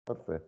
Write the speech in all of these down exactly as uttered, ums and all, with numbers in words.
Parfait.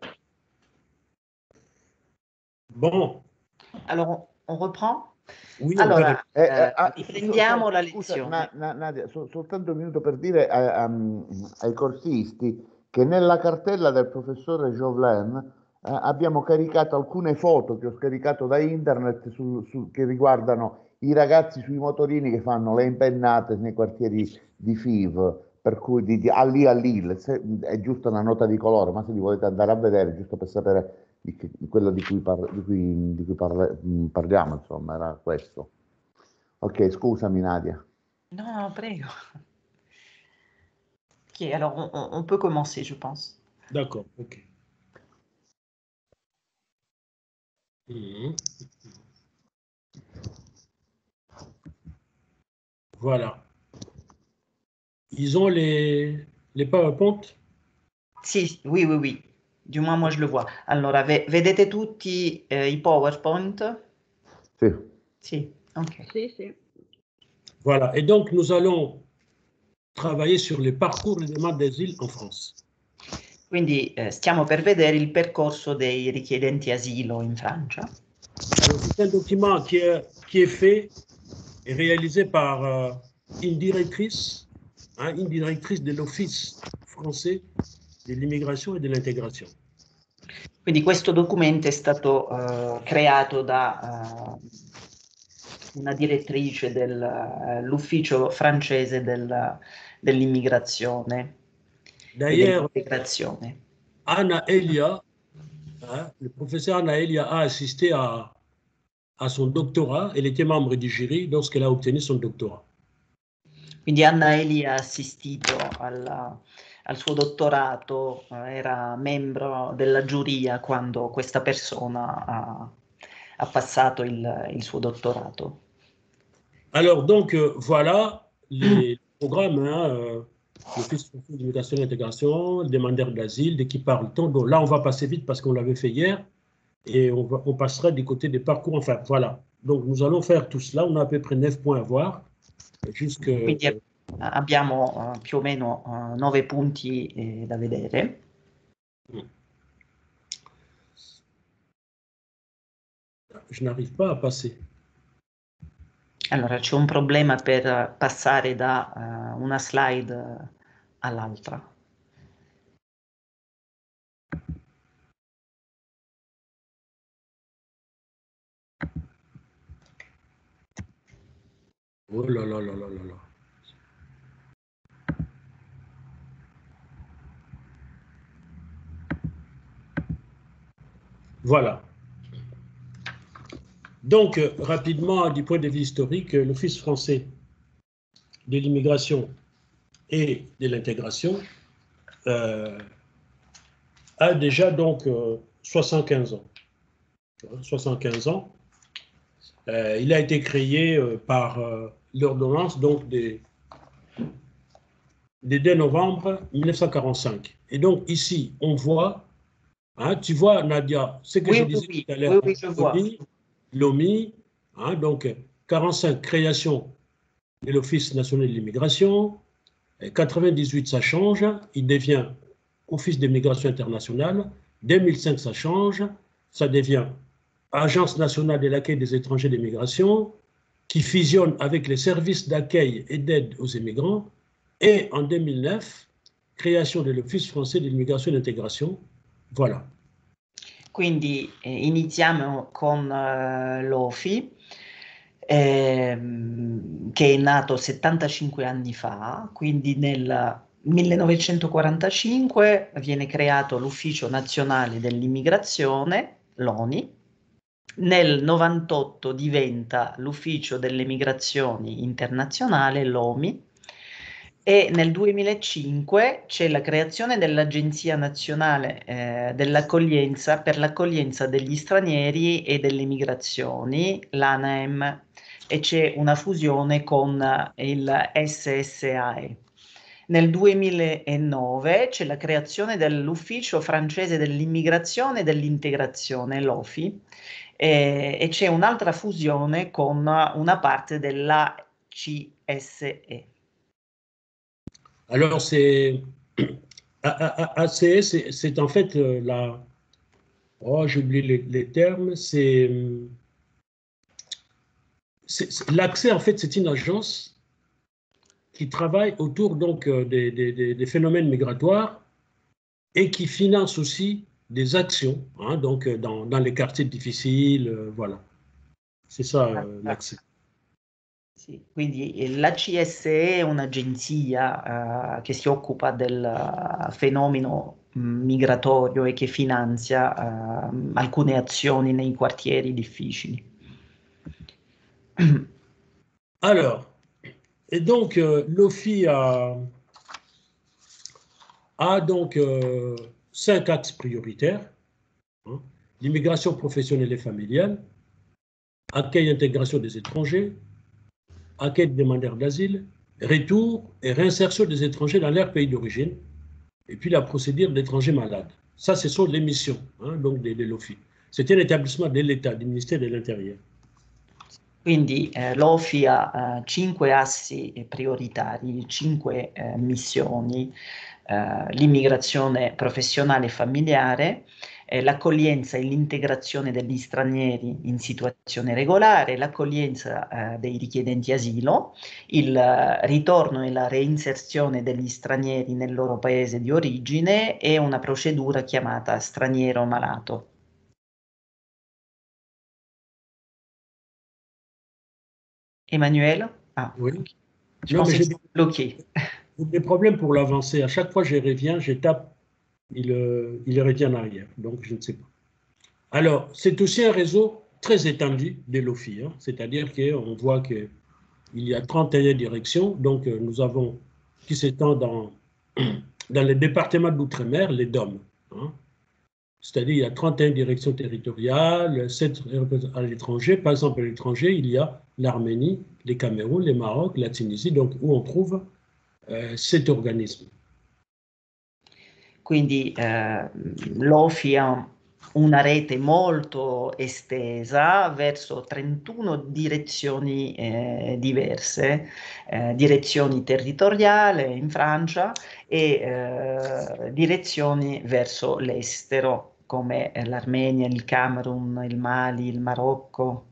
Bon. Alors, on, on reprend? Oui, allora, on eh, eh, eh, ah, riprendiamo so, so, la scusa, lezione. Na, Na, Nadia, so, soltanto un minuto per dire a, a, ai corsisti che nella cartella del professore Jovlen eh, abbiamo caricato alcune foto che ho scaricato da internet sul, sul, che riguardano i ragazzi sui motorini che fanno le impennate nei quartieri di F I V, per cui di, di, a lì a Lille, se, è giusto una nota di colore, ma se li volete andare a vedere, giusto per sapere di, di quello di cui, parla, di cui, di cui parla, mh, parliamo, insomma, era questo. Ok, scusami Nadia. No, prego. Ok, alors on, on peut commencer, je pense. D'accord, ok. Mmh. Voilà. Ils ont les, les PowerPoint? Sì, oui, oui, oui. Du moins, moi, je le vois. Allora, ve vedete tutti eh, i PowerPoint? Sì. Sì, ok. Sì, sì. Voilà. Et donc, nous allons travailler sur les parcours des demandes d'asile en France. Quindi eh, stiamo per vedere il percorso dei richiedenti asilo in Francia. C'est un document qui est, qui est fait et réalisé par euh, une directrice, hein, une directrice de l'Office français de l'immigration et de l'intégration. Quindi questo documento è stato uh, creato da uh, una direttrice dell'ufficio uh, francese del, dell'immigrazione e dell'integrazione. Anna Elia, hein, le professeur Anna Elia a assisté à, à son doctorat. Elle était membre du jury lorsqu'elle a obtenu son doctorat. Quindi Anna Elia ha assistito alla, al suo dottorato, era membro della giuria quando questa persona ha, ha passato il, il suo dottorato. Alors, donc, euh, voilà les programmes, hein, euh, l'Office français d'immigration et d'intégration, le demandeur d'asile, de qui parle-t-on? Donc là, on va passer vite parce qu'on l'avait fait hier et on, va, on passera du côté des parcours. Enfin, voilà. Donc, nous allons faire tout cela. On a à peu près neuf points à voir. Jusque, Quindi abbiamo uh, più o meno uh, nove punti eh, da vedere. Je n'arrive pas à passer. Allora, c'è un problema per passare da uh, una slide all'altra. Oh là là là là là là. Voilà. Donc, euh, rapidement, du point de vue historique, l'Office français de l'immigration et de l'intégration euh, a déjà donc euh, soixante-quinze ans. soixante-quinze ans. Euh, il a été créé euh, par euh, l'ordonnance donc des, des deux novembre mille neuf cent quarante-cinq. Et donc ici, on voit, hein, tu vois Nadia, ce que oui, je disais oui, tout à l'heure, oui, oui, je vois. l'OMI, hein, donc quarante-cinq, création de l'Office national de l'immigration, quatre-vingt-dix-huit, ça change, il devient Office de migration internationale, deux mille cinq, ça change, ça devient Agence nationale de l'accueil des étrangers d'immigration, qui fusionne avec les services d'accueil et d'aide aux immigrants, et en deux mille neuf, création de l'Office français de l'immigration et d'intégration. Voilà. Quindi eh, iniziamo con uh, l'Ofi, ehm, che è nato settantacinque anni fa, quindi nel millenovecentoquarantacinque viene creato l'Ufficio Nazionale dell'Immigrazione, l'ONI. Nel novantotto diventa l'Ufficio delle Migrazioni Internazionale, l'OMI, e nel duemilacinque c'è la creazione dell'Agenzia Nazionale eh, dell'Accoglienza per l'accoglienza degli stranieri e delle migrazioni, l'ANAEM, e c'è una fusione con il S S A E. Nel duemilanove c'è la creazione dell'Ufficio francese dell'immigrazione e dell'integrazione, l'OFI, e, e c'è un'altra fusione con una parte della C S E. Alors, c'est A C S, c'est en fait euh, la... Oh, j'ai oublié les, les termes. C'est... L'accès, en fait, c'est une agence qui travaille autour donc euh, des, des, des phénomènes migratoires et qui finance aussi des actions, hein, donc euh, dans, dans les quartiers difficiles, euh, voilà. C'est ça euh, l'accès. Sì, quindi l'A C S è un'agenzia uh, che si occupa del uh, fenomeno migratorio e che finanzia uh, alcune azioni nei quartieri difficili. Alors, et donc euh, l'O F I a, a donc euh, cinq axes prioritaires, hein, l'immigration professionnelle et familiale, accueil et intégration des étrangers, accueil des demandeurs d'asile, retour et réinsertion des étrangers dans leur pays d'origine, et puis la procédure d'étrangers malades. Ça, ce sont les missions hein, donc de, de l'O F I. C'est un établissement de l'État, du ministère de l'Intérieur. Quindi eh, l'O F I ha eh, cinque assi prioritari, cinque eh, missioni, eh, l'immigrazione professionale e familiare, eh, l'accoglienza e l'integrazione degli stranieri in situazione regolare, l'accoglienza eh, dei richiedenti asilo, il eh, ritorno e la reinserzione degli stranieri nel loro paese di origine e una procedura chiamata straniero malato. Emmanuel? Ah, oui. Okay. Je non, pensais mais que c'était bloqué. J'ai des problèmes pour l'avancer. À chaque fois que je reviens, je tape, il, euh, il revient en arrière. Donc, je ne sais pas. Alors, c'est aussi un réseau très étendu de l'O F I. Hein. C'est-à-dire qu'on voit qu'il y a trente et une directions. Donc, euh, nous avons qui s'étend dans, dans les départements d'outre-mer, les D O M. Hein. C'est-à-dire il y a trente et une directions territoriales, sept à l'étranger. Par exemple, à l'étranger, il y a l'Arménie, les Cameroun, le Maroc, la Tunisie, donc où on trouve euh, cet organisme. Quindi eh, l'O F I ha una rete molto estesa verso trentuno direzioni eh, diverse, eh, direzioni territoriali in Francia e eh, direzioni verso l'estero, come l'Armenia, il Camerun, il Mali, il Marocco.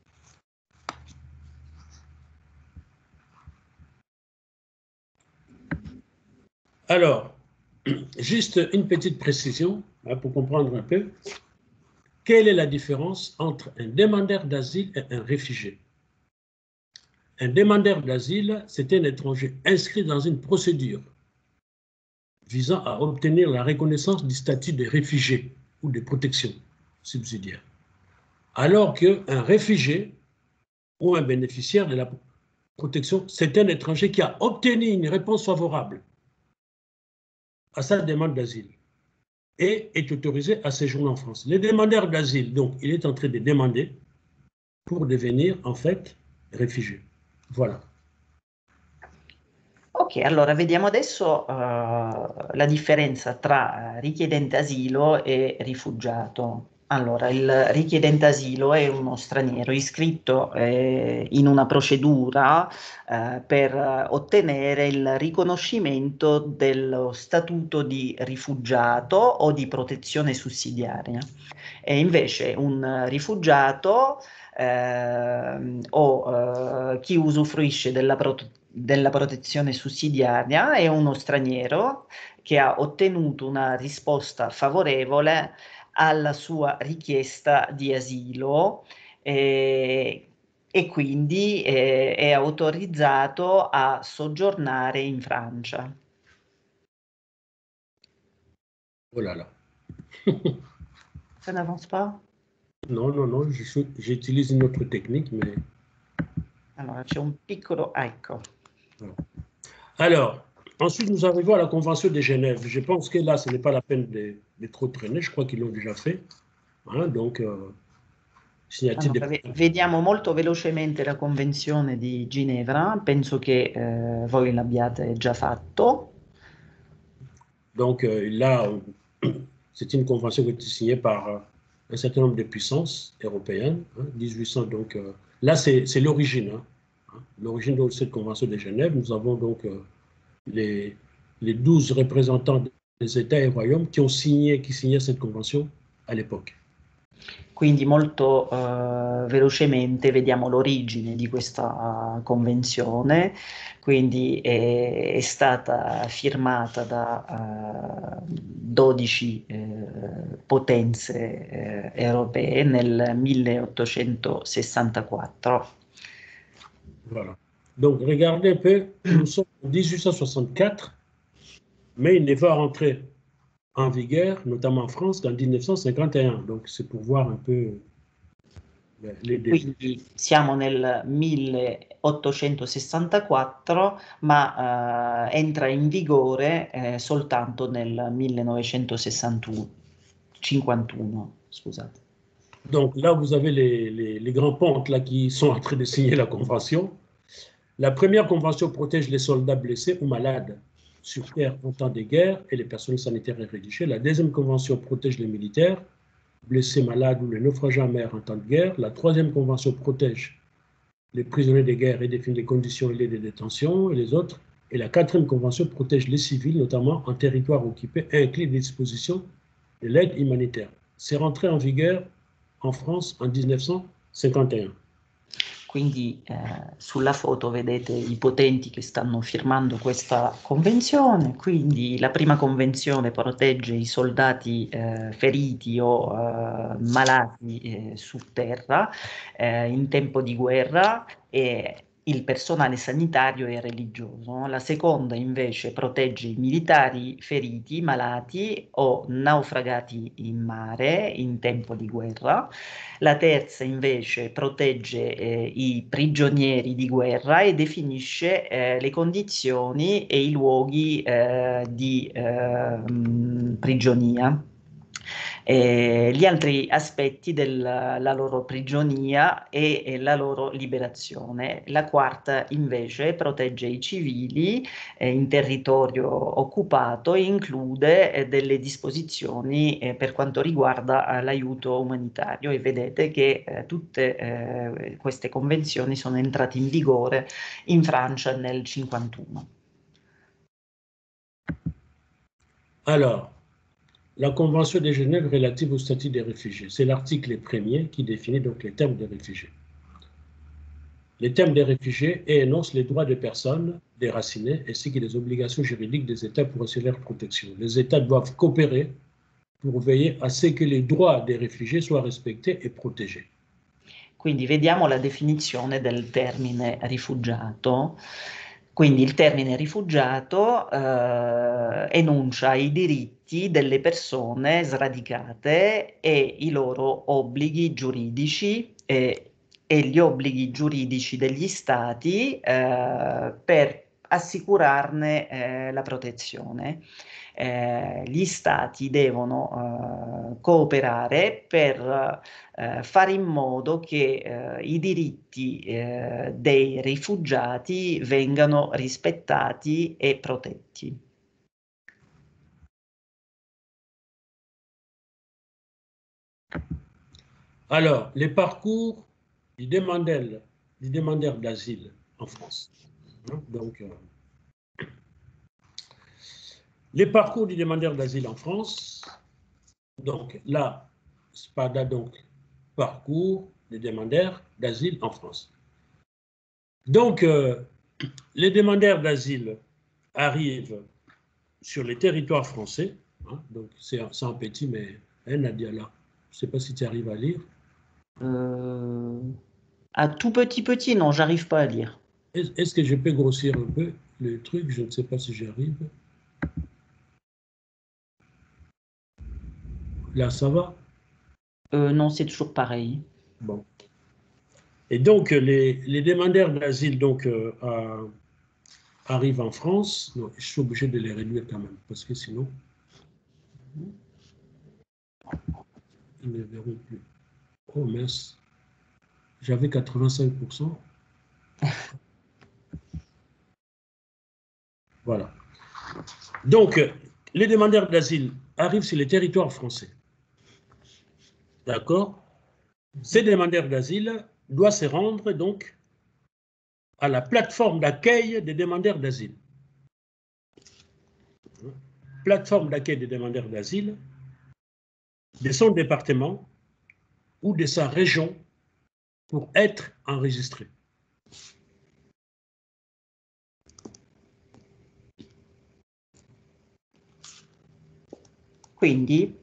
Alors, juste une petite précision hein, pour comprendre un peu. Quelle est la différence entre un demandeur d'asile et un réfugié? Un demandeur d'asile, c'est un étranger inscrit dans une procédure visant à obtenir la reconnaissance du statut de réfugié ou de protection subsidiaire. Alors qu'un réfugié ou un bénéficiaire de la protection, c'est un étranger qui a obtenu une réponse favorable à sa demande d'asile et est autorisé à séjourner en France. Le demandeur d'asile, donc, il est en train de demander pour devenir, en fait, réfugié. Voilà. Ok, allora vediamo adesso uh, la differenza tra richiedente asilo e rifugiato. Allora, il richiedente asilo è uno straniero iscritto eh, in una procedura eh, per ottenere il riconoscimento dello statuto di rifugiato o di protezione sussidiaria. E invece un rifugiato eh, o eh, chi usufruisce della, prote- della protezione sussidiaria è uno straniero che ha ottenuto una risposta favorevole alla sua richiesta di asilo eh, e quindi eh, è autorizzato a soggiornare in Francia. Oh là là. Ça n'avance pas? Non, non, non, j'utilise une autre technique, mais... Allora, c'è un piccolo... ecco. Alors, ensuite, nous arrivons à la Convention de Genève. Je pense que là, ce n'est pas la peine de, de trop traîner. Je crois qu'ils l'ont déjà fait. Hein, donc, euh, allora, de... vediamo molto velocemente la Convenzione di Ginevra. Penso che eh, voi l'abbiate già fatto. Donc, euh, là, c'est une convention qui a été signée par euh, un certain nombre de puissances européennes. Hein, dix-huit cents, donc, euh, là, c'est l'origine. Hein, l'origine de cette convention de Genève. Nous avons donc... Euh, Les, les douze représentants les États et royaumes qui ont signé, qui signaient cette convention à l'époque. Quindi molto uh, velocemente vediamo l'origine di questa uh, convenzione, quindi è, è stata firmata da uh, dodici uh, potenze uh, europee nel milleottocentosessantaquattro. Voilà. Donc regardez un peu, nous sommes en dix-huit cent soixante-quatre, mais il ne va rentrer en vigueur, notamment en France, qu'en mille neuf cent cinquante et un. Donc c'est pour voir un peu les débuts. Quindi siamo nel milleottocentosessantaquattro, ma uh, entra in vigore eh, soltanto nel millenovecentosessantuno, cinquantuno, scusate. Donc là, vous avez les, les, les grands pontes là, qui sont en train de signer la convention. La première convention protège les soldats blessés ou malades sur terre en temps de guerre et les personnels sanitaires et religieux. La deuxième convention protège les militaires blessés, malades ou les naufragés en mer en temps de guerre. La troisième convention protège les prisonniers de guerre et définit les conditions et les de détention et les autres. Et la quatrième convention protège les civils, notamment en territoire occupé, et inclut les dispositions de l'aide humanitaire. C'est rentré en vigueur en France en mille neuf cent cinquante et un. Quindi eh, sulla foto vedete i potenti che stanno firmando questa convenzione. Quindi la prima convenzione protegge i soldati eh, feriti o eh, malati eh, su terra eh, in tempo di guerra e il personale sanitario e religioso. La seconda invece protegge i militari feriti, malati o naufragati in mare in tempo di guerra. La terza invece protegge eh, i prigionieri di guerra e definisce eh, le condizioni e i luoghi eh, di eh, prigionia. Eh, gli altri aspetti della loro prigionia e, e la loro liberazione. La quarta invece protegge i civili eh, in territorio occupato e include eh, delle disposizioni eh, per quanto riguarda eh, l'aiuto umanitario e vedete che eh, tutte eh, queste convenzioni sono entrate in vigore in Francia nel cinquantuno. Alors, la Convention de Genève relative au statut des réfugiés, c'est l'article premier qui définit donc les termes des réfugiés. Les termes des réfugiés et énonce les droits des personnes déracinées ainsi que les obligations juridiques des États pour assurer leur protection. Les États doivent coopérer pour veiller à ce que les droits des réfugiés soient respectés et protégés. Quindi vediamo la definizione del termine rifugiato. Quindi il termine rifugiato eh, enuncia i diritti delle persone sradicate e i loro obblighi giuridici e, e gli obblighi giuridici degli stati eh, per assicurarne eh, la protezione. Eh, gli stati devono eh, cooperare per eh, fare in modo che eh, i diritti eh, dei rifugiati vengano rispettati e protetti. Alors, les parcours du demandeur, du demandeur d'asile en France. Donc, euh, les parcours du demandeur d'asile en France. Donc là, SPADA, donc parcours des demandeurs d'asile en France. Donc, euh, les demandeurs d'asile arrivent sur les territoires français. Hein, donc, c'est en petit, mais hein, Nadia, là, je ne sais pas si tu arrives à lire. Euh, à tout petit petit, non, j'arrive pas à lire. Est-ce est-ce que je peux grossir un peu le truc? Je ne sais pas si j'arrive. Là, ça va? euh, Non, c'est toujours pareil. Bon. Et donc, les, les demandeurs d'asile donc, euh, à, arrivent en France. Non, je suis obligé de les réduire quand même, parce que sinon, ils ne verront plus. Oh mince, j'avais quatre-vingt-cinq pour cent. Voilà. Donc, les demandeurs d'asile arrivent sur le territoire français. D'accord? Ces demandeurs d'asile doivent se rendre donc à la plateforme d'accueil des demandeurs d'asile. plateforme d'accueil des demandeurs d'asile de son département ou de sa région pour être enregistré. Quindi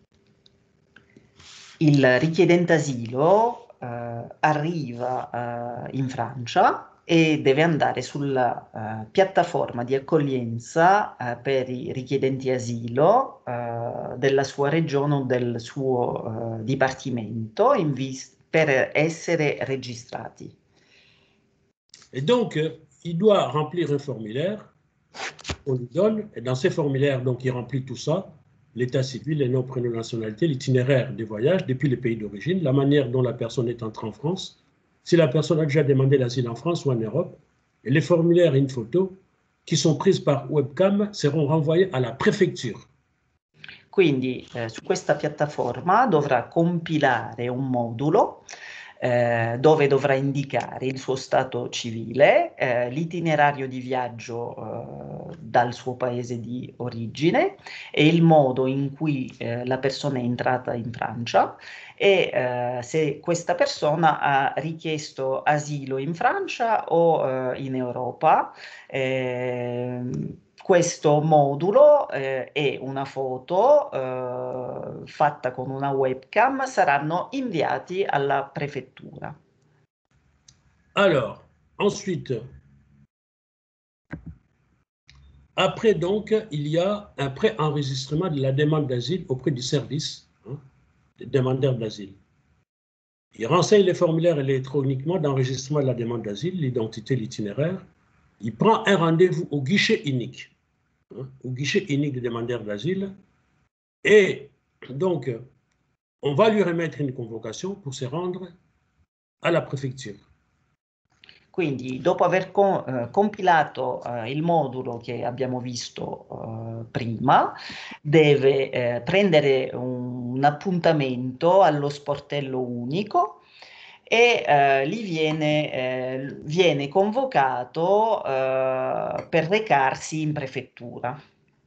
il richiedente asilo eh, arriva eh, in Francia e deve andare sulla eh, piattaforma di accoglienza eh, per i richiedenti asilo eh, della sua regione o del suo eh, dipartimento in vis- per essere registrati. Et donc, euh, il doit remplir un formulaire qu'on lui donne, et dans ces formulaires, donc, il remplit tout ça, l'état civil, les noms, prénoms, nationalité, l'itinéraire des voyages depuis le pays d'origine, la manière dont la personne est entrée en France, si la personne a déjà demandé l'asile en France ou en Europe, et les formulaires et une photo qui sont prises par webcam seront renvoyés à la préfecture. Quindi eh, su questa piattaforma dovrà compilare un modulo eh, dove dovrà indicare il suo stato civile, eh, l'itinerario di viaggio eh, dal suo paese di origine e il modo in cui eh, la persona è entrata in Francia e eh, se questa persona ha richiesto asilo in Francia o eh, in Europa. Eh, Questo modulo eh, e una foto eh, fatta con una webcam saranno inviati alla prefettura. Alors, ensuite, après donc, il y a un pré-enregistrement de la demande d'asile auprès du service hein, des demandeurs d'asile. Il renseigne les formulaires électroniquement d'enregistrement de la demande d'asile, l'identité, l'itinéraire. Il prend un rendez-vous au guichet unique, hein, au guichet unique des demandeurs d'asile. Et donc, on va lui remettre une convocation pour se rendre à la préfecture. Quindi, dopo aver co- eh, compilato eh, il modulo che abbiamo visto eh, prima, deve eh, prendere un, un appuntamento allo sportello unico e eh, lì viene, eh, viene convocato eh, per recarsi in prefettura.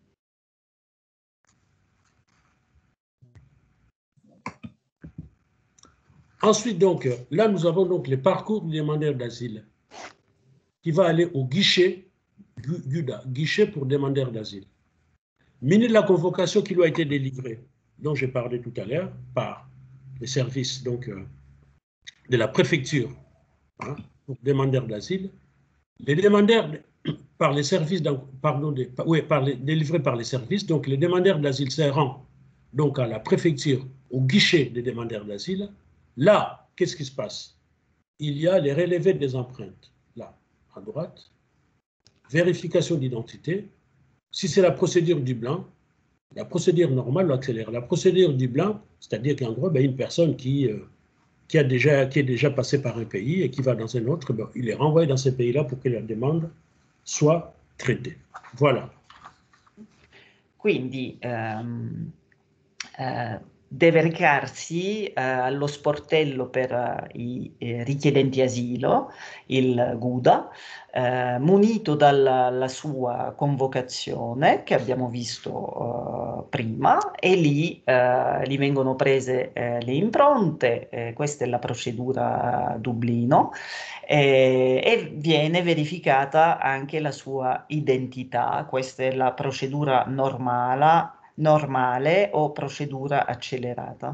Ensuite, donc, là, nous avons donc le parcours du demandeur d'asile qui va aller au guichet, GUDA, guichet pour demandeur d'asile. Muni de la convocation qui lui a été délivrée, dont j'ai parlé tout à l'heure, par les services donc, euh, de la préfecture hein, pour demandeurs d'asile, les demandeurs par les services, donc, pardon, de, oui, par les, délivrés par les services, donc les demandeurs d'asile se rendent donc à la préfecture, au guichet des demandeurs d'asile. Là, qu'est-ce qui se passe? Il y a les relevés des empreintes, là, à droite, vérification d'identité. Si c'est la procédure du blanc, la procédure normale ou accélérée. La procédure du blanc, c'est-à-dire qu'en gros, ben, une personne qui, euh, qui, a déjà, qui est déjà passée par un pays et qui va dans un autre, ben, il est renvoyé dans ce pays-là pour que la demande soit traitée. Voilà. Quindi ehm, eh, deve recarsi eh, allo sportello per eh, i eh, richiedenti asilo, il GUDA, eh, munito dalla sua convocazione che abbiamo visto eh, prima e lì eh, gli vengono prese eh, le impronte, eh, questa è la procedura Dublino, eh, e viene verificata anche la sua identità, questa è la procedura normale normale o procedura accelerata.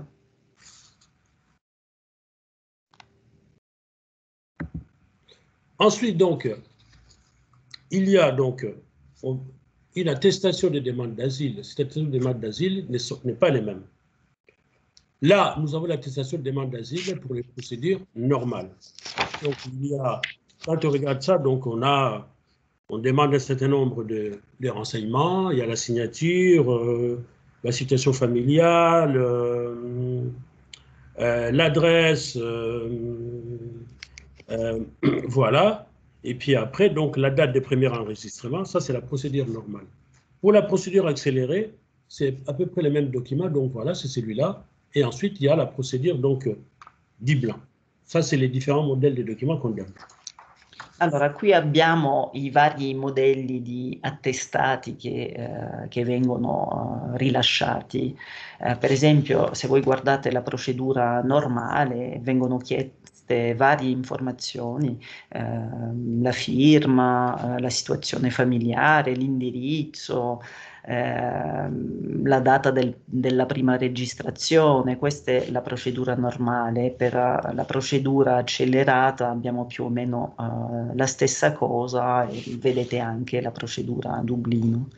Ensuite, donc, il y a donc une attestation de demande d'asile. Cette attestation de demande d'asile n'est pas les mêmes. Là, nous avons l'attestation de demande d'asile pour les procédures normales. Donc, il y a, quand on regarde ça, donc on a, on demande un certain nombre de, de renseignements. Il y a la signature, euh, la situation familiale, euh, euh, l'adresse, euh, euh, voilà. Et puis après, donc la date de premier enregistrement, ça c'est la procédure normale. Pour la procédure accélérée, c'est à peu près les mêmes documents. Donc voilà, c'est celui-là. Et ensuite, il y a la procédure donc dit blanc. Ça, c'est les différents modèles de documents qu'on donne. Allora, qui abbiamo i vari modelli di attestati che, eh, che vengono eh, rilasciati. Eh, per esempio, se voi guardate la procedura normale, vengono chieste varie informazioni, eh, la firma, eh, la situazione familiare, l'indirizzo, ehm, la data del- della prima registrazione. Questa è la procedura normale. Per eh, la procedura accelerata abbiamo più o meno eh, la stessa cosa, e vedete anche la procedura a Dublino.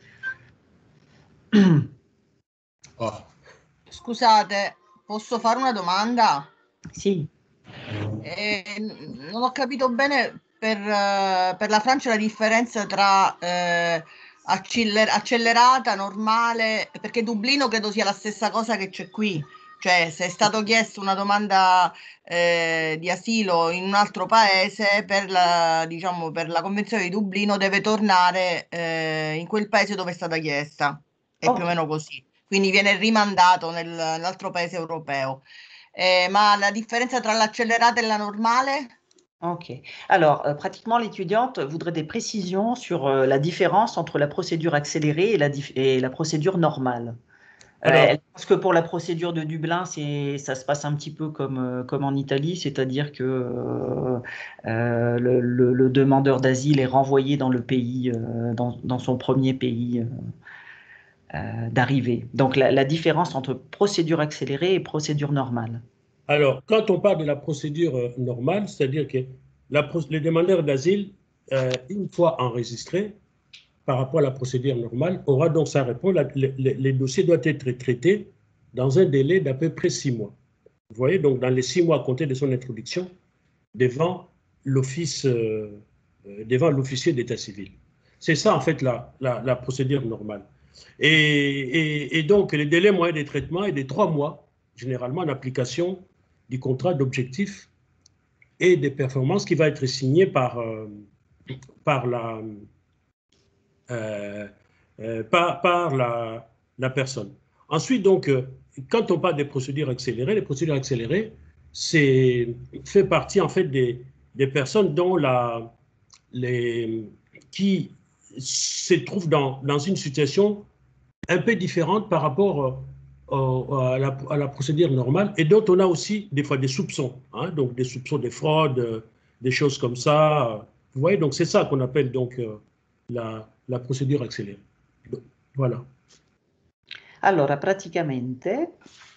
Oh. Scusate, posso fare una domanda? Sì. Eh, non ho capito bene per, eh, per la Francia la differenza tra eh, acceler- accelerata, normale, perché Dublino credo sia la stessa cosa che c'è qui. Cioè, se è stato chiesto una domanda eh, di asilo in un altro paese, per la, diciamo, per la Convenzione di Dublino deve tornare eh, in quel paese dove è stata chiesta. È Ok. più o meno così. Quindi viene rimandato nel- nell'altro paese europeo. Eh, ma la differenza tra l'accelerata e la normale? Ok. Alors, euh, pratiquement, l'étudiante voudrait des précisions sur euh, la différence entre la procédure accélérée et la, dif- et la procédure normale. Euh, Alors, elle pense que pour la procédure de Dublin, c'est, ça se passe un petit peu comme, euh, comme en Italie, c'est-à-dire que euh, euh, le, le- le demandeur d'asile est renvoyé dans le pays, euh, dans, dans son premier pays euh, euh, d'arrivée. Donc, la, la différence entre procédure accélérée et procédure normale. alors, quand on parle de la procédure euh, normale, c'est-à-dire que la, les demandeurs d'asile, euh, une fois enregistrés par rapport à la procédure normale, aura donc sa réponse. La, les, les dossiers doivent être traités dans un délai d'à peu près six mois. Vous voyez, donc dans les six mois à compter de son introduction devant l'office, euh, devant l'officier d'état civil. C'est ça, en fait, la, la, la procédure normale. Et, et, et donc, le délai moyen de traitement est de trois mois, généralement en application du contrat d'objectifs et de performance qui va être signé par, euh, par, la, euh, euh, par, par la, la personne. Ensuite, donc, euh, quand on parle des procédures accélérées, les procédures accélérées, c'est fait partie en fait des, des personnes dont la, les, qui se trouvent dans, dans une situation un peu différente par rapport euh, à, la, à la procédure normale et dont on a aussi des fois des soupçons, hein, donc des soupçons de fraude, des choses comme ça. Vous voyez, donc c'est ça qu'on appelle donc euh, la, la procédure accélérée. Donc, voilà. Allora, praticamente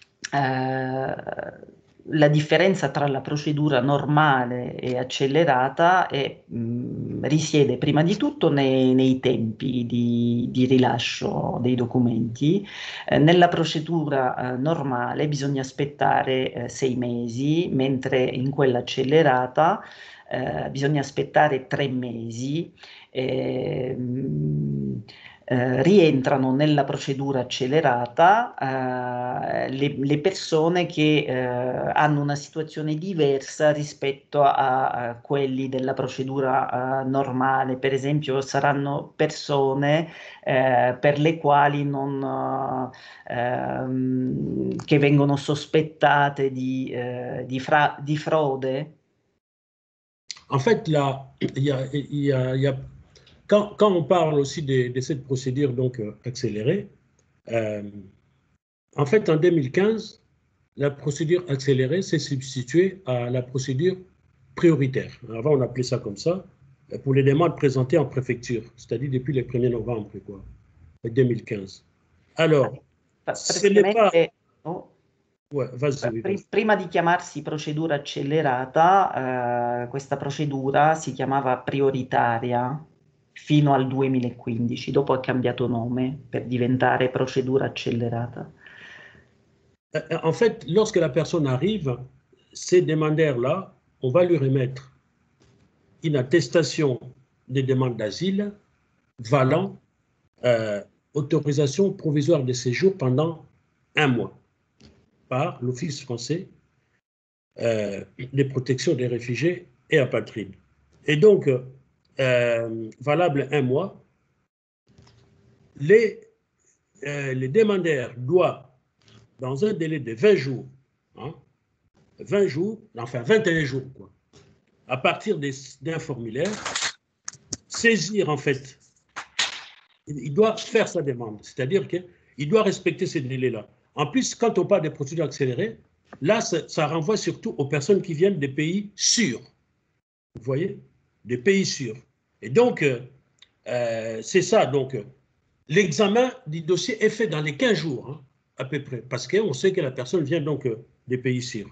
eh, la differenza tra la procedura normale e accelerata è, mh, risiede prima di tutto nei, nei tempi di, di rilascio dei documenti. Eh, nella procedura eh, normale bisogna aspettare eh, sei mesi, mentre in quella accelerata eh, bisogna aspettare tre mesi. Eh, mh, Eh, rientrano nella procedura accelerata eh, le, le persone che eh, hanno una situazione diversa rispetto a, a quelli della procedura eh, normale. Per esempio, saranno persone eh, per le quali non, eh, ehm, che vengono sospettate di, eh, di, fra, di frode. En fait, là, il y a, il y a, il y a quand, quand, on parle aussi de, de cette procédure donc euh, accélérée, euh, en fait, en deux mille quinze, la procédure accélérée s'est substituée à la procédure prioritaire. Avant, on appelait ça comme ça, pour les demandes présentées en préfecture, c'est-à-dire depuis le premier novembre quoi, deux mille quinze. Alors, ce n'est pas... Oh. Ouais, vas-y, vas-y. Prima di chiamarsi procedura accelerata, eh, questa procedura si chiamava prioritaria fino al duemilaquindici, dopo ha cambiato nome per diventare procedura accelerata. En fait, lorsque la personne arrive, ces demandeurs-là, on va lui remettre une attestation de demande d'asile valant euh, autorisation provisoire de séjour pendant un mois par l'Office français euh, de protection des réfugiés et apatrides. Et donc, euh, valable un mois, les, euh, les demandeurs doivent, dans un délai de vingt jours, hein, vingt jours, enfin vingt et un jours, quoi, à partir d'un formulaire, saisir en fait, il doit faire sa demande, c'est-à-dire qu'il doit respecter ces délais-là. En plus, quand on parle des procédures accélérées, là, ça, ça renvoie surtout aux personnes qui viennent des pays sûrs. Vous voyez? Des pays sûrs. Et donc, euh, c'est ça. Donc, l'examen du dossier est fait dans les quinze jours, hein, à peu près, parce qu'on sait que la personne vient donc des pays sûrs.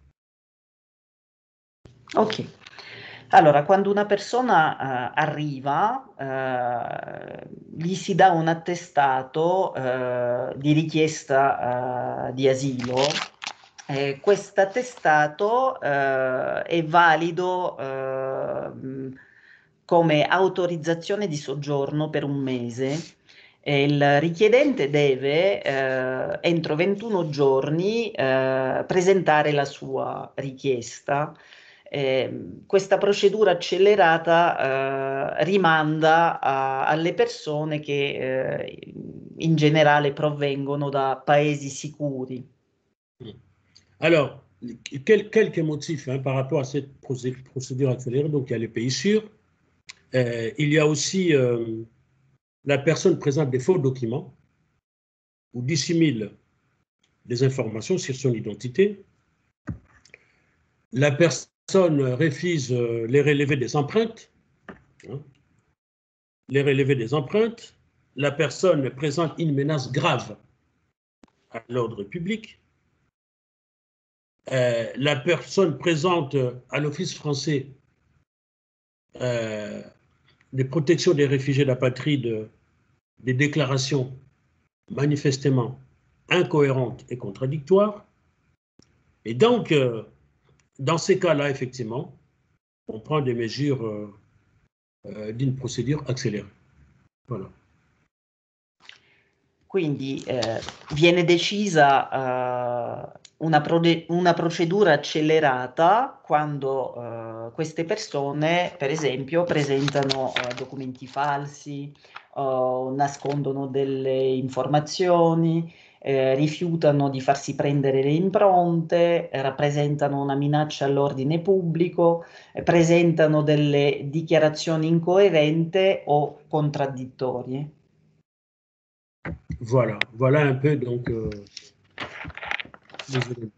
Ok. Allora, quando una persona uh, arriva, uh, gli si dà un attestato uh, di richiesta uh, di asilo. Eh, questo attestato uh, è valido uh, come autorizzazione di soggiorno per un mese. E il richiedente deve uh, entro ventuno giorni uh, presentare la sua richiesta. Eh, questa procedura accelerata eh, rimanda a, alle persone che eh, in generale provengono da paesi sicuri. Alors, quel, quelques motifs hein, par rapport à cette procédure accélérée. Donc, il y a les pays sûrs. Euh, il y a aussi euh, la personne présente des faux documents ou dissimule des informations sur son identité. La personne refuse les relevés des empreintes, hein, les relevés des empreintes, la personne présente une menace grave à l'ordre public, euh, la personne présente à l'Office français euh, de protection des réfugiés d'apatrides des déclarations manifestement incohérentes et contradictoires. Et donc, euh, dans ces cas-là, effectivement, on prend des mesures euh, euh, d'une procédure accélérée. Voilà. Quindi eh, viene decisa uh, una, una procedura accelerata quando uh, queste persone, per esempio, presentano uh, documenti falsi, uh, nascondono delle informazioni, eh, rifiutano di farsi prendere le impronte, eh, rappresentano una minaccia all'ordine pubblico, eh, presentano delle dichiarazioni incoerenti o contraddittorie. Voilà, voilà un peu donc euh, les éléments.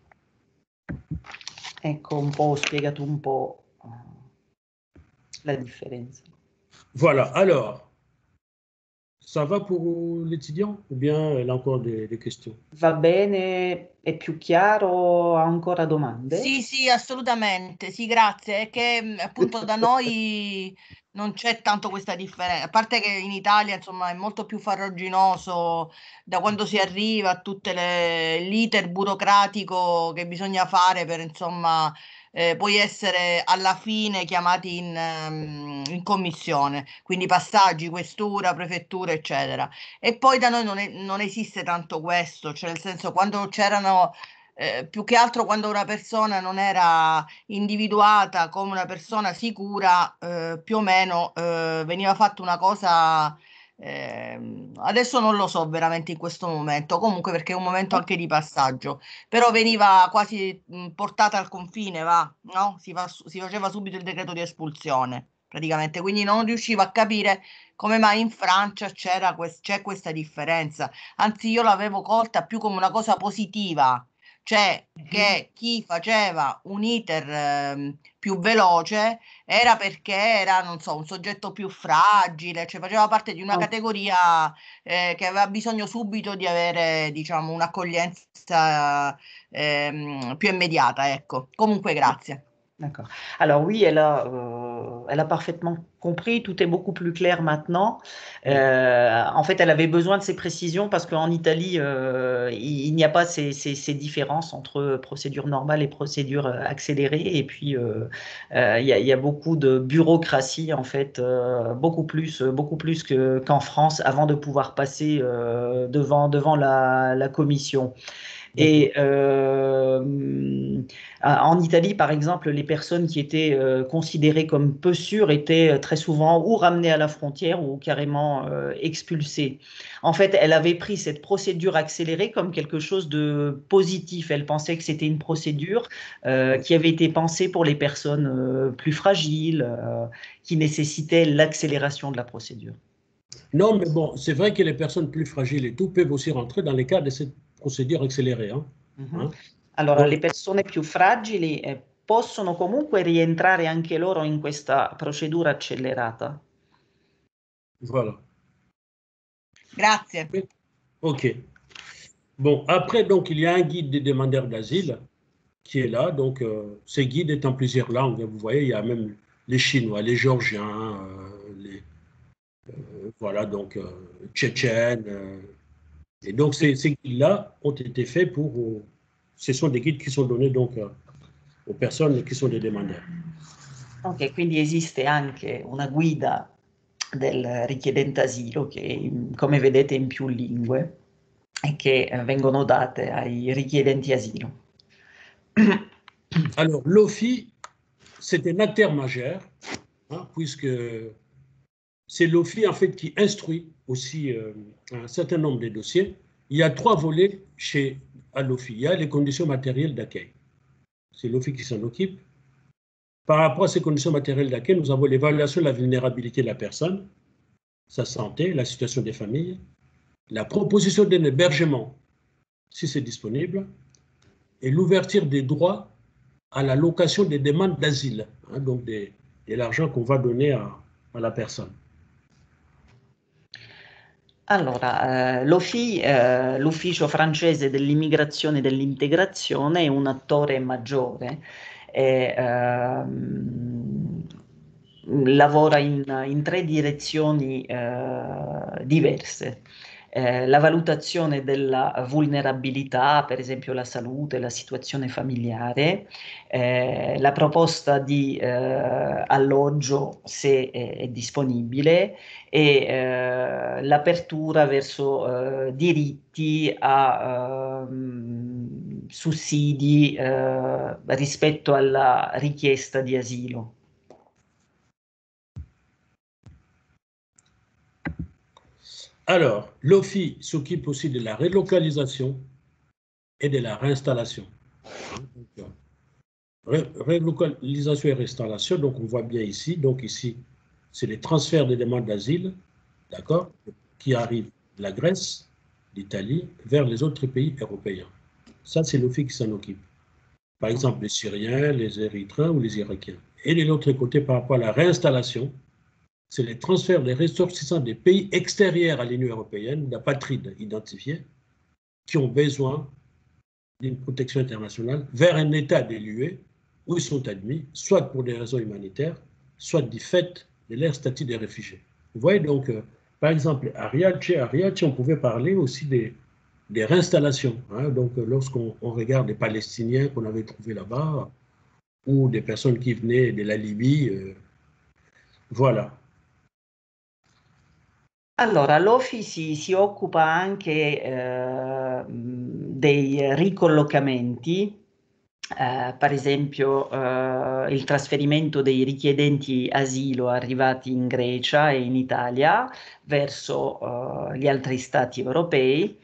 Ecco, un po', ho spiegato un po' la differenza. Voilà, alors, ça va pour l'étudiant ou bien il a encore des, des questions? Va bene, è più chiaro? Ha ancora domande? Sì, sì, assolutamente, sì, grazie. È che appunto da noi non c'è tanto questa differenza, a parte che in Italia insomma è molto più farraginoso da quando si arriva a tutte le l'iter burocratico che bisogna fare per insomma eh, poi essere alla fine chiamati in, um, in commissione, quindi passaggi, questura, prefettura, eccetera. E poi da noi non, è, non esiste tanto questo, cioè nel senso quando c'erano Eh, più che altro quando una persona non era individuata come una persona sicura, eh, più o meno eh, veniva fatta una cosa, eh, adesso non lo so veramente in questo momento, comunque perché è un momento anche di passaggio, però veniva quasi mh, portata al confine, va, no? Si, fa, si faceva subito il decreto di espulsione, praticamente, quindi non riuscivo a capire come mai in Francia c'era quest- c'è questa differenza, anzi io l'avevo colta più come una cosa positiva, cioè che chi faceva un iter eh, più veloce era perché era, non so, un soggetto più fragile, cioè faceva parte di una categoria eh, che aveva bisogno subito di avere, diciamo, un'accoglienza eh, più immediata, ecco. Comunque, grazie. D'accord. Alors oui, elle a, euh, elle a parfaitement compris, tout est beaucoup plus clair maintenant. Euh, en fait, elle avait besoin de ces précisions parce qu'en Italie, euh, il, il n'y a pas ces, ces, ces différences entre procédure normale et procédure accélérée. Et puis, euh, euh, il, y a, il y a beaucoup de bureaucratie, en fait, euh, beaucoup plus, beaucoup plus que, qu'en France avant de pouvoir passer euh, devant, devant la, la commission. Et euh, en Italie, par exemple, les personnes qui étaient euh, considérées comme peu sûres étaient très souvent ou ramenées à la frontière ou carrément euh, expulsées. En fait, elle avait pris cette procédure accélérée comme quelque chose de positif. Elle pensait que c'était une procédure euh, qui avait été pensée pour les personnes euh, plus fragiles, euh, qui nécessitait l'accélération de la procédure. Non, mais bon, c'est vrai que les personnes plus fragiles et tout peuvent aussi rentrer dans les cas de cette procédure accélérée. Hein. Mm-hmm. Hein? Allora, Donc, le persone più fragili eh, possono comunque rientrare anche loro in questa procedura accelerata. Voilà. Grazie. Ok. Bon, après, donc, il y a un guide des demandeurs d'asile qui est là. Donc, euh, ce guide est en plusieurs langues. Vous voyez, il y a même les Chinois, les Géorgiens, euh, les, euh, voilà, donc, euh, Tchétchènes. Euh, et donc, ces, ces guides-là ont été faits pour. Euh, ce sont des guides qui sont donnés donc euh, aux personnes qui sont des demandeurs. Ok, quindi esiste anche una guida del richiedente asilo che, come vedete, è in più lingue e che eh, vengono date ai richiedenti asilo. Alors, l'O F I, c'est un acteur majeur, hein, puisque c'est l'O F I en fait qui instruit aussi euh, un certain nombre de dossiers. Il y a trois volets chez à l'O F I. Il y a les conditions matérielles d'accueil. C'est l'O F I qui s'en occupe. Par rapport à ces conditions matérielles d'accueil, nous avons l'évaluation de la vulnérabilité de la personne, sa santé, la situation des familles, la proposition d'un hébergement, si c'est disponible, et l'ouverture des droits à la location des demandes d'asile, hein, donc des, de l'argent qu'on va donner à, à la personne. Allora, eh, l'O F I, eh, l'Ufficio francese dell'immigrazione e dell'integrazione, è un attore maggiore e ehm, lavora in, in tre direzioni eh, diverse. Eh, la valutazione della vulnerabilità, per esempio la salute, la situazione familiare, eh, la proposta di eh, alloggio se è, è disponibile e eh, l'apertura verso eh, diritti a eh, sussidi eh, rispetto alla richiesta di asilo. Alors, l'O F I s'occupe aussi de la relocalisation et de la réinstallation. Relocalisation et réinstallation, donc on voit bien ici, donc ici, c'est les transferts des demandes d'asile, d'accord, qui arrivent de la Grèce, d'Italie, vers les autres pays européens. Ça, c'est l'O F I qui s'en occupe. Par exemple, les Syriens, les Érythréens ou les Irakiens. Et de l'autre côté, par rapport à la réinstallation, c'est les transferts des ressortissants des pays extérieurs à l'Union européenne, d'apatrides identifiés, qui ont besoin d'une protection internationale vers un État de l'U E où ils sont admis, soit pour des raisons humanitaires, soit du fait de leur statut de réfugiés. Vous voyez donc, euh, par exemple, à Riace, à Riace, on pouvait parler aussi des, des réinstallations. Hein, donc, euh, lorsqu'on regarde les Palestiniens qu'on avait trouvés là-bas, ou des personnes qui venaient de la Libye, euh, voilà. Allora, l'O F I si, si occupa anche eh, dei ricollocamenti, eh, per esempio eh, il trasferimento dei richiedenti asilo arrivati in Grecia e in Italia verso eh, gli altri stati europei,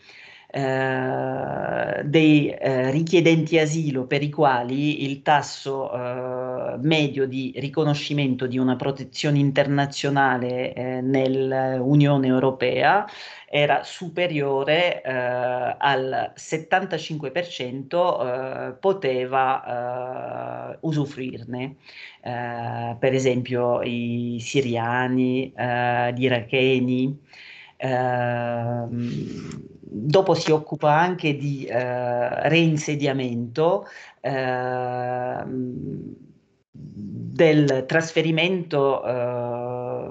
eh, dei eh, richiedenti asilo per i quali il tasso eh, medio di riconoscimento di una protezione internazionale eh, nell'Unione Europea era superiore eh, al settantacinque per cento, eh, poteva eh, usufruirne. Eh, per esempio i siriani, eh, gli iracheni. Eh, dopo si occupa anche di eh, reinsediamento, eh, del trasferimento eh,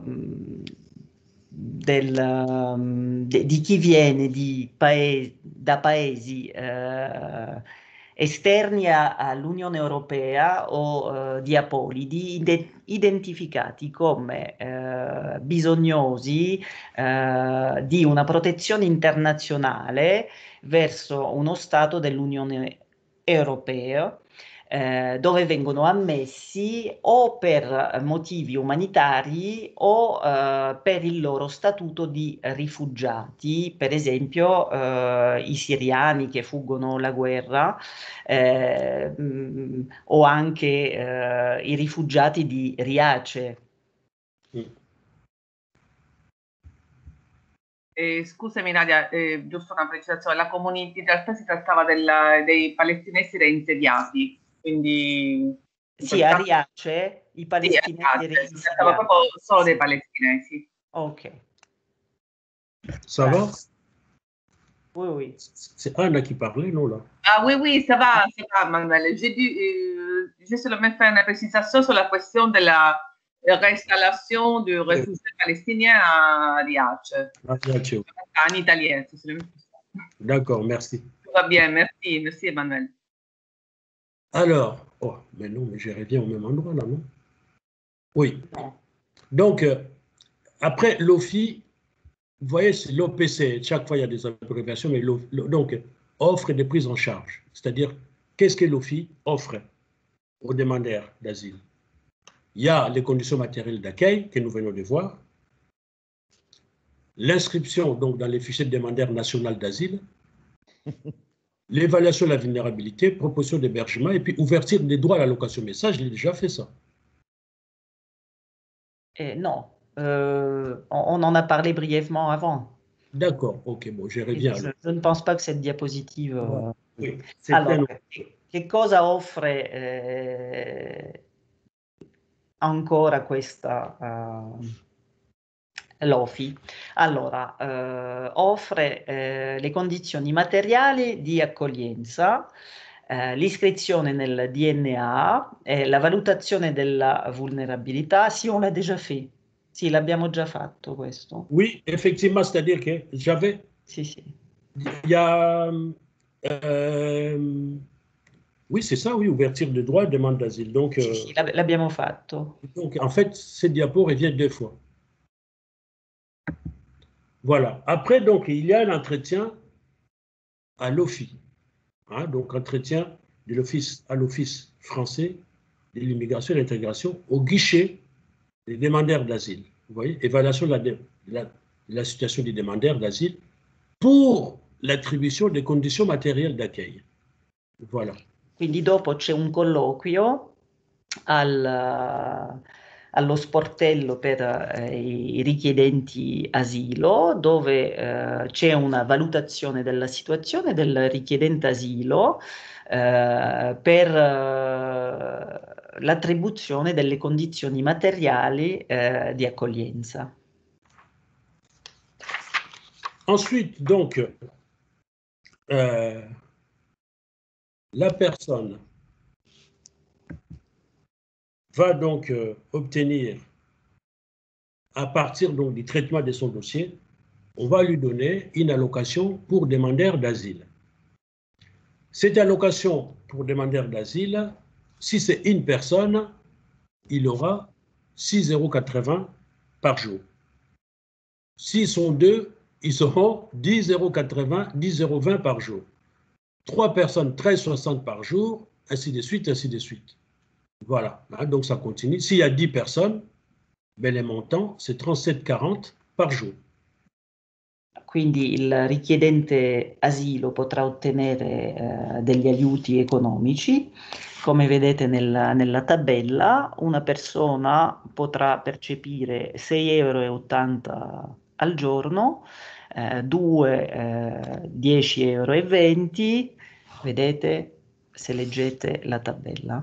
del, de, di chi viene di paesi, da paesi eh, esterni all'Unione Europea o eh, di apolidi ide- identificati come eh, bisognosi eh, di una protezione internazionale verso uno Stato dell'Unione Europea, eh, dove vengono ammessi o per motivi umanitari o eh, per il loro statuto di rifugiati, per esempio eh, i siriani che fuggono la guerra, eh, mh, o anche eh, i rifugiati di Riace. Mm. Eh, scusami Nadia, eh, giusto una precisazione, la comunità, in realtà si trattava della, dei palestinesi reinsediati, quindi... Sì, a Riace i palestinesi sì, esatto, reinsediati. si trattava proprio solo dei palestinesi. Ok. Ça va? Oui, oui. C'est Anna qui parlait, non là? Ah oui, oui, ça va, ça va, Manuel. J'ai dû euh, j'ai seulement fait une précision sur la question de la réinstallation du réfugié palestinien à Riace. Ah, Riace. En italien, c'est seulement ça. D'accord, merci. Tout va bien, merci, merci Emmanuel. Alors, oh, mais non, mais je reviens au même endroit là, non? Oui. Donc, euh, après l'O F I, vous voyez, c'est l'O P C, chaque fois il y a des abréviations, mais l'O- l'O- donc, offre de prise en charge. C'est-à-dire, qu'est-ce que l'O F I offre aux demandeurs d'asile? Il y a les conditions matérielles d'accueil que nous venons de voir, l'inscription donc dans les fichiers de demandeurs nationaux d'asile, l'évaluation de la vulnérabilité, proposition d'hébergement et puis ouverture des droits à l'allocation. Mais ça, je l'ai déjà fait ça. Eh, non, euh, on, on en a parlé brièvement avant. D'accord, ok, bon, je reviens. Je, je ne pense pas que cette diapositive... euh, Oui, allora, un... che, che cosa offre eh, ancora questa uh, l'O F I? Allora, eh, offre eh, le condizioni materiali di accoglienza, eh, l'iscrizione nel D N A, eh, la valutazione della vulnerabilità. Sì, on l'a déjà fait. Sì, l'abbiamo già fatto questo. Oui, effectivement, c'est-à-dire que j'avais... Sì, sì. Il y a... Euh, oui, c'est ça, oui, ouverture de droit, demande d'asile. Donc, Sì, euh, sì, l'abbiamo fatto. donc, en fait, cette diapo revient deux fois. Voilà. Après, donc, il y a l'entretien à l'O F I. Hein, donc, entretien de l'office à l'Office français de l'immigration et de l'intégration au guichet des demandeurs d'asile. Vous voyez, évaluation de la, de la, de la situation des demandeurs d'asile pour l'attribution des conditions matérielles d'accueil. Voilà. Quindi dopo c'è un colloquio al, allo sportello per eh, i richiedenti asilo, dove eh, c'è una valutazione della situazione del richiedente asilo eh, per eh, l'attribuzione delle condizioni materiali eh, di accoglienza. Ensuite, donc, euh, la personne va donc euh, obtenir, à partir donc, du traitement de son dossier, on va lui donner une allocation pour demandeur d'asile. Cette allocation pour demandeur d'asile, si c'est une personne, il aura six euros quatre-vingts par jour. S'ils sont deux, ils auront dix euros quatre-vingts, dix euros vingt par jour. Trois personnes, treize euros soixante par jour, ainsi de suite, ainsi de suite. Voilà, hein, donc ça continue. S'il y a dix personnes, ben les montants, c'est trente-sept euros quarante par jour. Quindi il richiedente asilo potrà ottenere eh, degli aiuti economici. Come vedete nella, nella tabella, una persona potrà percepire sei euro e ottanta al giorno, eh, due eh, dieci euro e venti, vedete se leggete la tabella.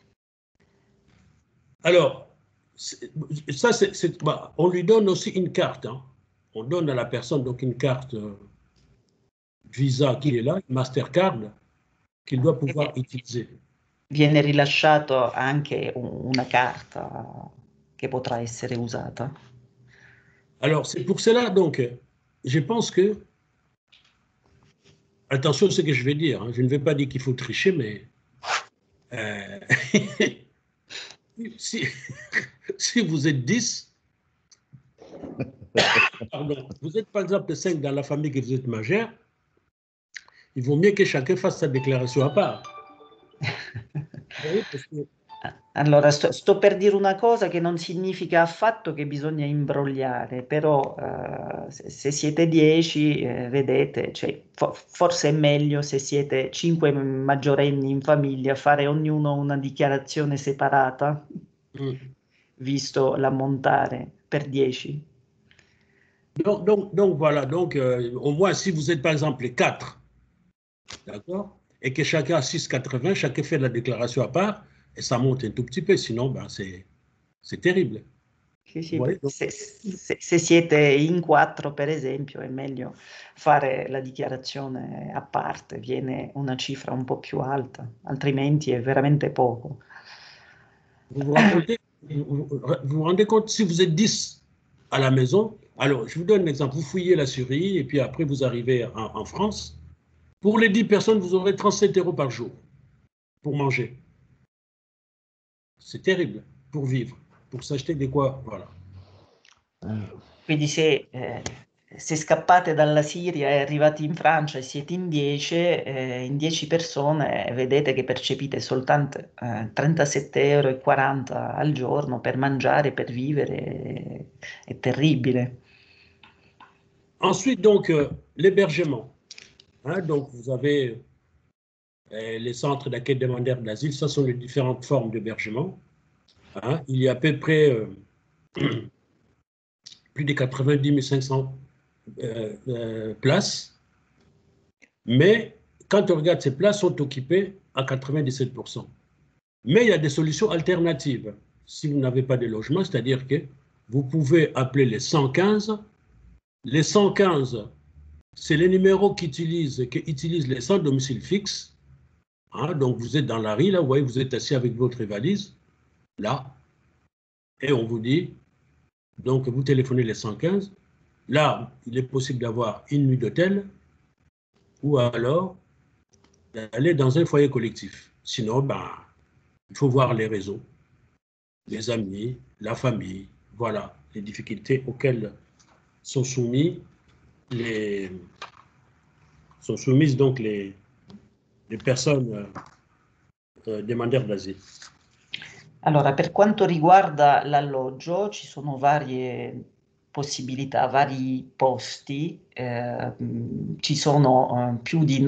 Alors, ça, c'est, bah, on lui donne aussi une carte. Hein. On donne à la personne donc une carte euh, Visa qui est là, Mastercard, qu'il doit pouvoir utiliser. Viene rilasciato anche una carta che potrà essere usata. Alors, c'est pour cela, donc, je pense que, attention à ce que je vais dire, hein, je ne vais pas dire qu'il faut tricher, mais euh, si, si vous êtes dix, pardon, vous êtes par exemple cinq dans la famille que vous êtes majeur, il vaut mieux que chacun fasse sa déclaration à part. Oui, parce que... Allora, sto, sto per dire una cosa che non significa affatto che bisogna imbrogliare, però eh, se, se siete dieci, eh, vedete, cioè, fo- forse è meglio se siete cinque maggiorenni in famiglia fare ognuno una dichiarazione separata, mm. visto l'ammontare per dieci. Donc, donc, donc voilà, donc euh, au moins si vous êtes par exemple les quatre, d'accord, et que chacun a six virgule quatre-vingts, chacun fait la déclaration à part, et ça monte un tout petit peu, sinon ben, c'est terrible. Sì, sì, se, se, se siete in quattro, per esempio, è meglio fare la dichiarazione a parte, viene una cifra un po' più alta, altrimenti è veramente poco. Vous vous rendez, vous, vous vous rendez compte, si vous êtes dix à la maison, alors je vous donne un exemple, vous fouillez la Syrie et puis après vous arrivez en, en France, pour les dix personnes, vous aurez trente-sept euros par jour pour manger. C'est terrible, pour vivre, pour s'acheter des quoi, voilà. Quindi se, eh, se scappate dalla Siria e arrivati in Francia e siete in dieci, eh, in dieci persone, vedete che percepite soltanto eh, trentasette euro e quaranta al giorno per mangiare, per vivere, è terribile. Ensuite, donc, euh, l'hébergement. Hein, donc, vous avez euh, les centres d'accueil demandeurs d'asile, ça sont les différentes formes d'hébergement. Hein, il y a à peu près euh, plus de quatre-vingt-dix mille cinq cents euh, euh, places, mais quand on regarde ces places, sont occupées à quatre-vingt-dix-sept pour cent. Mais il y a des solutions alternatives. Si vous n'avez pas de logement, c'est-à-dire que vous pouvez appeler les cent quinze. Les cent quinze, c'est les numéros qu'utilisent qu'utilisent les sans domicile fixe. Hein, donc vous êtes dans la rue, là, vous voyez, vous êtes assis avec votre valise, là, et on vous dit, donc vous téléphonez les cent quinze. Là, il est possible d'avoir une nuit d'hôtel ou alors d'aller dans un foyer collectif. Sinon, ben, il faut voir les réseaux, les amis, la famille, voilà les difficultés auxquelles sont soumis les sont soumises donc les, les personnes euh, demandeurs d'asile. Allora, per quanto riguarda l'alloggio, ci sono varie possibilità, vari posti, eh, ci sono eh, più di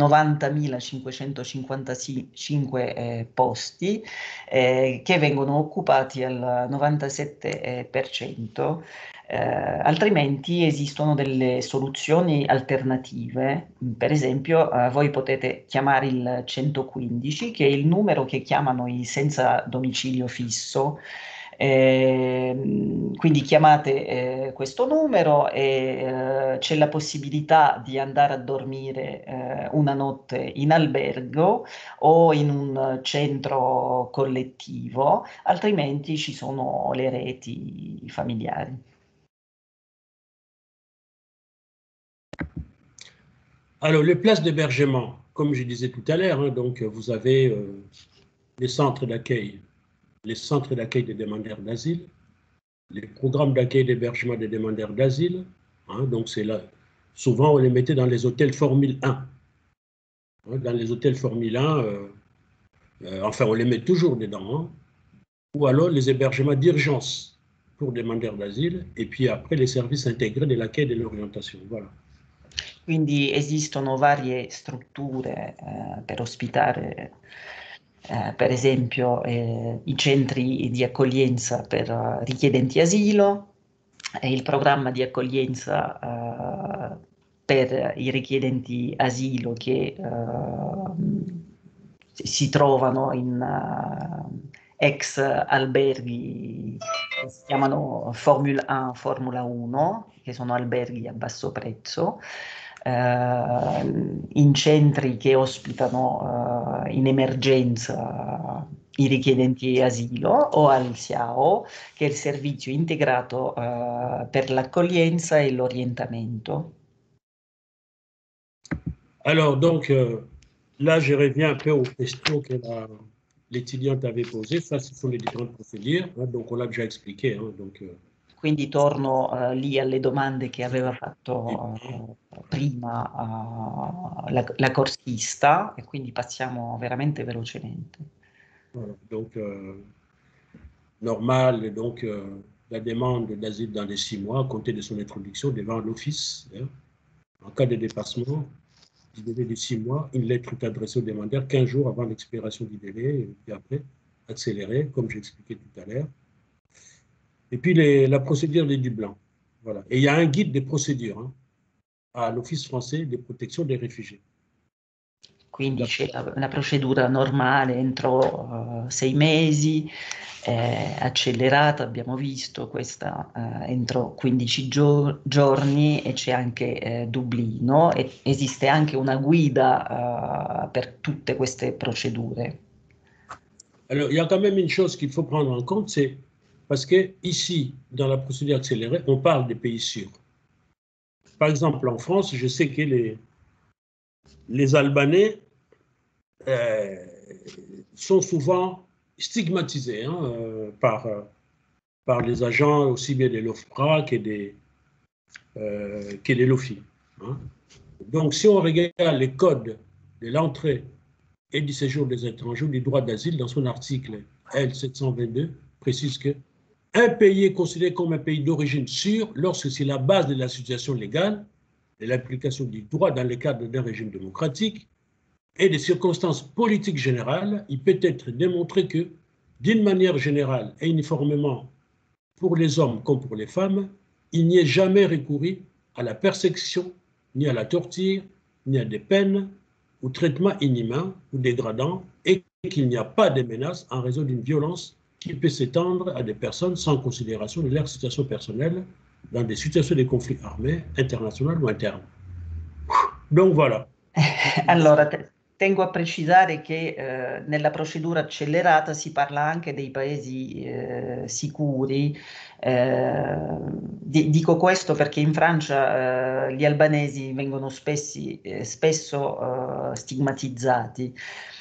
novantamilacinquecentocinquantacinque eh, posti eh, che vengono occupati al novantasette per cento. Eh, altrimenti esistono delle soluzioni alternative, per esempio eh, voi potete chiamare il centoquindici, che è il numero che chiamano i senza domicilio fisso. Eh, quindi chiamate eh, questo numero e eh, c'è la possibilità di andare a dormire eh, una notte in albergo o in un centro collettivo, altrimenti ci sono le reti familiari. Alors, les places d'hébergement, comme je disais tout à l'heure, hein, donc vous avez euh, les centres d'accueil, les centres d'accueil des demandeurs d'asile, les programmes d'accueil d'hébergement des demandeurs d'asile, hein, donc c'est là, souvent on les mettait dans les hôtels Formule un. Hein, dans les hôtels Formule un, euh, euh, enfin on les met toujours dedans, hein, ou alors les hébergements d'urgence pour demandeurs d'asile, et puis après les services intégrés de l'accueil et de l'orientation, voilà. Quindi esistono varie strutture eh, per ospitare, eh, per esempio, eh, i centri di accoglienza per uh, richiedenti asilo, e il programma di accoglienza uh, per i richiedenti asilo che uh, si trovano in uh, ex alberghi che si chiamano Formula uno, Formula uno, che sono alberghi a basso prezzo. Uh, in centri che ospitano uh, in emergenza uh, i richiedenti asilo, o al S I A O, che è il servizio integrato uh, per l'accoglienza e l'orientamento. Alors, donc, euh, là, je reviens un peu aux questions que l'étudiante avait posées. Ça, ce sont les différentes procédures. Hein, donc, on l'a déjà expliqué. Hein, donc, euh, Quindi torno uh, lì alle domande che aveva fatto uh, prima uh, la, la corsista, e quindi passiamo veramente velocemente. Voilà, donc, euh, normal, donc euh, la demande d'asile dans les six mois, à compter de son introduction devant l'office. Hein. En cas de dépassement du délai de six mois, une lettre est adressée au demandeur quinze jours avant l'expiration du délai, et puis après, accéléré, comme j'expliquais tout à l'heure. Et puis les, la procédure de Dublin. Voilà. Et il y a un guide des procédures hein, à l'Office français de protection des réfugiés. Quindi c'è una procedura normale entro uh, sei mesi, eh, accelerata, abbiamo visto, questa uh, entro quindici gio- giorni, e c'è anche eh, Dublino, e esiste anche una guida uh, per tutte queste procedure. Alors, il y a quand même une chose qu'il faut prendre en compte, c'est parce que ici, dans la procédure accélérée, on parle des pays sûrs. Par exemple, en France, je sais que les, les Albanais euh, sont souvent stigmatisés hein, euh, par, euh, par les agents aussi bien de l'OFPRA que des, euh, que des LOFI. Hein. Donc, si on regarde les codes de l'entrée et du séjour des étrangers du droit d'asile, dans son article L sept cent vingt-deux, précise que un pays est considéré comme un pays d'origine sûre lorsque c'est la base de la situation légale, de l'application du droit dans le cadre d'un régime démocratique et des circonstances politiques générales. Il peut être démontré que, d'une manière générale et uniformément pour les hommes comme pour les femmes, il n'y ait jamais recouru à la persécution, ni à la torture, ni à des peines ou traitements inhumains ou dégradants, et qu'il n'y a pas de menace en raison d'une violence qui peut s'étendre à des personnes sans considération de leur situation personnelle dans des situations de conflits armés, internationaux ou internes. Donc voilà. Allora, te- tengo a precisare che eh, nella procedura accelerata si parla anche dei paesi eh, sicuri. Eh, di- dico questo perché in Francia eh, gli albanesi vengono spessi- eh, spesso eh, stigmatizzati.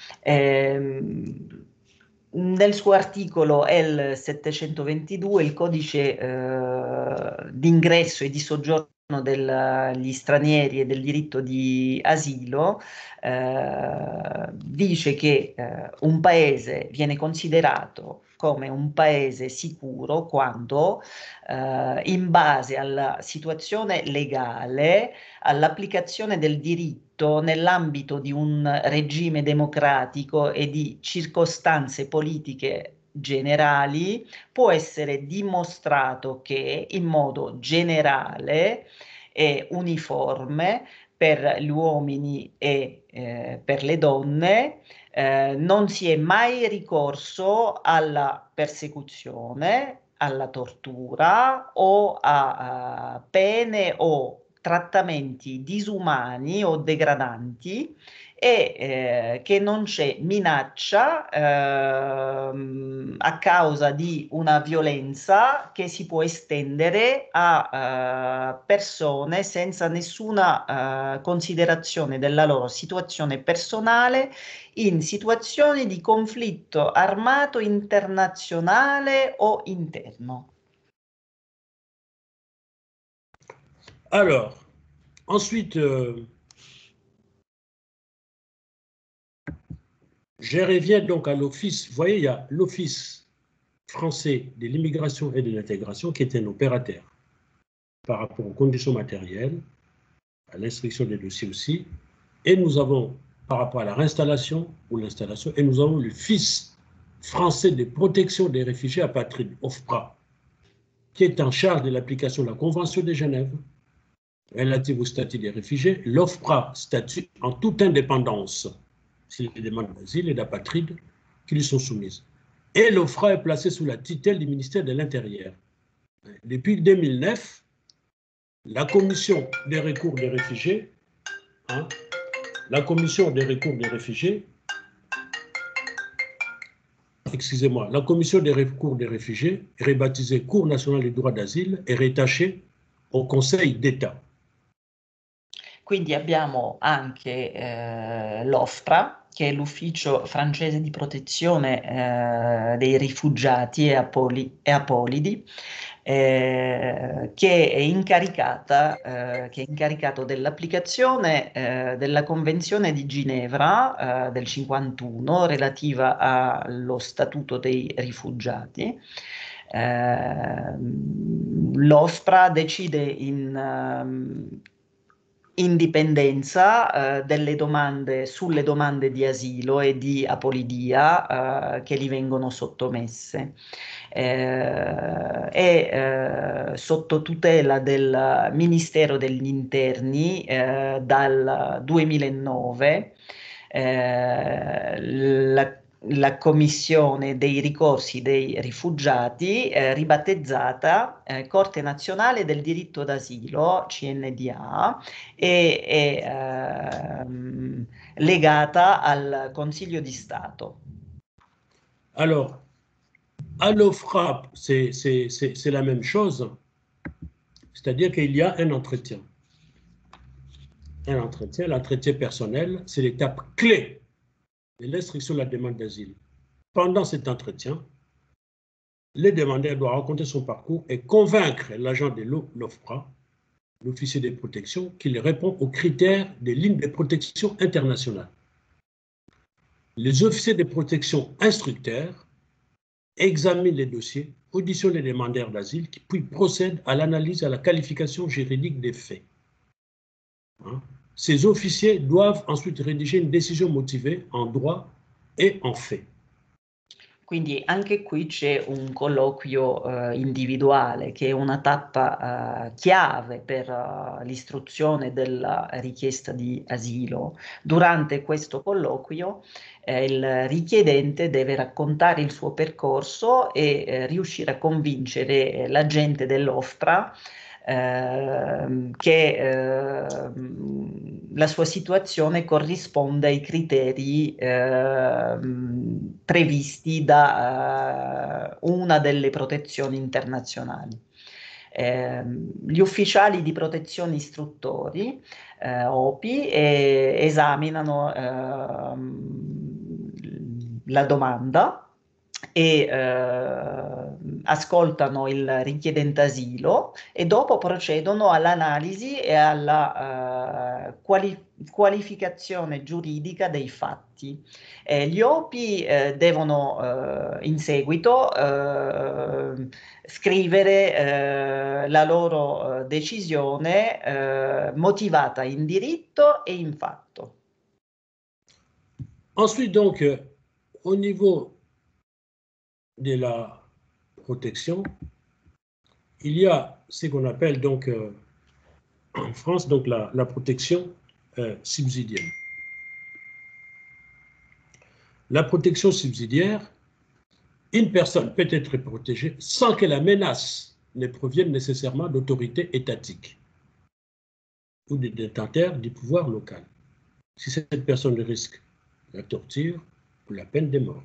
Ehm, Nel suo articolo L settecentoventidue il codice eh, d'ingresso e di soggiorno degli stranieri e del diritto di asilo eh, dice che eh, un paese viene considerato come un paese sicuro quando eh, in base alla situazione legale, all'applicazione del diritto nell'ambito di un regime democratico e di circostanze politiche generali, può essere dimostrato che in modo generale e uniforme per gli uomini e eh, per le donne eh, non si è mai ricorso alla persecuzione, alla tortura o a, a pene o trattamenti disumani o degradanti, e eh, che non c'è minaccia ehm, a causa di una violenza che si può estendere a eh, persone senza nessuna eh, considerazione della loro situazione personale in situazioni di conflitto armato internazionale o interno. Alors, ensuite, euh, je reviens donc à l'office. Vous voyez, il y a l'Office français de l'immigration et de l'intégration qui est un opérateur par rapport aux conditions matérielles, à l'instruction des dossiers aussi. Et nous avons, par rapport à la réinstallation ou l'installation, et nous avons l'Office français de protection des réfugiés apatrides, OFPRA, qui est en charge de l'application de la Convention de Genève relative au statut des réfugiés. L'OFPRA statue en toute indépendance sur les demandes d'asile et d'apatrides qui lui sont soumises. Et l'OFPRA est placé sous la tutelle du ministère de l'Intérieur. Depuis deux mille neuf, la commission des recours des réfugiés, hein, la commission des recours des réfugiés, excusez-moi, la commission des recours des réfugiés, rebaptisée Cour nationale des droits d'asile, est rattachée au Conseil d'État. Quindi abbiamo anche eh, l'OFPRA, che è l'ufficio francese di protezione eh, dei rifugiati e, apoli- e apolidi, eh, che è incaricata, eh, che è incaricato dell'applicazione eh, della Convenzione di Ginevra eh, del cinquantuno relativa allo Statuto dei rifugiati. Eh, L'OSPRA decide in um, indipendenza eh, delle domande, sulle domande di asilo e di apolidia eh, che gli vengono sottomesse. Eh, è eh, sotto tutela del Ministero degli Interni eh, dal duemilanove. Eh, la la Commissione dei ricorsi dei rifugiati, eh, ribattezzata eh, Corte Nazionale del Diritto d'Asilo, C N D A, e è ehm, legata al Consiglio di Stato. Alors, à l'OFRAP, c'est la même chose, c'est-à-dire qu'il y a un entretien. Un entretien, l'entretien personnel, c'est l'étape clé de l'instruction de la demande d'asile. Pendant cet entretien, le demandeur doit raconter son parcours et convaincre l'agent de l'OFPRA, l'officier de protection, qu'il répond aux critères des lignes de protection internationale. Les officiers de protection instructeurs examinent les dossiers, auditionnent les demandeurs d'asile, puis procèdent à l'analyse et à la qualification juridique des faits. Hein? Ces officiers doivent ensuite rédiger une décision motivée en droit e en fait. Quindi anche qui c'è un colloquio eh, individuale che è una tappa eh, chiave per uh, l'istruzione della richiesta di asilo. Durante questo colloquio eh, il richiedente deve raccontare il suo percorso e eh, riuscire a convincere eh, l'agente dell'OFPRA Eh, che eh, la sua situazione corrisponde ai criteri eh, previsti da eh, una delle protezioni internazionali. Eh, gli ufficiali di protezione istruttori, eh, O P I, eh, esaminano eh, la domanda e eh, ascoltano il richiedente asilo e dopo procedono all'analisi e alla eh, quali qualificazione giuridica dei fatti. Eh, gli O P I eh, devono eh, in seguito eh, scrivere eh, la loro eh, decisione eh, motivata in diritto e in fatto. Ensuite, donc, euh, au niveau de la protection, il y a ce qu'on appelle donc euh, en France donc la, la protection euh, subsidiaire. La protection subsidiaire, une personne peut être protégée sans que la menace ne provienne nécessairement d'autorités étatiques ou de détenteurs du pouvoir local. Si cette personne risque la torture ou la peine de mort,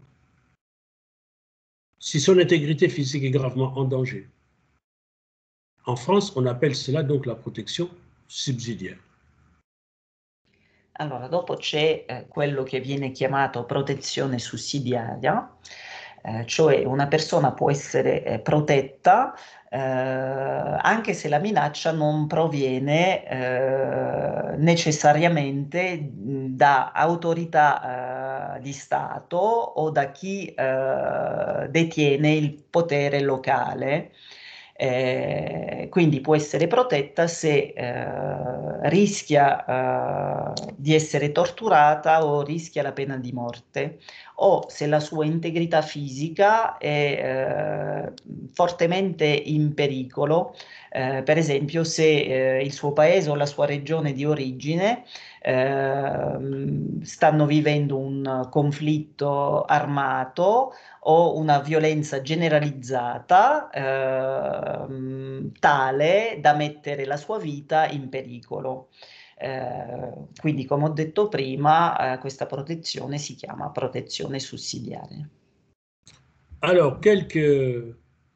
si son intégrité physique est gravement en danger. En France, on appelle cela donc la protection subsidiaire. Allora, dopo c'è eh, quello che viene chiamato protezione sussidiaria, eh, cioè una persona può essere eh, protetta eh, anche se la minaccia non proviene eh, necessariamente da autorità eh, di Stato o da chi eh, detiene il potere locale. Eh, quindi può essere protetta se eh, rischia eh, di essere torturata o rischia la pena di morte o se la sua integrità fisica è eh, fortemente in pericolo, eh, per esempio se eh, il suo paese o la sua regione di origine eh, stanno vivendo un conflitto armato o una violenza generalizzata eh, tale da mettere la sua vita in pericolo. Eh, quindi, come ho detto prima, eh, questa protezione si chiama protezione sussidiaria. Alors, quelques,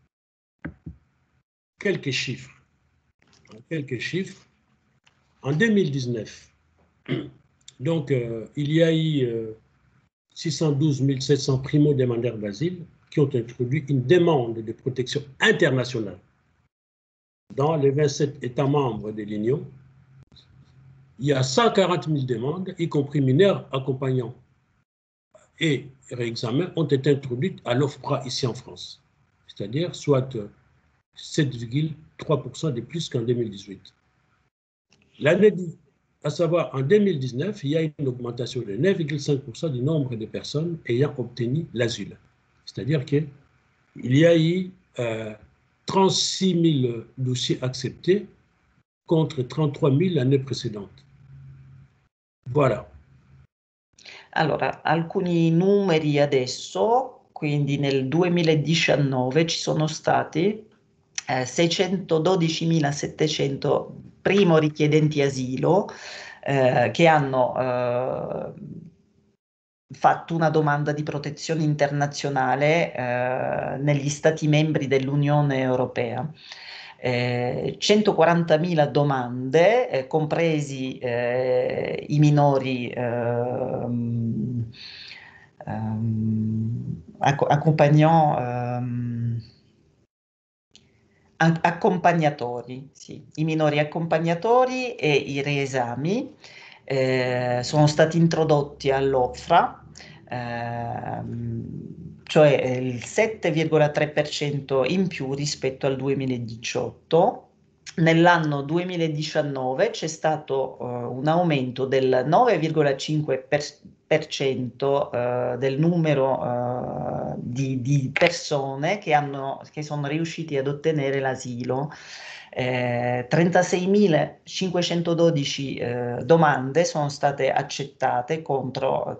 quelques chiffres. Quelques chiffres. En deux mille dix-neuf, donc, euh, il y a eu euh, six cent douze mille sept cents primo-demandeurs d'asile qui ont introduit une demande de protection internationale dans les vingt-sept États membres de l'Union, il y a cent quarante mille demandes, y compris mineurs accompagnants et réexamens, ont été introduites à l'OFPRA ici en France, c'est-à-dire soit sept virgule trois pour cent de plus qu'en deux mille dix-huit. L'année, à savoir en deux mille dix-neuf, il y a une augmentation de neuf virgule cinq pour cent du nombre de personnes ayant obtenu l'asile. C'est-à-dire qu'il y a eu euh, trente-six mille dossiers acceptés contre trentatré mille l'année précédente. Voilà. Allora, alcuni numeri adesso, quindi nel duemiladiciannove ci sono stati eh, seicentododicimilasettecento primo richiedenti asilo eh, che hanno eh, fatto una domanda di protezione internazionale eh, negli Stati membri dell'Unione Europea. Eh, centoquarantamila domande, eh, compresi eh, i minori ehm, ehm, accompagnants, ehm, accompagnatori, sì, i minori accompagnatori e i riesami eh, sono stati introdotti all'OFPRA, ehm, cioè il sette virgola tre per cento in più rispetto al duemiladiciotto. Nell'anno duemiladiciannove c'è stato uh, un aumento del nove virgola cinque per cento uh, del numero uh, di, di persone che, hanno, che sono riusciti ad ottenere l'asilo. Eh, trentaseimilacinquecentododici eh, domande sono state accettate contro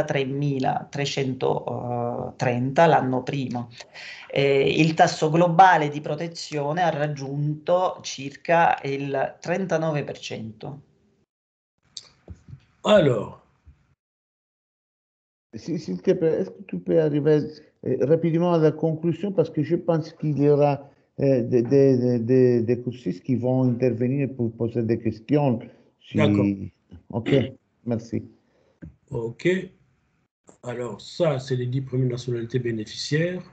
trentatremilatrecentotrenta l'anno prima. Eh, il tasso globale di protezione ha raggiunto circa il trentanove per cento. Alors, s'il te plaît, est-ce que tu peux arriver euh, rapidement à la conclusion parce que je pense qu'il y aura euh, des, des, des, des cursistes qui vont intervenir pour poser des questions. Si... D'accord. Ok, merci. Ok. Alors, ça, c'est les dix premières nationalités bénéficiaires.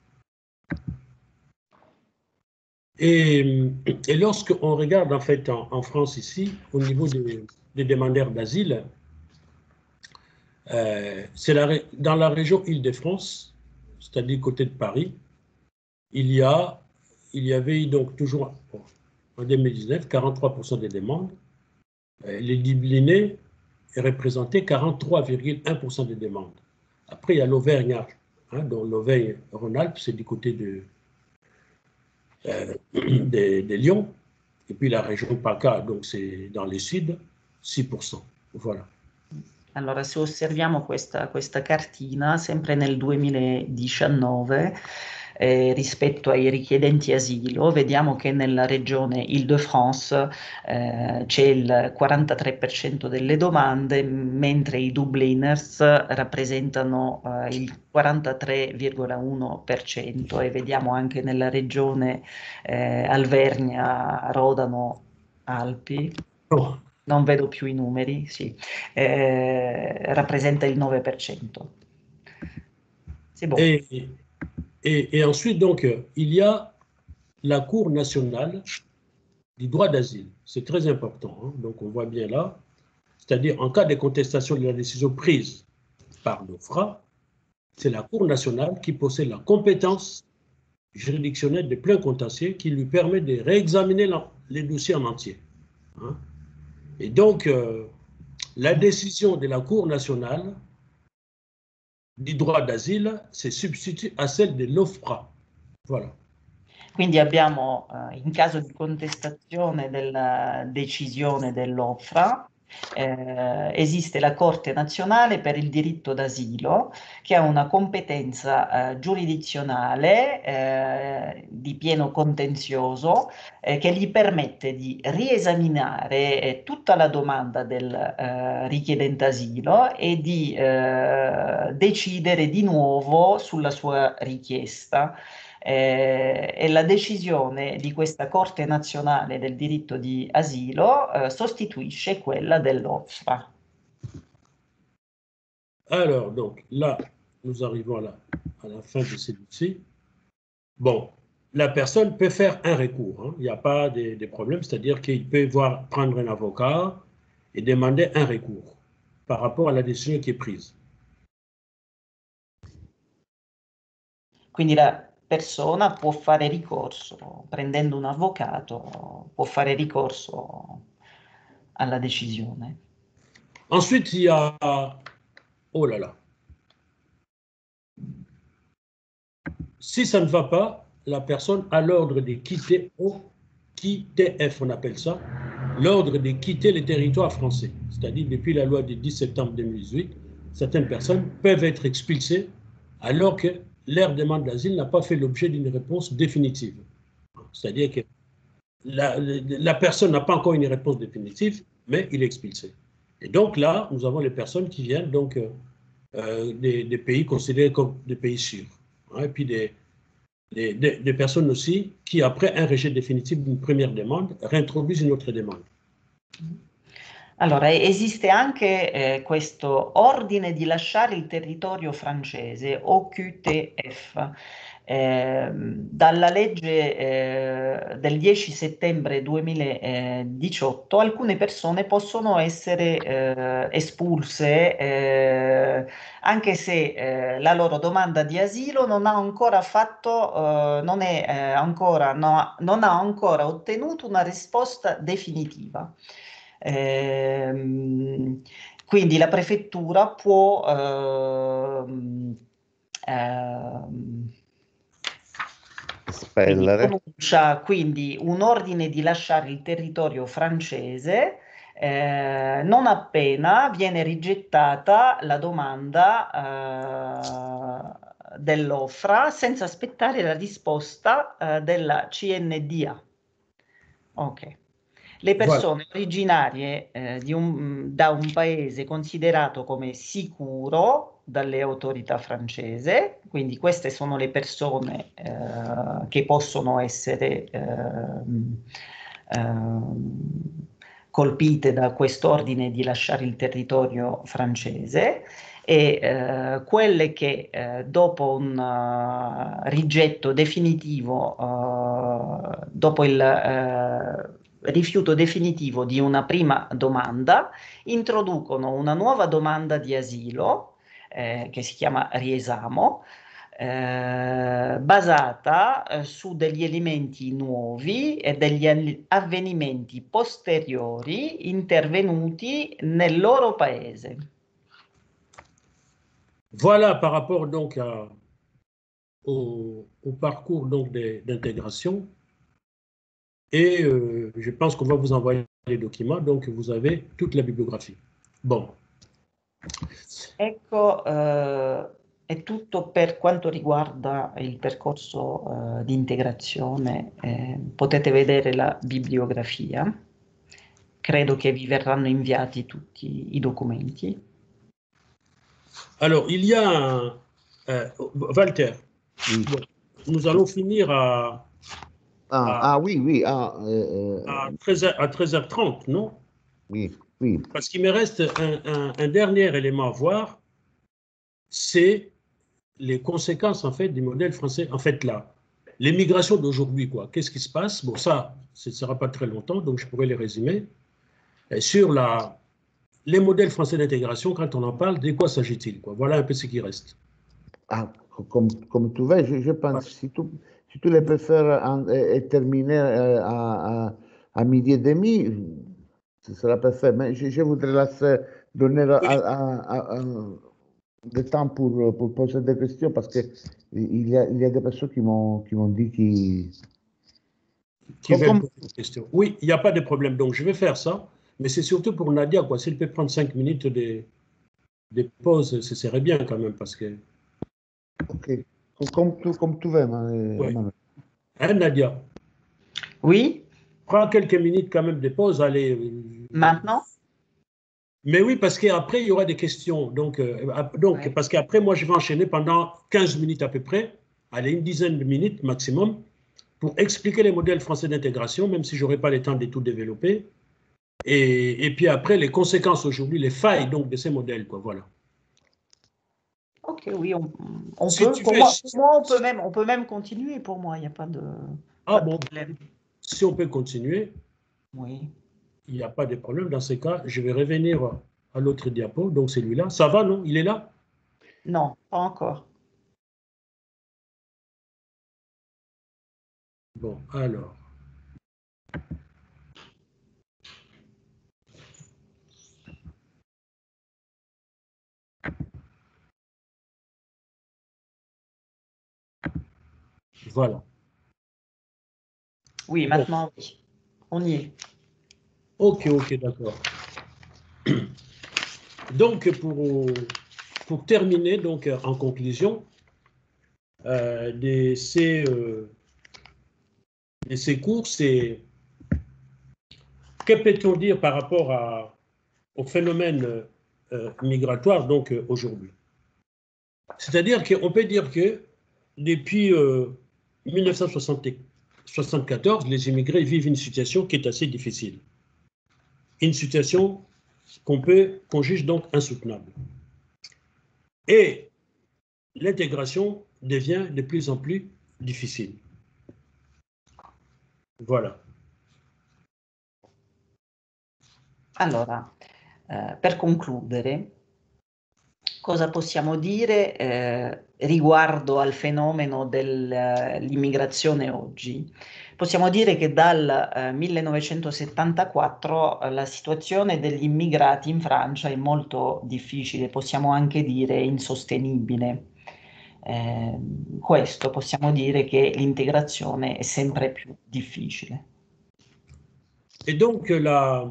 Et, et lorsqu'on regarde, en fait, en, en France ici, au niveau des, des demandeurs d'asile, euh, c'est la, dans la région Île-de-France, c'est-à-dire côté de Paris, il y a, il y avait eu donc toujours, bon, en deux mille dix-neuf, quarante-trois pour cent des demandes. Euh, les Dublinés représentaient quarante-trois virgule un pour cent des demandes. Après, il y a l'Auvergne, hein, dont l'Auvergne-Rhône-Alpes, c'est du côté de, euh, des, des Lyon. Et puis la région PACA, donc c'est dans le sud, six pour cent. Voilà. Allora, se osserviamo questa, questa cartina, sempre nel duemiladiciannove, eh, rispetto ai richiedenti asilo, vediamo che nella regione Île-de-France eh, c'è il quarantatré per cento delle domande, mentre i Dubliners rappresentano eh, il quarantatré virgola uno per cento, e vediamo anche nella regione eh, Alvernia, Rodano, Alpi. Oh. Non vedo più i numeri, sì, eh, rappresenta il nove per cento. C'est bon. Et, et, et ensuite, donc, il y a la Cour nationale du droit d'asile. C'est très important, hein? Donc on voit bien là, c'est-à-dire en cas de contestation de la décision prise par l'OFPRA, c'est la Cour nationale qui possède la compétence juridictionnelle de plein contentieux qui lui permet de réexaminer la, les dossiers en entier. Hein? Et donc, euh, la décision de la Cour nationale du droit d'asile se substitue a celle de l'OFPRA. Voilà. Quindi abbiamo, eh, in caso di contestazione della decisione dell'OFPRA, eh, esiste la Corte nazionale per il diritto d'asilo, che ha una competenza eh, giurisdizionale eh, di pieno contenzioso eh, che gli permette di riesaminare eh, tutta la domanda del eh, richiedente asilo e di eh, decidere di nuovo sulla sua richiesta. Eh, e la decisione di questa Corte nazionale del diritto di asilo eh, sostituisce quella dell'OFPRA. Alors, donc là, nous arrivons à la, à la fin de ce dossier. Bon, la personne peut faire un recours. Hein. Il n'y a pas de, de problème, c'est-à-dire qu'il peut voir, prendre un avocat et demander un recours par rapport à la décision qui est prise. Quindi la persona può fare ricorso, prendendo un avvocato, può fare ricorso alla decisione. Ensuite, il y a... Oh là là. Si ça ne va pas, la personne a l'ordre de quitter, au Q T F, on appelle ça, l'ordre de quitter le territoire français. C'est-à-dire, depuis la loi du dix septembre deux mille dix-huit, certaines personnes peuvent être expulsées alors que leur demande d'asile n'a pas fait l'objet d'une réponse définitive. C'est-à-dire que la, la personne n'a pas encore une réponse définitive, mais il est expulsé. Et donc là, nous avons les personnes qui viennent donc, euh, des, des pays considérés comme des pays sûrs. Hein, et puis des, des, des, des personnes aussi qui, après un rejet définitif d'une première demande, réintroduisent une autre demande. Allora, esiste anche eh, questo ordine di lasciare il territorio francese, O Q T F. Eh, dalla legge eh, del dieci settembre duemiladiciotto alcune persone possono essere eh, espulse eh, anche se eh, la loro domanda di asilo non ha ancora fatto, eh, non, è, eh, ancora, no, non ha ancora ottenuto una risposta definitiva. Eh, quindi la prefettura può eh, eh, Spellere. Quindi pronuncia quindi un ordine di lasciare il territorio francese eh, non appena viene rigettata la domanda eh, dell'OFRA senza aspettare la risposta eh, della C N D A. Ok. Le persone voilà. originarie eh, di un, da un paese considerato come sicuro dalle autorità francesi, quindi queste sono le persone eh, che possono essere eh, eh, colpite da quest'ordine di lasciare il territorio francese e eh, quelle che eh, dopo un uh, rigetto definitivo, uh, dopo il uh, rifiuto definitivo di una prima domanda, introducono una nuova domanda di asilo eh, che si chiama riesamo, eh, basata eh, su degli elementi nuovi e degli avvenimenti posteriori intervenuti nel loro paese. Voilà par rapport donc à, au, au parcours donc d'intégration. Et euh, je pense qu'on va vous envoyer les documents, donc vous avez toute la bibliographie. Bon. Ecco, eh, è tutto per quanto riguarda il percorso eh, di integrazione. Eh, potete vedere la bibliografia. Credo che vi verranno inviati tutti i documenti. Alors, il y a un, euh, Walter, oui. Bon, nous allons finir à Ah, à, ah oui, oui. Ah, euh, à, treize heures, à treize heures trente, non? Oui, oui. Parce qu'il me reste un, un, un dernier élément à voir, c'est les conséquences en fait du modèle français. En fait là, l'émigration d'aujourd'hui, quoi. Qu'est-ce qui se passe? Bon, ça, ce ne sera pas très longtemps, donc je pourrais les résumer. Et sur la, les modèles français d'intégration, quand on en parle, de quoi s'agit-il, quoi? Voilà un peu ce qui reste. Ah, comme, comme tu veux, je, je pense que si tu, si tu les peux faire en, et, et terminer à, à, à midi et demi, ce sera parfait. Mais je, je voudrais laisser donner à, à, à, du temps pour, pour poser des questions parce qu'il y a, il y a des personnes qui m'ont dit qu'ils... Qui veulent comme... poser des questions. Oui, il n'y a pas de problème. Donc, je vais faire ça. Mais c'est surtout pour Nadia, quoi. S'il peut prendre cinq minutes de, de pause, ce serait bien quand même parce que... Ok, comme tu, comme tu veux, oui. Hein, Nadia? Oui. Prends quelques minutes quand même de pause, allez. Maintenant? Mais oui, parce qu'après, il y aura des questions. Donc, euh, donc ouais. Parce qu'après, moi, je vais enchaîner pendant quinze minutes à peu près, allez, une dizaine de minutes maximum, pour expliquer les modèles français d'intégration, même si je n'aurai pas le temps de tout développer. Et, et puis après, les conséquences aujourd'hui, les failles donc, de ces modèles, quoi, voilà. Ok, oui, on, on Si peut. tu Pour fais- moi, pour moi, on peut même, on peut même continuer. Pour moi, il n'y a pas de, Ah pas de bon, problème. si on peut continuer, Oui. il n'y a pas de problème. Dans ce cas, je vais revenir à l'autre diapo, donc celui-là. Ça va, non? Il est là? Non, pas encore. Bon, alors. Voilà. Oui, maintenant, oui. On y est. Ok, ok, d'accord. Donc, pour, pour terminer, donc, en conclusion, euh, de, ces, euh, de ces cours, c'est que peut-on dire par rapport à, au phénomène euh, migratoire donc euh, aujourd'hui? C'est-à-dire qu'on peut dire que depuis euh, mille neuf cent soixante-quatorze, les immigrés vivent une situation qui est assez difficile. Une situation qu'on peut, qu'on juge donc insoutenable. Et l'intégration devient de plus en plus difficile. Voilà. Allora, eh, per concludere, cosa possiamo dire eh, riguardo al fenomeno dell'immigrazione oggi? Possiamo dire che dal eh, millenovecentosettantaquattro eh, la situazione degli immigrati in Francia è molto difficile, possiamo anche dire insostenibile. Eh, questo possiamo dire che l'integrazione è sempre più difficile. Et donc, la,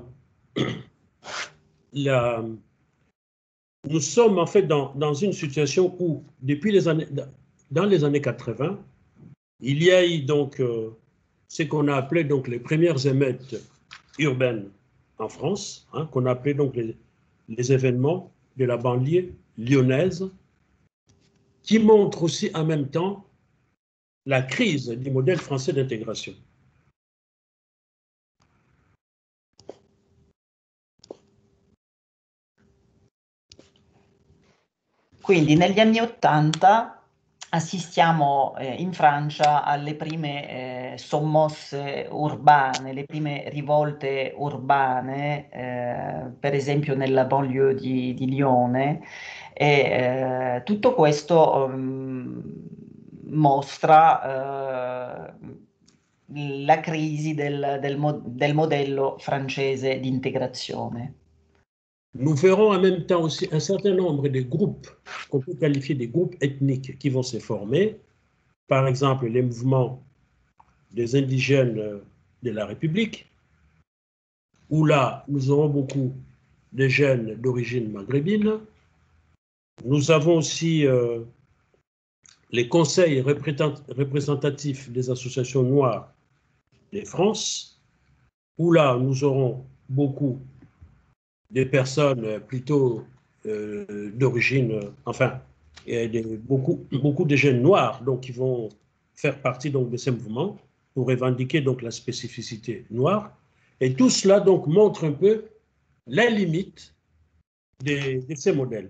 la, nous sommes en fait dans, dans une situation où, depuis les années, dans les années quatre-vingt, il y a eu donc euh, ce qu'on a appelé donc les premières émeutes urbaines en France, hein, qu'on a appelé donc les, les événements de la banlieue lyonnaise, qui montrent aussi en même temps la crise du modèle français d'intégration. Quindi negli anni Ottanta assistiamo eh, in Francia alle prime eh, sommosse urbane, le prime rivolte urbane, eh, per esempio nella banlieue di, di Lione, e eh, tutto questo um, mostra eh, la crisi del, del, mo- del modello francese di integrazione. Nous verrons en même temps aussi un certain nombre de groupes qu'on peut qualifier des groupes ethniques qui vont se former. Par exemple, les mouvements des indigènes de la République, où là, nous aurons beaucoup de jeunes d'origine maghrébine. Nous avons aussi euh, les conseils représentatifs des associations noires de France, où là, nous aurons beaucoup de personnes plutôt euh, d'origine, enfin, et de, beaucoup, beaucoup de jeunes noirs donc, qui vont faire partie donc, de ces mouvements pour revendiquer donc, la spécificité noire. Et tout cela donc, montre un peu la limite de, de ces modèles.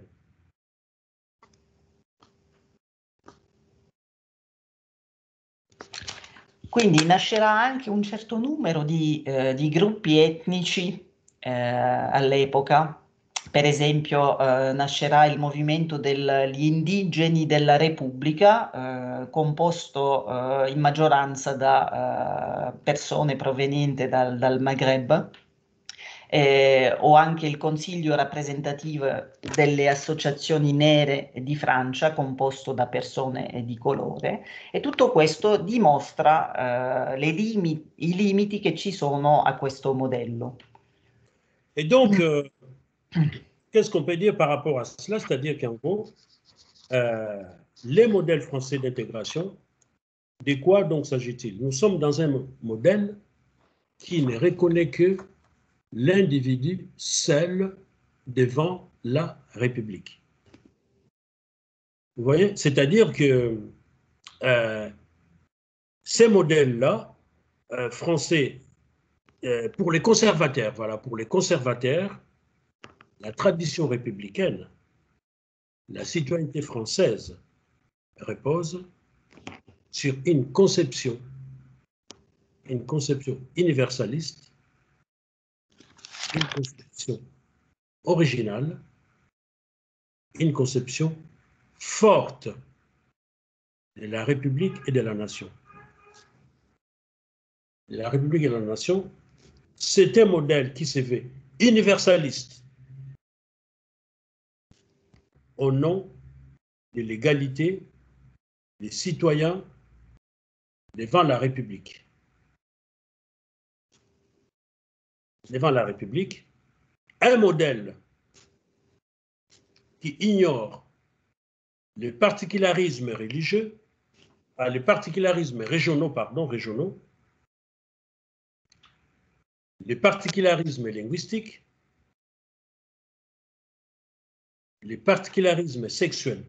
Quindi nascerà anche un certo numero di, eh, di gruppi etnici eh, all'epoca. Per esempio, eh, nascerà il movimento degli indigeni della Repubblica, eh, composto eh, in maggioranza da eh, persone provenienti dal, dal Maghreb. Eh, o anche il consiglio rappresentativo delle associazioni nere di Francia, composto da persone di colore, e tutto questo dimostra eh, le limi- i limiti che ci sono a questo modello. Et donc, euh, qu'est-ce qu'on peut dire par rapport à cela? C'est-à-dire qu'en gros, euh, les modèles français d'intégration, de quoi donc s'agit-il? Nous sommes dans un modèle qui ne reconnaît que l'individu seul devant la République. Vous voyez? C'est-à-dire que euh, ces modèles-là, euh, français, euh, pour les conservateurs, voilà, pour les conservateurs, la tradition républicaine la citoyenneté française repose sur une conception, une conception universaliste, une conception originale, une conception forte de la République et de la nation. La République et la nation, c'est un modèle qui se veut universaliste au nom de l'égalité des citoyens devant la République. Devant la République, un modèle qui ignore les particularismes religieux, ah, les particularismes régionaux, pardon, régionaux, les particularismes linguistiques, les particularismes sexuels,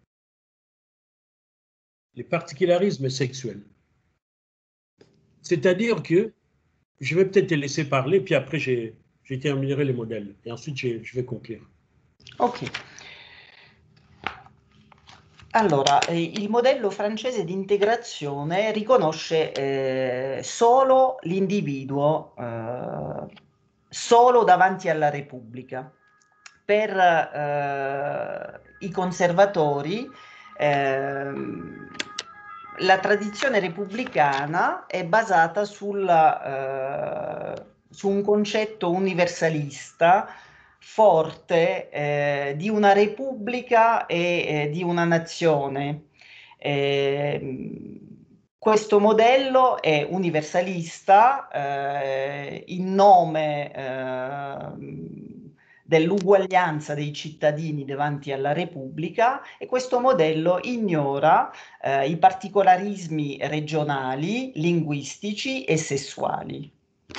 les particularismes sexuels. C'est-à-dire que, je vais peut-être te laisser parler, puis après je, je terminerai les modèles, et ensuite je, je vais conclure. Ok. Allora, eh, il modello francese di integrazione riconosce eh, solo l'individuo, eh, solo davanti alla Repubblica. Per eh, i conservatori eh, la tradizione repubblicana è basata sul, eh, su un concetto universalista forte eh, di una repubblica e eh, di una nazione. Eh, questo modello è universalista eh, in nome eh, dell'uguaglianza dei cittadini davanti alla Repubblica, e questo modello ignora eh, i particolarismi regionali, linguistici e sessuali.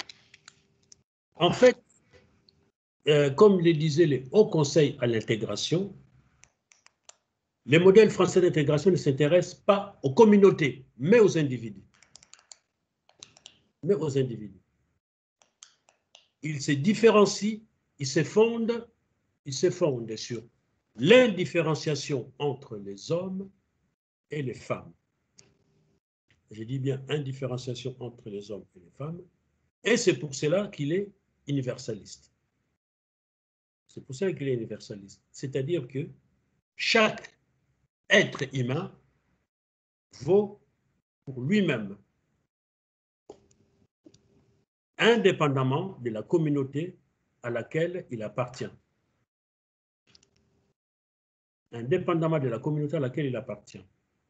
En fait, Euh, comme le disait le Haut Conseil à l'intégration, les modèles français d'intégration ne s'intéressent pas aux communautés, mais aux individus. Mais aux individus. Ils se différencient, ils se fondent, ils se fondent sur l'indifférenciation entre les hommes et les femmes. Je dis bien indifférenciation entre les hommes et les femmes, et c'est pour cela qu'il est universaliste. C'est pour ça qu'il est universaliste. C'est-à-dire que chaque être humain vaut pour lui-même, indépendamment de la communauté à laquelle il appartient. Indépendamment de la communauté à laquelle il appartient.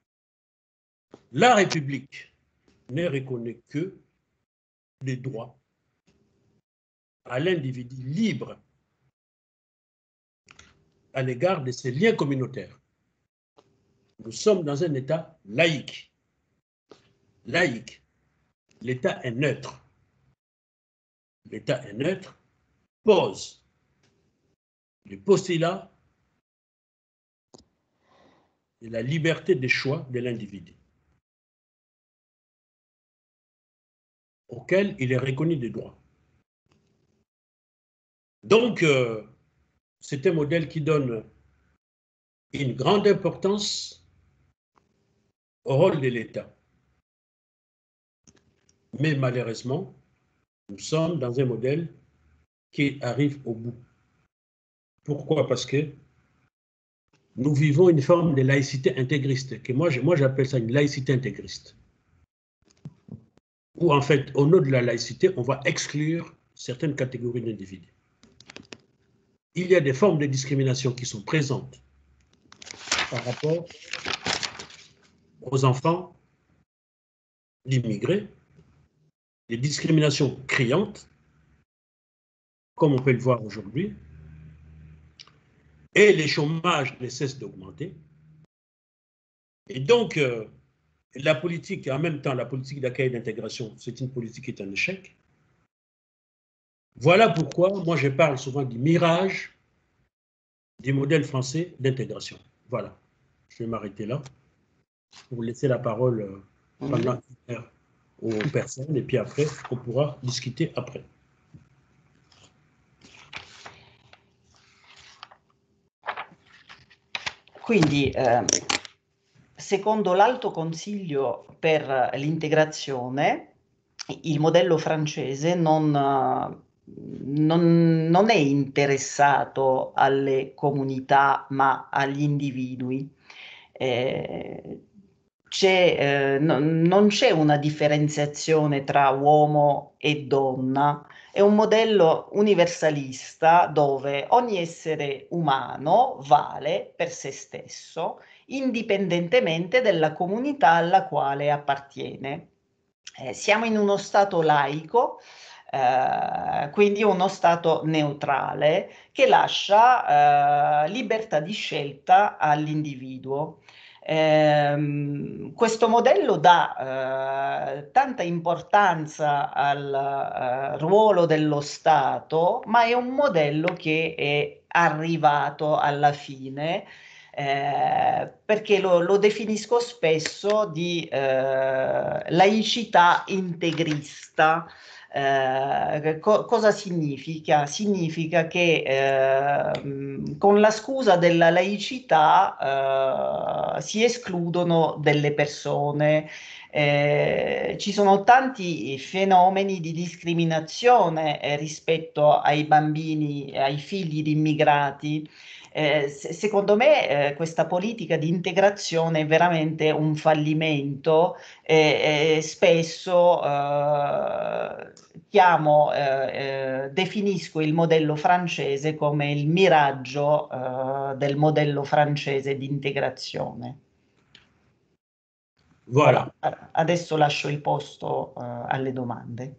La République ne reconnaît que les droits à l'individu libre à l'égard de ses liens communautaires. Nous sommes dans un État laïque. Laïque. L'État est neutre. L'État est neutre, pose le postulat de la liberté de choix de l'individu, auquel il est reconnu des droits. Donc, euh, c'est un modèle qui donne une grande importance au rôle de l'État. Mais malheureusement, nous sommes dans un modèle qui arrive au bout. Pourquoi? Parce que nous vivons une forme de laïcité intégriste, que moi, moi j'appelle ça une laïcité intégriste. Où en fait, au nom de la laïcité, on va exclure certaines catégories d'individus. Il y a des formes de discrimination qui sont présentes par rapport aux enfants d'immigrés, des discriminations criantes, comme on peut le voir aujourd'hui, et les chômages ne cessent d'augmenter. Et donc, euh, la politique, en même temps, la politique d'accueil et d'intégration, c'est une politique qui est un échec. Voilà pourquoi, moi, je parle souvent du mirage du modèle français d'intégration. Voilà. Je vais m'arrêter là pour laisser la parole euh, pendant une heure aux personnes, et puis après, on pourra discuter après. quindi, eh, secondo l'Alto Consiglio per l'integrazione, il modello francese non, non, non è interessato alle comunità ma agli individui. Eh, c'è, eh, no, non c'è una differenziazione tra uomo e donna, è un modello universalista dove ogni essere umano vale per se stesso, indipendentemente dalla comunità alla quale appartiene. Eh, siamo in uno stato laico, eh, quindi uno stato neutrale che lascia eh, libertà di scelta all'individuo. Eh, questo modello dà eh, tanta importanza al eh, ruolo dello Stato, ma è un modello che è arrivato alla fine. Eh, perché lo, lo definisco spesso di eh, laicità integrista. Eh, co- cosa significa? Significa che eh, con la scusa della laicità eh, si escludono delle persone. Eh, ci sono tanti fenomeni di discriminazione eh, rispetto ai bambini, ai figli di immigrati. Eh, se- secondo me eh, questa politica di integrazione è veramente un fallimento e, e spesso eh, chiamo, eh, eh, definisco il modello francese come il miraggio eh, del modello francese di integrazione. Voilà. Adesso lascio il posto eh, alle domande.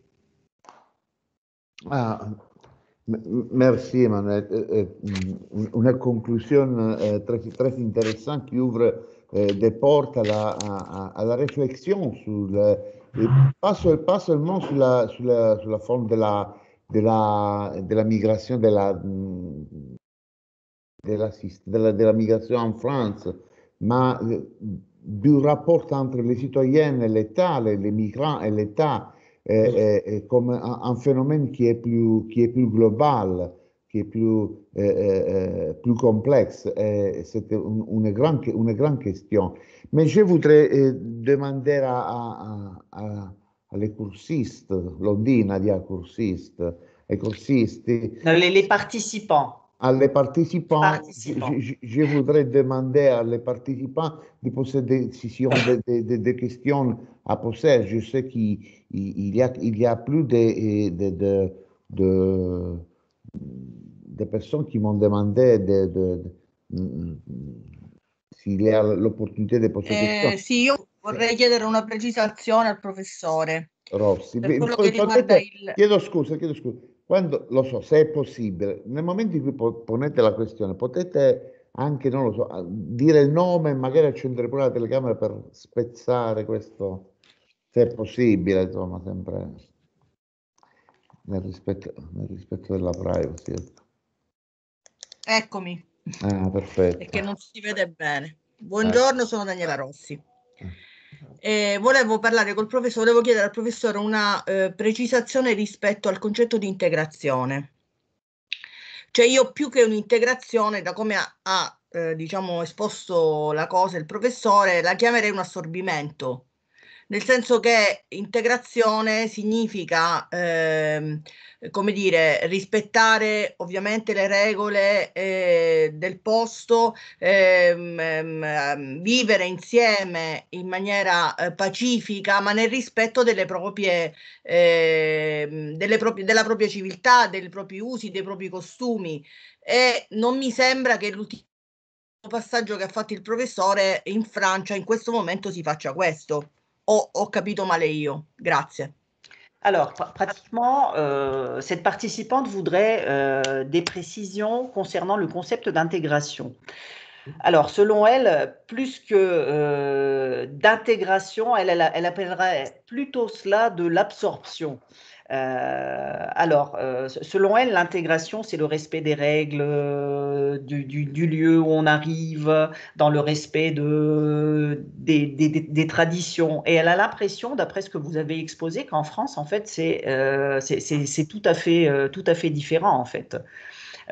Ah, merci, Emmanuel. Euh, euh, une conclusion euh, très, très intéressante qui ouvre euh, des portes à la, à, à la réflexion sur le, et pas, seul, pas seulement sur la, sur la, sur la forme de la, de la, de la migration, de la, de la, de la, de la migration en France, mais du rapport entre les citoyens et l'État, les, les migrants et l'État, eh, eh, comme un, un phénomène qui est plus, qui est plus global, qui est plus, eh, eh, plus complexe. C'était une, une, grande, une grande question. Mais je voudrais eh, demander à, à, à, à les coursistes, Londina dit à coursistes, ai corsisti. Les, les participants. Alle participants, je, je, je voudrais demander à les participants de poser des, s'ils ont des, des, des questions à poser. Je sais qu'il il y a, il y a plus de, de, de, de, de personnes qui m'ont demandé de, de, de, s'il y a l'opportunità di poter eh, questioni. Sì, io vorrei chiedere una precisazione al professore. Rossi, per quello poi, che riguarda potete, il... chiedo scusa, chiedo scusa. Quando, lo so, se è possibile, nel momento in cui po- ponete la questione, potete anche, non lo so, dire il nome e magari accendere pure la telecamera per spezzare questo, se è possibile, insomma, sempre nel rispetto, nel rispetto della privacy. Eccomi. Ah, perfetto. Perché non si vede bene. Buongiorno, sono Daniela Rossi. Eh, volevo parlare col professore, volevo chiedere al professore una eh, precisazione rispetto al concetto di integrazione. Cioè io più che un'integrazione, da come ha, ha eh, diciamo esposto la cosa il professore, la chiamerei un assorbimento. Nel senso che integrazione significa, ehm, come dire, rispettare ovviamente le regole eh, del posto, ehm, ehm, vivere insieme in maniera eh, pacifica, ma nel rispetto delle proprie, eh, delle proprie, della propria civiltà, dei propri usi, dei propri costumi. E non mi sembra che l'ultimo passaggio che ha fatto il professore in Francia in questo momento si faccia questo. O ho capito male io? Grazie. Alors, pr pratiquement, euh, cette participante voudrait euh, des précisions concernant le concept d'intégration. Alors, selon elle, plus que euh, d'intégration, elle, elle, elle appellerait plutôt cela de l'absorption. Euh, alors, euh, selon elle, l'intégration, c'est le respect des règles euh, du, du, du lieu où on arrive, dans le respect de, des, des, des traditions. Et elle a l'impression, d'après ce que vous avez exposé, qu'en France, en fait, c'est euh, c'est tout à fait, euh, tout à fait différent, en fait.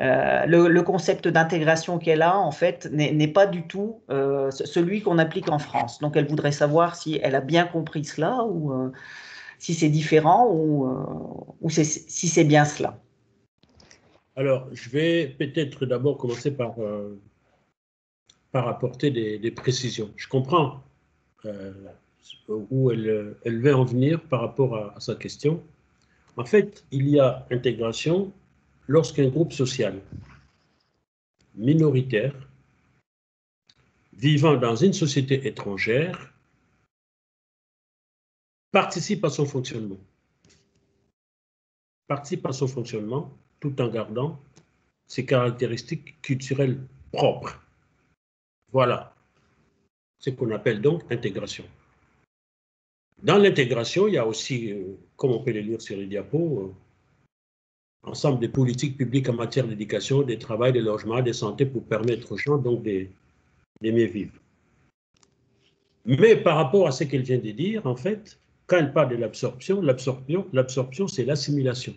euh, le, le concept d'intégration qu'elle a, en fait, n'est pas du tout euh, celui qu'on applique en France. Donc, elle voudrait savoir si elle a bien compris cela ou euh, si c'est différent ou, euh, ou si c'est bien cela. Alors, je vais peut-être d'abord commencer par, euh, par apporter des, des précisions. Je comprends euh, où elle, elle veut en venir par rapport à, à sa question. En fait, il y a intégration lorsqu'un groupe social minoritaire vivant dans une société étrangère participe à son fonctionnement. Participe à son fonctionnement tout en gardant ses caractéristiques culturelles propres. Voilà ce qu'on appelle donc intégration. Dans l'intégration, il y a aussi, euh, comme on peut le lire sur les diapos, euh, ensemble des politiques publiques en matière d'éducation, de travail, de logement, de santé pour permettre aux gens donc d'aimer vivre. Mais par rapport à ce qu'elle vient de dire, en fait, quand elle parle de l'absorption, l'absorption, l'absorption, c'est l'assimilation.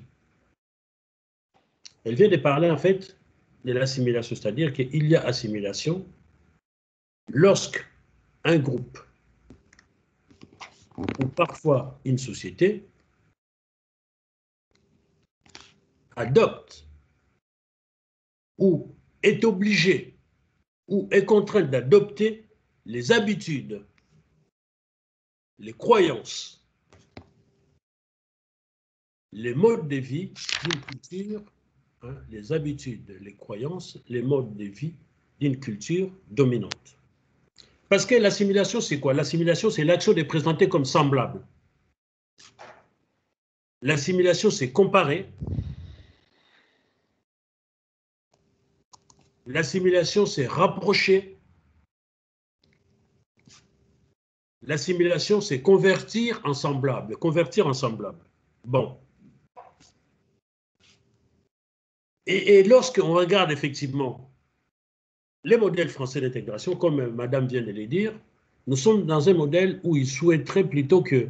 Elle vient de parler, en fait, de l'assimilation, c'est-à-dire qu'il y a assimilation lorsque un groupe ou parfois une société adopte ou est obligé ou est contrainte d'adopter les habitudes, les croyances, les modes de vie d'une culture, hein, les habitudes, les croyances, les modes de vie d'une culture dominante. Parce que l'assimilation, c'est quoi? L'assimilation, c'est l'action de présenter comme semblable. L'assimilation, c'est comparer. L'assimilation, c'est rapprocher. L'assimilation, c'est convertir en semblable. Convertir en semblable. Bon. Et, et lorsqu'on regarde effectivement les modèles français d'intégration, comme Madame vient de le dire, nous sommes dans un modèle où ils souhaiteraient plutôt que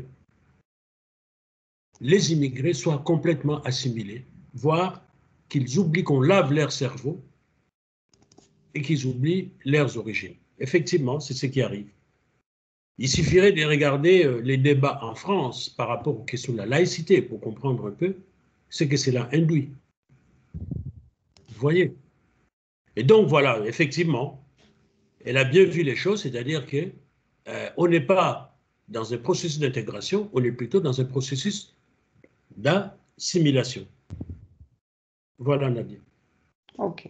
les immigrés soient complètement assimilés, voire qu'ils oublient qu'on lave leur cerveau et qu'ils oublient leurs origines. Effectivement, c'est ce qui arrive. Il suffirait de regarder les débats en France par rapport aux questions de la laïcité pour comprendre un peu ce que cela induit. Vous voyez? Et donc voilà, effectivement, elle a bien vu les choses, c'est-à-dire qu'on euh, n'est pas dans un processus d'intégration, on est plutôt dans un processus d'assimilation. Voilà, Nadia. Ok.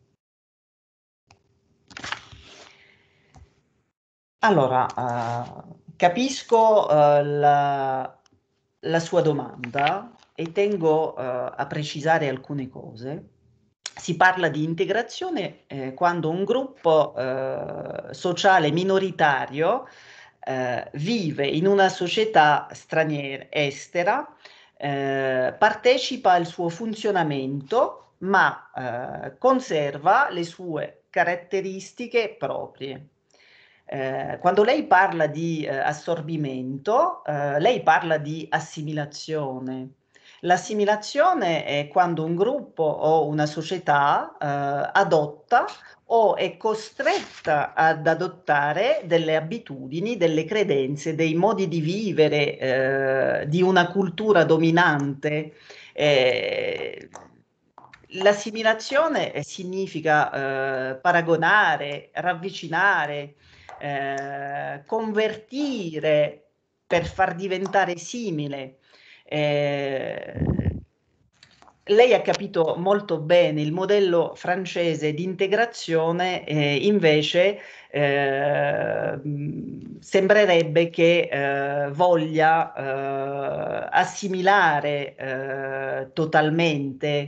Allora, uh, capisco uh, la, la sua domanda e tengo uh, a precisare alcune cose. Si parla di integrazione eh, quando un gruppo eh, sociale minoritario eh, vive in una società straniera, estera, eh, partecipa al suo funzionamento, ma eh, conserva le sue caratteristiche proprie. Eh, quando lei parla di eh, assorbimento, eh, lei parla di assimilazione. L'assimilazione è quando un gruppo o una società eh, adotta o è costretta ad adottare delle abitudini, delle credenze, dei modi di vivere eh, di una cultura dominante. Eh, l'assimilazione significa eh, paragonare, ravvicinare, eh, convertire per far diventare simile. Eh, lei ha capito molto bene il modello francese di integrazione, eh, invece eh, sembrerebbe che eh, voglia eh, assimilare eh, totalmente,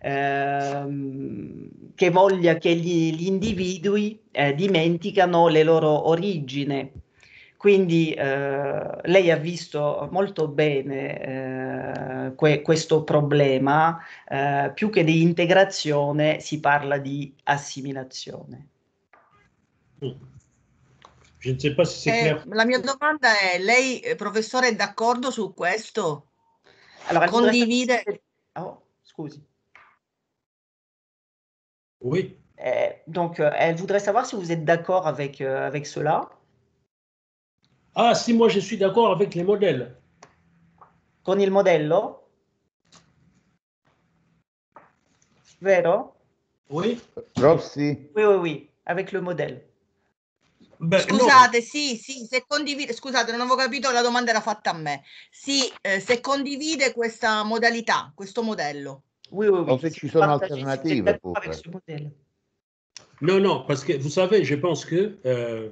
eh, che voglia che gli, gli individui eh, dimenticano le loro origini. Quindi eh, lei ha visto molto bene eh, que questo problema, eh, più che di integrazione si parla di assimilazione. Je ne sais pas si c'est eh, clair. La mia domanda è, lei professore è d'accordo su questo? Allora, condivide? Oh, scusi. Oui. Euh, donc, euh, elle voudrait savoir si vous êtes d'accord avec, euh, avec cela. Ah, si moi je suis d'accord avec les modèles. Con il modello? Vero? Oui. Rossi? Oui, oui, oui, avec le modèle. Ben, Scusate, sì, sì, se condivide, scusate, non avevo capito, la domanda era fatta a me. Sì, eh, se condivide questa modalità, questo modello. Oui, oui, oui. O se ci sono alternative pure. Non, non, parce que vous savez, je pense que euh,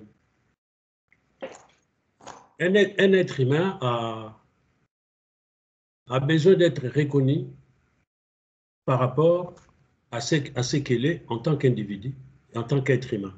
un, être, un être humain a, a besoin d'être reconnu par rapport à ce, à ce qu'il est en tant qu'individu, en tant qu'être humain.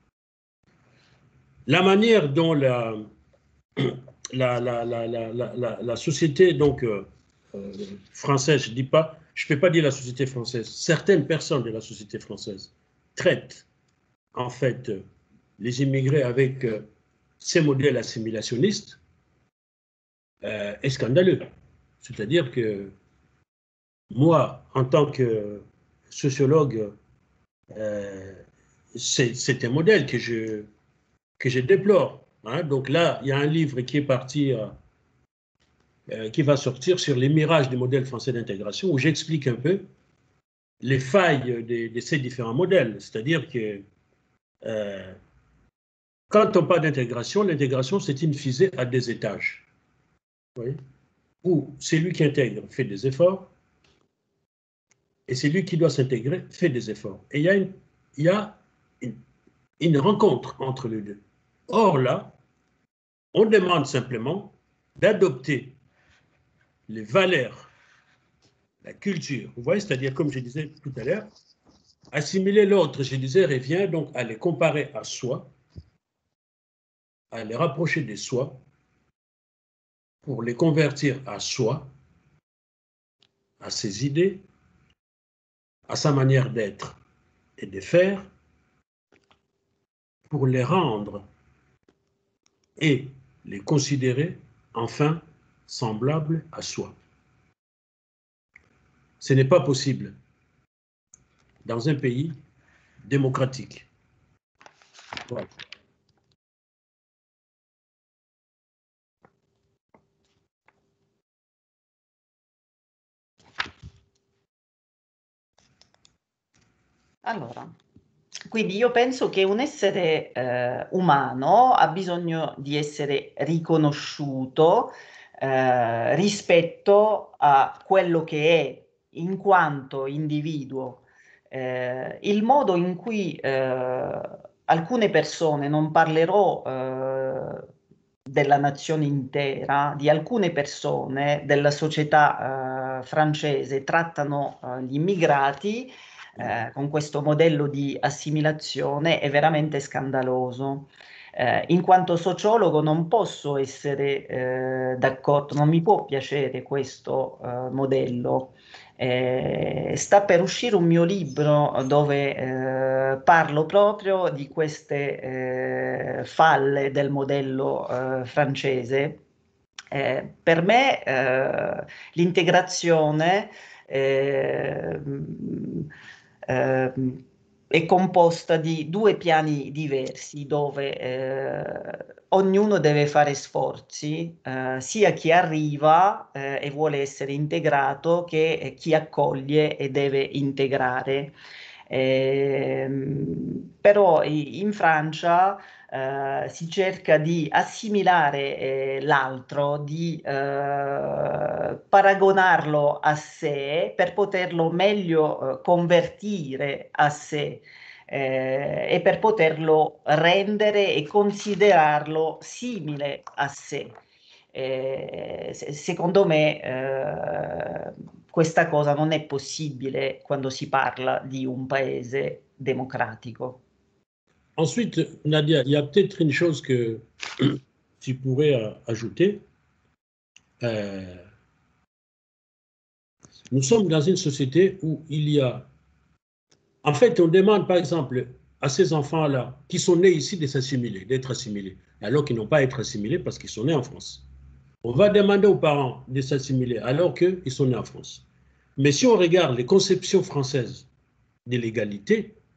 La manière dont la, la, la, la, la, la, la société donc, euh, euh, française, je dis pas, je ne peux pas dire la société française, certaines personnes de la société française traitent en fait les immigrés avec euh, ces modèles assimilationnistes euh, est scandaleux. C'est-à-dire que moi, en tant que sociologue, euh, c'est un modèle que je, que je déplore. Hein. Donc là, il y a un livre qui est parti, euh, euh, qui va sortir sur les mirages des modèles français d'intégration, où j'explique un peu les failles de, de ces différents modèles. C'est-à-dire que euh, quand on parle d'intégration, l'intégration, c'est une fusée à des étages. Vous voyez, où celui qui intègre fait des efforts, et celui qui doit s'intégrer fait des efforts. Et il y a une, il y a une, une rencontre entre les deux. Or là, on demande simplement d'adopter les valeurs, la culture. Vous voyez, c'est-à-dire, comme je disais tout à l'heure, assimiler l'autre, je disais, revient donc à les comparer à soi, à les rapprocher de soi, pour les convertir à soi, à ses idées, à sa manière d'être et de faire, pour les rendre et les considérer enfin semblables à soi. Ce n'est pas possible dans un pays démocratique. Voilà. Allora, quindi io penso che un essere eh, umano ha bisogno di essere riconosciuto eh, rispetto a quello che è in quanto individuo. Eh, il modo in cui eh, alcune persone, non parlerò eh, della nazione intera, di alcune persone della società eh, francese trattano eh, gli immigrati eh, con questo modello di assimilazione è veramente scandaloso. Eh, in quanto sociologo non posso essere eh, d'accordo, non mi può piacere questo eh, modello. Eh, sta per uscire un mio libro dove eh, parlo proprio di queste eh, falle del modello eh, francese. Eh, per me eh, l'integrazione eh, eh, è composta di due piani diversi dove eh, ognuno deve fare sforzi, eh, sia chi arriva eh, e vuole essere integrato che chi accoglie e deve integrare. Eh, però in Francia eh, si cerca di assimilare eh, l'altro, di eh, paragonarlo a sé per poterlo meglio eh, convertire a sé. Eh, e per poterlo rendere e considerarlo simile a sé. Eh, se, secondo me eh, questa cosa non è possibile quando si parla di un paese démocratico. Ensuite, Nadia, il y a peut-être une chose que tu pourrais euh, ajouter. Euh, nous sommes dans une société où il y a... En fait, on demande, par exemple, à ces enfants-là qui sont nés ici de s'assimiler, d'être assimilés, alors qu'ils n'ont pas à être assimilés parce qu'ils sont nés en France. On va demander aux parents de s'assimiler alors qu'ils sont nés en France. Mais si on regarde les conceptions françaises de l'égalité,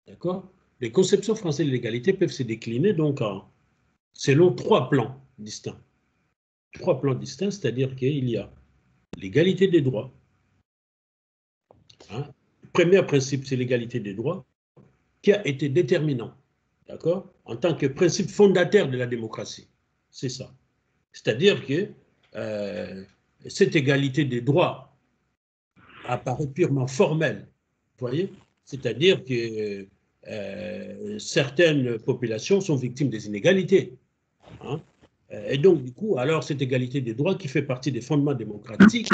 D'accord? Les conceptions françaises de l'égalité peuvent se décliner donc en, selon trois plans distincts. Trois plans distincts, c'est-à-dire qu'il y a l'égalité des droits. Hein? Le premier principe, c'est l'égalité des droits, qui a été déterminant, d'accord, en tant que principe fondateur de la démocratie. C'est ça. C'est-à-dire que euh, cette égalité des droits apparaît purement formelle, vous voyez? C'est-à-dire que euh, certaines populations sont victimes des inégalités. Hein? Et donc, du coup, alors cette égalité des droits qui fait partie des fondements démocratiques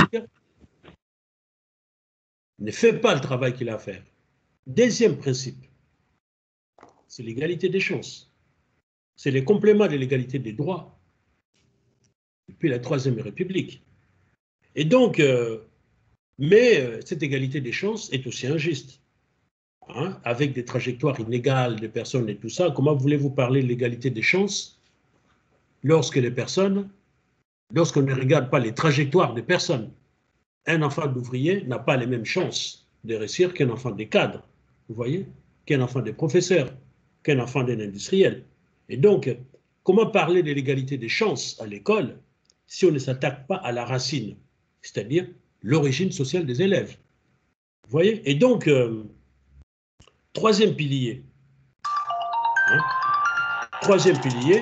ne fait pas le travail qu'il a à faire. Deuxième principe, c'est l'égalité des chances. C'est les compléments de l'égalité des droits depuis la Troisième République. Et donc, euh, mais euh, cette égalité des chances est aussi injuste. Hein, avec des trajectoires inégales des personnes et tout ça, comment voulez-vous parler de l'égalité des chances lorsque les personnes, lorsqu'on ne regarde pas les trajectoires des personnes? Un enfant d'ouvrier n'a pas les mêmes chances de réussir qu'un enfant des cadres, vous voyez, qu'un enfant des professeurs, qu'un enfant d'un industriel. Et donc, comment parler de l'égalité des chances à l'école si on ne s'attaque pas à la racine, c'est-à-dire l'origine sociale des élèves? Vous voyez? Et donc, euh, troisième pilier, hein, troisième pilier,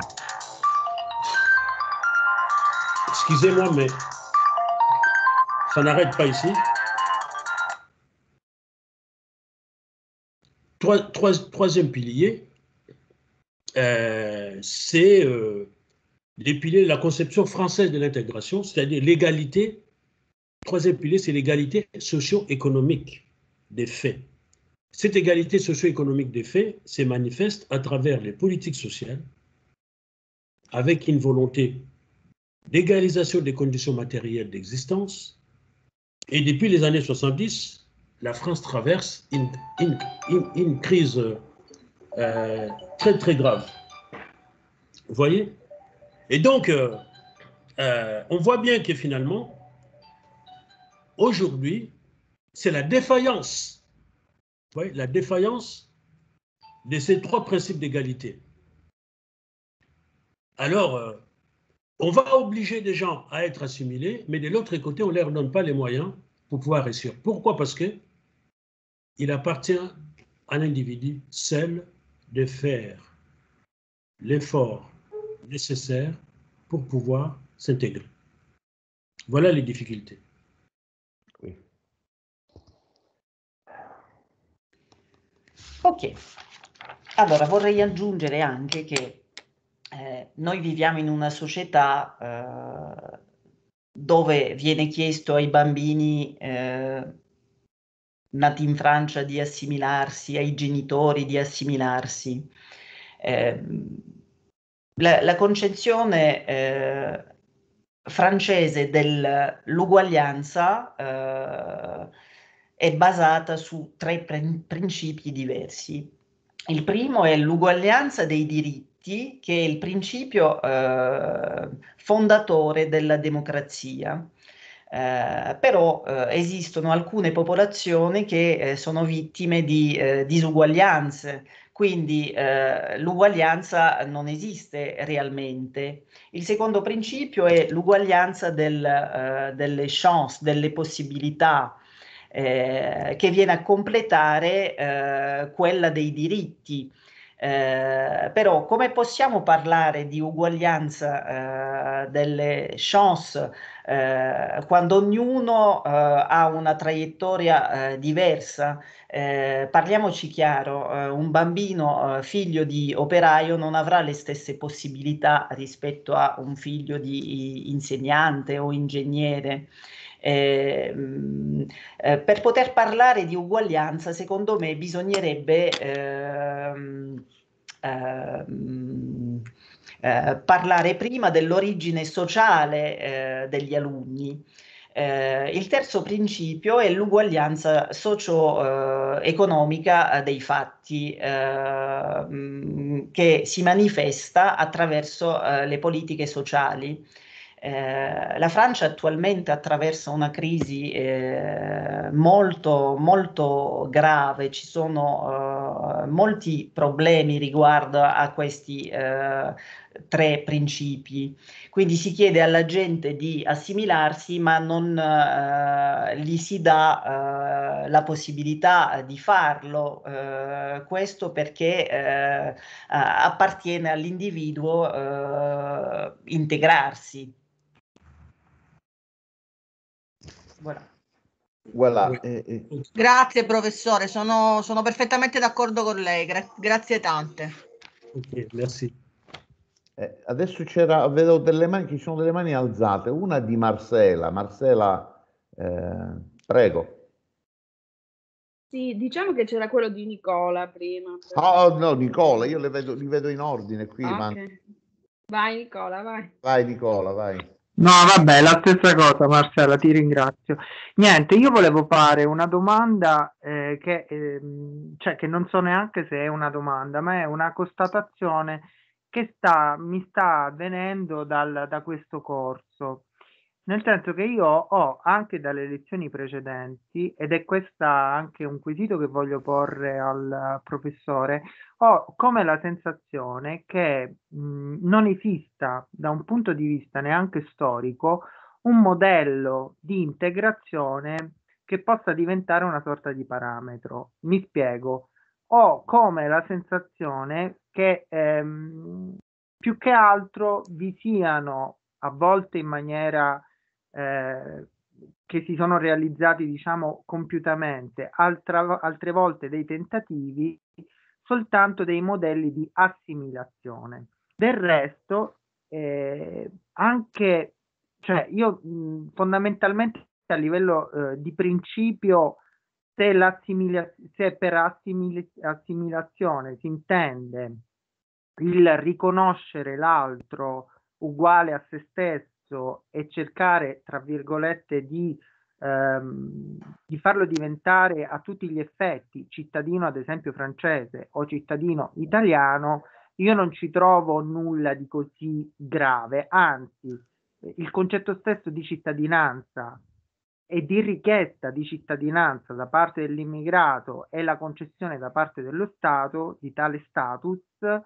excusez-moi, mais ça n'arrête pas ici. Trois, trois, troisième pilier, euh, c'est euh, les piliers de la conception française de l'intégration, c'est-à-dire l'égalité. Troisième pilier, c'est l'égalité socio-économique des faits. Cette égalité socio-économique des faits se manifeste à travers les politiques sociales, avec une volonté d'égalisation des conditions matérielles d'existence. Et depuis les années soixante-dix, la France traverse une, une, une, une crise euh, très très grave. Vous voyez? Et donc, euh, euh, on voit bien que finalement, aujourd'hui, c'est la défaillance, vous voyez, la défaillance de ces trois principes d'égalité. Alors, euh, on va obliger des gens à être assimilés, mais de l'autre côté, on ne leur donne pas les moyens pour pouvoir réussir. Pourquoi? Parce qu'il appartient à l'individu seul de faire l'effort nécessaire pour pouvoir s'intégrer. Voilà les difficultés. Oui. Ok, allora vorrei aggiungere anche che eh, noi viviamo in una società eh, dove viene chiesto ai bambini eh, nati in Francia di assimilarsi, ai genitori di assimilarsi. Eh, la, la concezione eh, francese dell'uguaglianza eh, è basata su tre principi diversi. Il primo è l'uguaglianza dei diritti, che è il principio eh, fondatore della democrazia. Eh, però eh, esistono alcune popolazioni che eh, sono vittime di eh, disuguaglianze, quindi eh, l'uguaglianza non esiste realmente. Il secondo principio è l'uguaglianza del, eh, delle chance, delle possibilità, eh, che viene a completare eh, quella dei diritti. Eh, però come possiamo parlare di uguaglianza eh, delle chance eh, quando ognuno eh, ha una traiettoria eh, diversa? Eh, parliamoci chiaro, eh, un bambino eh, figlio di operaio non avrà le stesse possibilità rispetto a un figlio di insegnante o ingegnere. Eh, eh, per poter parlare di uguaglianza, secondo me, bisognerebbe ehm, ehm, eh, parlare prima dell'origine sociale eh, degli alunni. Eh, il terzo principio è l'uguaglianza socio-economica eh, dei fatti eh, che si manifesta attraverso eh, le politiche sociali. Eh, la Francia attualmente attraversa una crisi eh, molto, molto grave, ci sono uh, molti problemi riguardo a questi uh, tre principi. Quindi si chiede alla gente di assimilarsi, ma non uh, gli si dà uh, la possibilità di farlo. Uh, questo perché uh, uh, appartiene all'individuo uh, integrarsi. Voilà. Voilà. Eh, eh. Grazie professore, sono, sono perfettamente d'accordo con lei, Gra- grazie tante. Ok, merci. Eh, adesso c'era, vedo delle mani, ci sono delle mani alzate, una di Marcela. Marcela, eh, prego. Sì, diciamo che c'era quello di Nicola prima. Oh no, Nicola, io le vedo, li vedo in ordine qui. Ok, Ma... vai Nicola, vai. Vai Nicola, vai. No, vabbè, la stessa cosa, Marcella, ti ringrazio. Niente, io volevo fare una domanda eh, che, ehm, cioè, che non so neanche se è una domanda, ma è una constatazione che sta, mi sta avvenendo dal, da questo corso. Nel senso che io ho anche dalle lezioni precedenti, ed è questa anche un quesito che voglio porre al professore, ho come la sensazione che mh, non esista da un punto di vista neanche storico un modello di integrazione che possa diventare una sorta di parametro. Mi spiego. Ho come la sensazione che ehm, più che altro vi siano a volte in maniera eh, che si sono realizzati, diciamo, compiutamente, altra, altre volte dei tentativi, soltanto dei modelli di assimilazione. Del resto, eh, anche, cioè io mh, fondamentalmente a livello eh, di principio, se, se per assimil assimilazione si intende il riconoscere l'altro uguale a se stesso e cercare, tra virgolette, di, ehm, di farlo diventare a tutti gli effetti cittadino, ad esempio, francese o cittadino italiano, io non ci trovo nulla di così grave, anzi, il concetto stesso di cittadinanza e di richiesta di cittadinanza da parte dell'immigrato e la concessione da parte dello Stato di tale status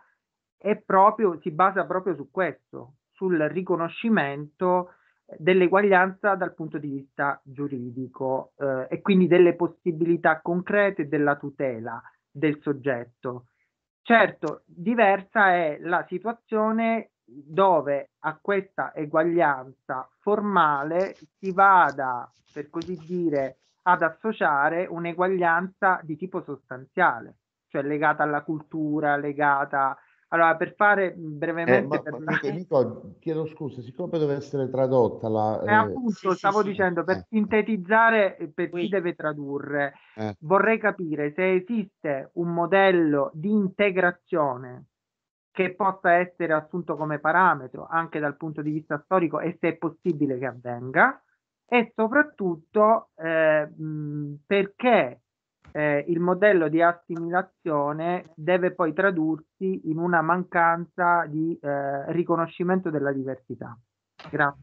è proprio, si basa proprio su questo, sul riconoscimento dell'eguaglianza dal punto di vista giuridico eh, e quindi delle possibilità concrete della tutela del soggetto. Certo, diversa è la situazione dove a questa eguaglianza formale si vada, per così dire, ad associare un'eguaglianza di tipo sostanziale, cioè legata alla cultura, legata... Allora, per fare brevemente... Eh, ma, per... ma, Nico, Nico, chiedo scusa, siccome deve essere tradotta la... Eh, Eh... appunto, sì, stavo sì, dicendo, sì. per Eh. sintetizzare, per Oui. chi deve tradurre, Eh. vorrei capire se esiste un modello di integrazione che possa essere assunto come parametro anche dal punto di vista storico e se è possibile che avvenga, e soprattutto eh, mh, perché eh, il modello di assimilazione deve poi tradursi in una mancanza di eh, riconoscimento della diversità. Grazie.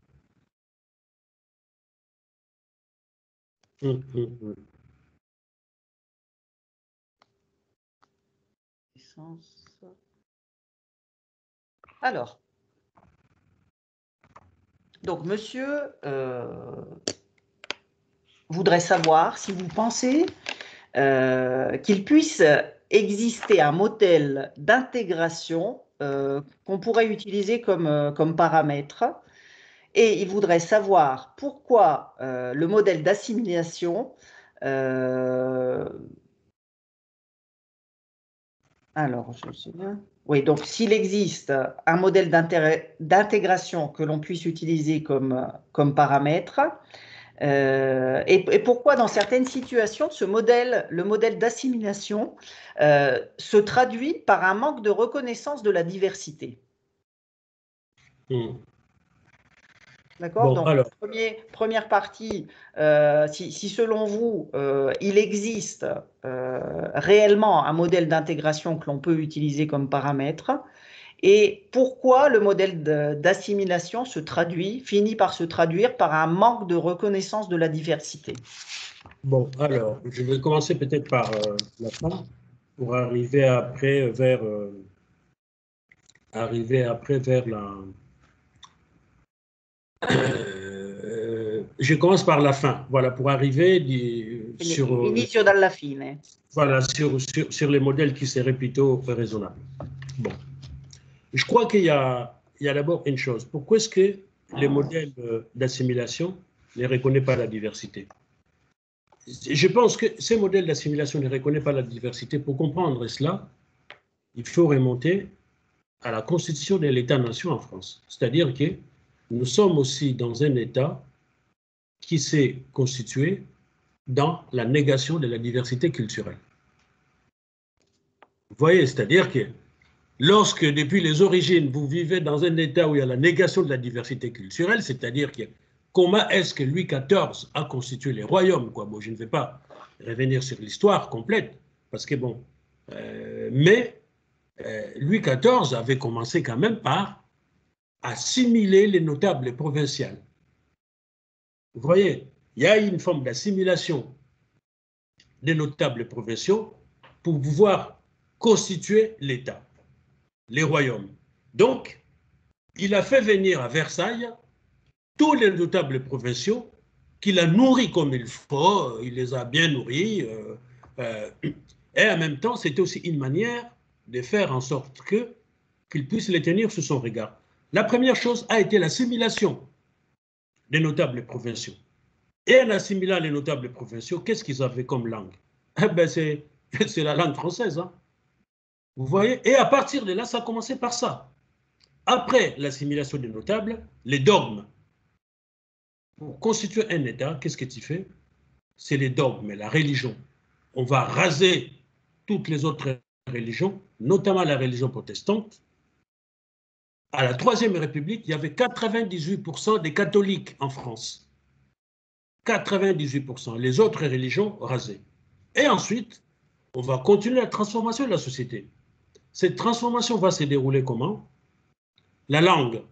Mm-hmm. Alors, donc monsieur euh, voudrait savoir si vous pensez euh, qu'il puisse exister un modèle d'intégration euh, qu'on pourrait utiliser comme, euh, comme paramètre, et il voudrait savoir pourquoi euh, le modèle d'assimilation euh, alors, je sais bien. Oui, donc s'il existe un modèle d'intégration que l'on puisse utiliser comme, comme paramètre, euh, et, et pourquoi dans certaines situations, ce modèle, le modèle d'assimilation euh, se traduit par un manque de reconnaissance de la diversité. Mm. D'accord. Bon, donc, alors. premier, première partie, euh, si, si selon vous, euh, il existe euh, réellement un modèle d'intégration que l'on peut utiliser comme paramètre, et pourquoi le modèle d'assimilation se traduit, finit par se traduire par un manque de reconnaissance de la diversité. Bon, alors, je vais commencer peut-être par euh, la fin. pour arriver après vers, euh, arriver après vers la... Euh, je commence par la fin, voilà, pour arriver di, sur, Inizio dalla fine. Voilà, sur, sur, sur les modèles qui seraient plutôt raisonnables. Bon. Je crois qu'il y a, il y a d'abord une chose. Pourquoi est-ce que les modèles d'assimilation ne reconnaissent pas la diversité? Je pense que ces modèles d'assimilation ne reconnaissent pas la diversité. Pour comprendre cela, il faut remonter à la constitution de l'État-nation en France. C'est-à-dire que nous sommes aussi dans un État qui s'est constitué dans la négation de la diversité culturelle. Vous voyez, c'est-à-dire que lorsque, depuis les origines, vous vivez dans un État où il y a la négation de la diversité culturelle, c'est-à-dire que comment est-ce que Louis quatorze a constitué les royaumes, quoi. Bon, je ne vais pas revenir sur l'histoire complète, parce que bon, euh, mais euh, Louis quatorze avait commencé quand même par assimiler les notables provinciaux. Vous voyez, il y a une forme d'assimilation des notables provinciaux pour pouvoir constituer l'État, les royaumes. Donc, il a fait venir à Versailles tous les notables provinciaux qu'il a nourris comme il faut, il les a bien nourris, euh, euh, et en même temps, c'était aussi une manière de faire en sorte que, qu'il puisse les tenir sous son regard. La première chose a été l'assimilation des notables provinciaux. Et en assimilant les notables provinciaux, qu'est-ce qu'ils avaient comme langue? Eh ben c'est, c'est la langue française. Hein. Vous voyez? Et à partir de là, ça a commencé par ça. Après l'assimilation des notables, les dogmes. Pour constituer un État, qu'est-ce que tu fais? C'est les dogmes, la religion. On va raser toutes les autres religions, notamment la religion protestante. À la Troisième République, il y avait quatre-vingt-dix-huit pour cent des catholiques en France. quatre-vingt-dix-huit pour cent. Les autres religions rasées. Et ensuite, on va continuer la transformation de la société. Cette transformation va se dérouler comment? La langue.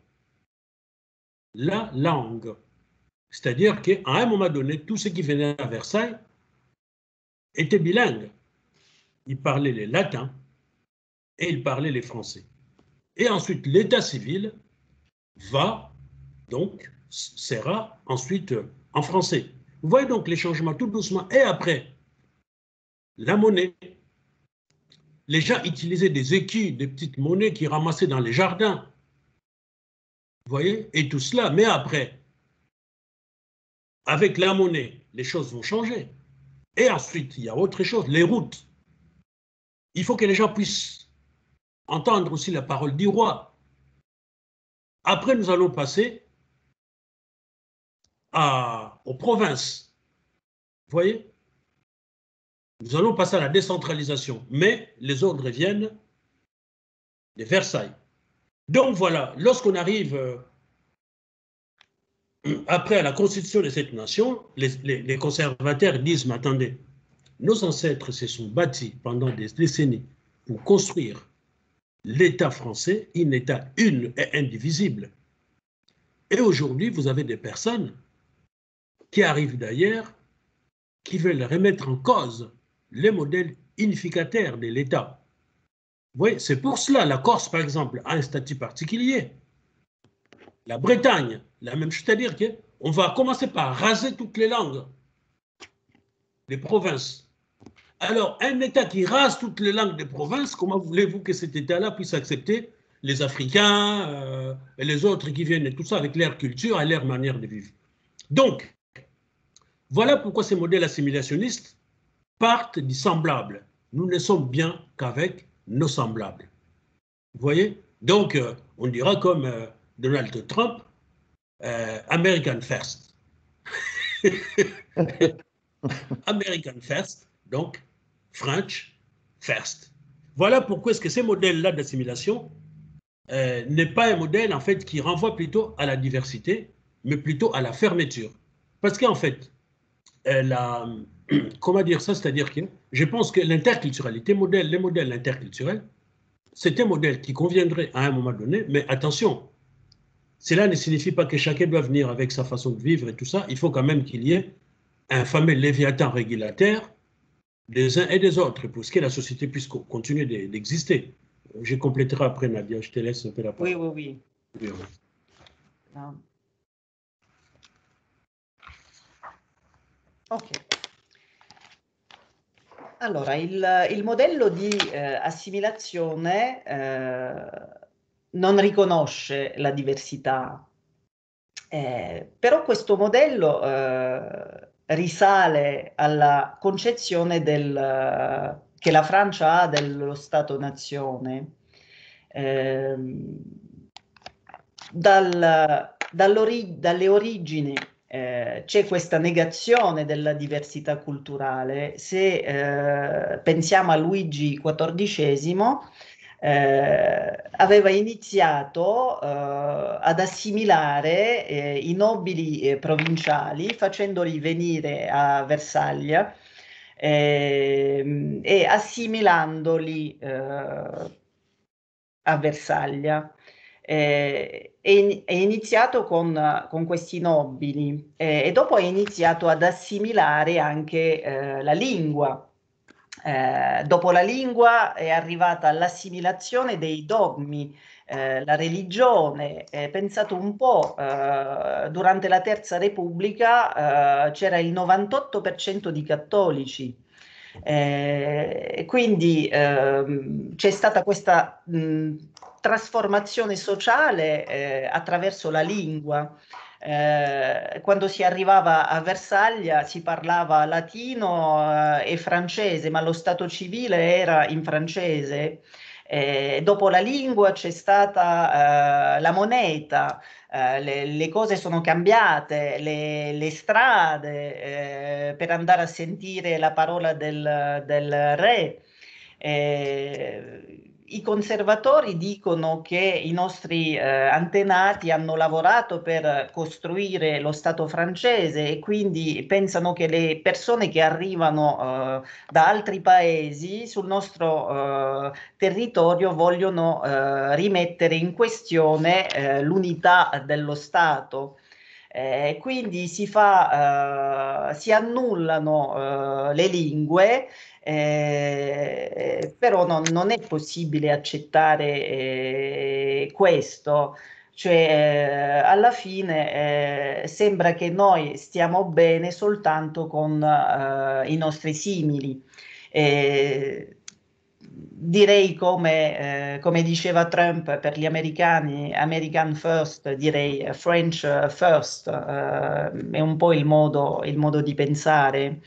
La langue. C'est-à-dire qu'à un moment donné, tous ceux qui venaient à Versailles étaient bilingues. Ils parlaient les latins et ils parlaient les français. Et ensuite, l'état civil va, donc, sera ensuite en français. Vous voyez donc les changements tout doucement. Et après, la monnaie. Les gens utilisaient des écus, des petites monnaies qu'ils ramassaient dans les jardins. Vous voyez? Et tout cela. Mais après, avec la monnaie, les choses vont changer. Et ensuite, il y a autre chose, les routes. Il faut que les gens puissent entendre aussi la parole du roi. Après, nous allons passer à, aux provinces. Vous voyez? Nous allons passer à la décentralisation, mais les ordres viennent de Versailles. Donc voilà, lorsqu'on arrive euh, après à la constitution de cette nation, les, les, les conservateurs disent, mais attendez, nos ancêtres se sont bâtis pendant des décennies pour construire l'État français, un État une et indivisible. Et aujourd'hui, vous avez des personnes qui arrivent d'ailleurs, qui veulent remettre en cause les modèles unificataires de l'État. Oui, c'est pour cela, la Corse, par exemple, a un statut particulier. La Bretagne, la même chose, c'est-à-dire qu'on va commencer par raser toutes les langues des provinces. Alors, un État qui rase toutes les langues des provinces, comment voulez-vous que cet État-là puisse accepter les Africains euh, et les autres qui viennent et tout ça avec leur culture et leur manière de vivre? Donc, voilà pourquoi ces modèles assimilationnistes partent du semblable. Nous ne sommes bien qu'avec nos semblables. Vous voyez? Donc, euh, on dira comme euh, Donald Trump, euh, American First. American First, donc French First. Voilà pourquoi est-ce que ces modèles-là d'assimilation euh, n'est pas un modèle en fait qui renvoie plutôt à la diversité, mais plutôt à la fermeture. Parce qu'en fait, euh, la, comment dire ça, c'est-à-dire que je pense que l'interculturalité, modèle, les modèles interculturels, c'est un modèle qui conviendrait à un moment donné, mais attention, cela ne signifie pas que chacun doit venir avec sa façon de vivre et tout ça. Il faut quand même qu'il y ait un fameux léviathan régulateur des uns et des autres pour que la société puisse continuer d'exister. Je compléterai après, Nadia, je te laisse un peu la parole. Oui, oui, oui. oui, oui. No. Ok. Allora, il, il modello di eh, assimilazione eh, non riconosce la diversità, eh, però questo modello eh, risale alla concezione del, che la Francia ha dello Stato-nazione. Eh, dal, dalle origini eh, c'è questa negazione della diversità culturale. Se eh, pensiamo a Luigi quattordicesimo, eh, aveva iniziato eh, ad assimilare eh, i nobili eh, provinciali facendoli venire a Versailles eh, e assimilandoli eh, a Versailles. Eh, è, è iniziato con, con questi nobili eh, e dopo è iniziato ad assimilare anche eh, la lingua. Eh, dopo la lingua è arrivata l'assimilazione dei dogmi, eh, la religione. Eh, pensate un po', eh, durante la Terza Repubblica eh, c'era il novantotto per cento di cattolici. Eh, quindi ehm, c'è stata questa mh, trasformazione sociale eh, attraverso la lingua. Eh, quando si arrivava a Versailles si parlava latino eh, e francese, ma lo stato civile era in francese. Eh, dopo la lingua c'è stata eh, la moneta, eh, le, le cose sono cambiate, le, le strade eh, per andare a sentire la parola del, del re. Eh, I conservatori dicono che i nostri eh, antenati hanno lavorato per costruire lo Stato francese e quindi pensano che le persone che arrivano eh, da altri paesi sul nostro eh, territorio vogliono eh, rimettere in questione eh, l'unità dello Stato. Eh, quindi si fa, eh, si annullano eh, le lingue. Eh, però non, non è possibile accettare eh, questo, cioè eh, alla fine eh, sembra che noi stiamo bene soltanto con eh, i nostri simili. Eh, direi come, eh, come diceva Trump per gli americani, American first, direi French first, eh, è un po' il modo, il modo di pensare.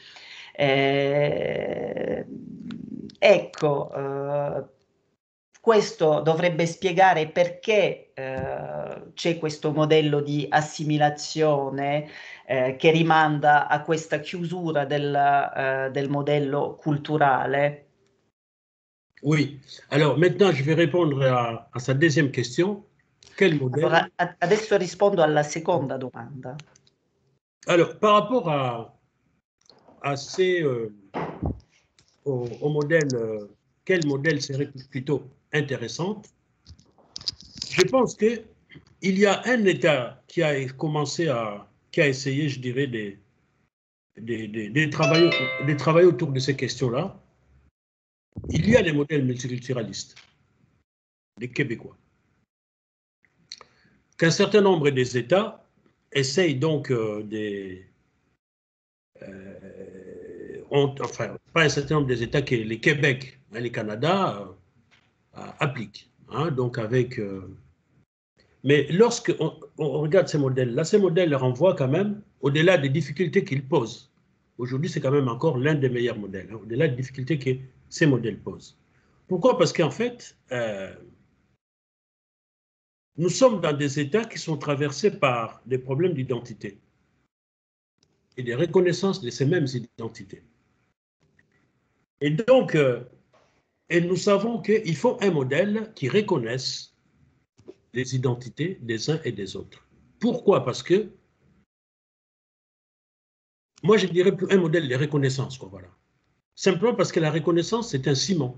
Eh, ecco, eh, questo dovrebbe spiegare perché eh, c'è questo modello di assimilazione eh, che rimanda a questa chiusura del, eh, del modello culturale. Oui, alors maintenant je vais répondre à, à sa deuxième question. Quel modèle? Allora, adesso rispondo alla seconda domanda. Alors, par rapport à, à ces, euh, au, au modèle, euh, quel modèle serait plutôt intéressant? Je pense qu'il y a un État qui a commencé à, qui a essayé, je dirais, de, de, de, de, travailler, de travailler autour de ces questions-là. Il y a des modèles multiculturalistes, des Québécois, qu'un certain nombre des États essayent donc euh, des... Euh, ont, enfin, pas un certain nombre des États que les Québec et le Canada euh, appliquent. Hein, donc avec... Euh, mais lorsque on, on regarde ces modèles-là, ces modèles renvoient quand même, au-delà des difficultés qu'ils posent. Aujourd'hui, c'est quand même encore l'un des meilleurs modèles, hein, au-delà des difficultés que ces modèles posent. Pourquoi? Parce qu'en fait, euh, nous sommes dans des États qui sont traversés par des problèmes d'identité et de reconnaissance de ces mêmes identités. Et donc, euh, et nous savons qu'il faut un modèle qui reconnaisse les identités des uns et des autres. Pourquoi? Parce que, moi je dirais plus un modèle de reconnaissance, quoi, voilà. Simplement parce que la reconnaissance, c'est un ciment.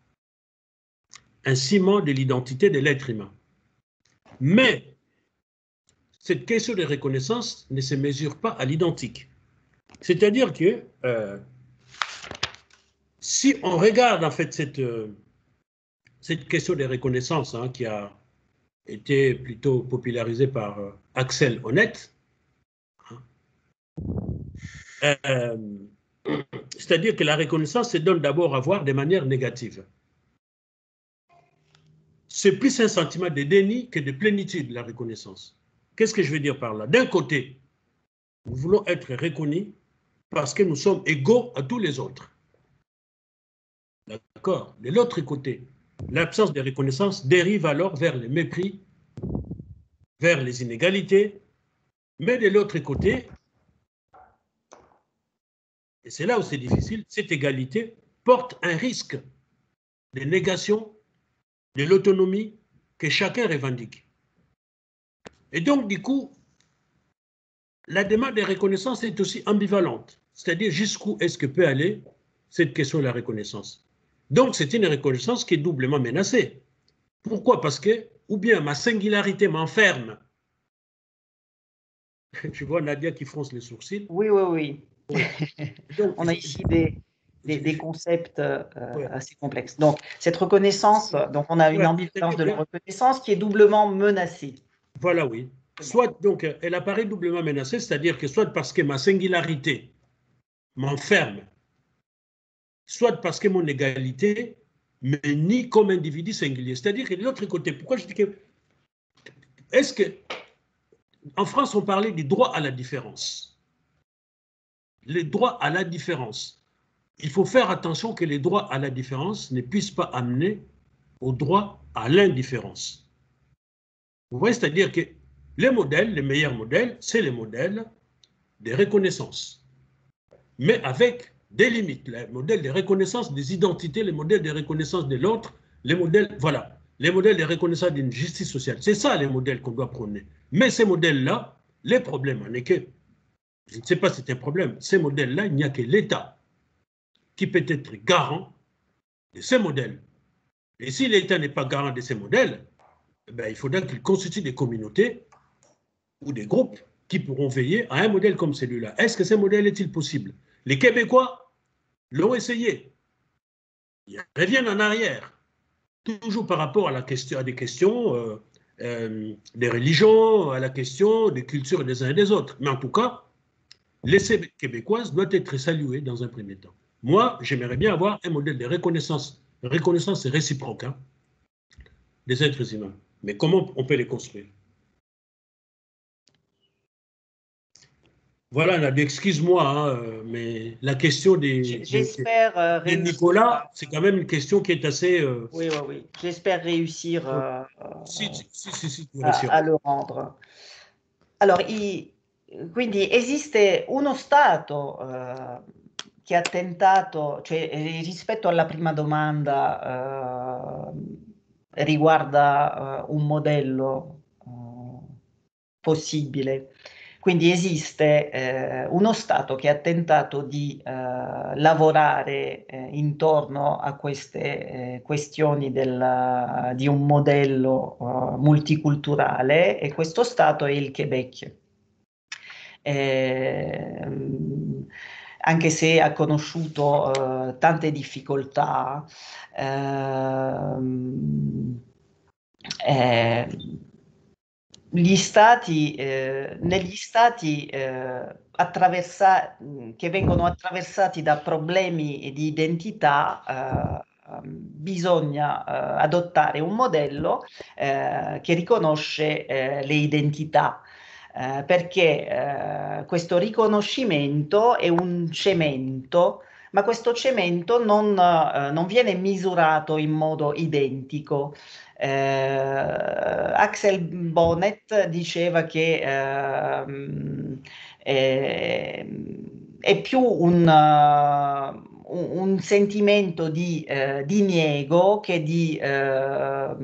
Un ciment de l'identité de l'être humain. Mais cette question de reconnaissance ne se mesure pas à l'identique. C'est-à-dire que euh, si on regarde en fait cette, euh, cette question des reconnaissances hein, qui a été plutôt popularisée par euh, Axel Honneth, hein, euh, c'est-à-dire que la reconnaissance se donne d'abord à voir de manière négative. C'est plus un sentiment de déni que de plénitude, la reconnaissance. Qu'est-ce que je veux dire par là? D'un côté, nous voulons être reconnus parce que nous sommes égaux à tous les autres. D'accord? De l'autre côté, l'absence de reconnaissance dérive alors vers le mépris, vers les inégalités, mais de l'autre côté, et c'est là où c'est difficile, cette égalité porte un risque de négation de l'autonomie que chacun revendique. Et donc, du coup, la demande de reconnaissance est aussi ambivalente, c'est-à-dire jusqu'où est-ce que peut aller cette question de la reconnaissance. Donc, c'est une reconnaissance qui est doublement menacée. Pourquoi? Parce que, ou bien ma singularité m'enferme. Je vois Nadia qui fronce les sourcils. Oui, oui, oui. Donc, on a ici des, des, des concepts euh, ouais. assez complexes. Donc, cette reconnaissance, donc on a une ouais, ambivalence de la reconnaissance qui est doublement menacée. Voilà, oui. Soit, donc, elle apparaît doublement menacée, c'est-à-dire que soit parce que ma singularité m'enferme, soit parce que mon égalité me nie comme individu singulier. C'est-à-dire que de l'autre côté, pourquoi je dis que... Est-ce que... En France, on parlait du droit à la différence. Les droits à la différence. Il faut faire attention que les droits à la différence ne puissent pas amener au droit à l'indifférence. Vous voyez, c'est-à-dire que les modèles, les meilleurs modèles, c'est les modèles de reconnaissance. Mais avec des limites. Les modèles de reconnaissance des identités, les modèles de reconnaissance de l'autre, les modèles, voilà, les modèles de reconnaissance d'une justice sociale. C'est ça les modèles qu'on doit prôner. Mais ces modèles-là, les problèmes en est que, je ne sais pas si c'est un problème, ces modèles-là, il n'y a que l'État qui peut être garant de ces modèles. Et si l'État n'est pas garant de ces modèles, eh bien, il faudra qu'il constitue des communautés ou des groupes qui pourront veiller à un modèle comme celui-là. Est-ce que ce modèle est-il possible? Les Québécois l'ont essayé. Ils reviennent en arrière, toujours par rapport à, la question, à des questions euh, euh, des religions, à la question des cultures des uns et des autres. Mais en tout cas, les Québécoises doivent être saluées dans un premier temps. Moi, j'aimerais bien avoir un modèle de reconnaissance, reconnaissance réciproque hein, des êtres humains. Mais comment on peut les construire? Voilà, Nadia, excuse-moi, hein, mais la question des, J'espère euh, des Nicolas, c'est quand même une question qui est assez... Euh, oui, oui, oui. J'espère réussir euh, si, si, si, si, à, à le rendre. Allora, i, quindi esiste uno Stato eh, che ha tentato, cioè rispetto alla prima domanda eh, riguarda eh, un modello eh, possibile. Quindi esiste eh, uno Stato che ha tentato di eh, lavorare eh, intorno a queste eh, questioni del, di un modello uh, multiculturale e questo Stato è il Quebec. Eh, anche se ha conosciuto uh, tante difficoltà, eh, eh, Gli stati, eh, negli stati eh, attraversa- che vengono attraversati da problemi di identità, eh, bisogna eh, adottare un modello eh, che riconosce eh, le identità, eh, perché eh, questo riconoscimento è un cemento, ma questo cemento non, eh, non viene misurato in modo identico. Eh, Axel Bonnet diceva che eh, è, è più un, uh, un sentimento di uh, diniego che di uh,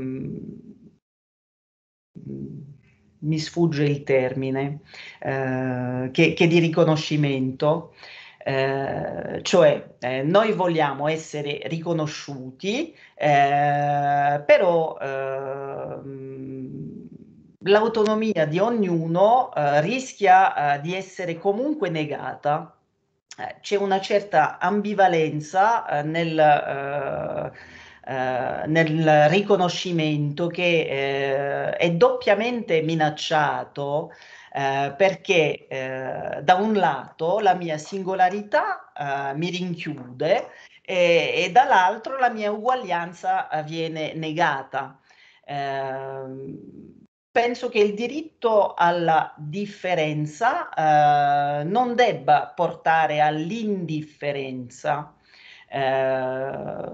mi sfugge il termine uh, che, che di riconoscimento. Eh, cioè eh, noi vogliamo essere riconosciuti, eh, però eh, l'autonomia di ognuno eh, rischia eh, di essere comunque negata c'è una certa ambivalenza eh, nel, eh, eh, nel riconoscimento che eh, è doppiamente minacciato eh, perché eh, da un lato la mia singolarità eh, mi rinchiude e, e dall'altro la mia uguaglianza eh, viene negata. Eh, Penso che il diritto alla differenza eh, non debba portare all'indifferenza. Eh,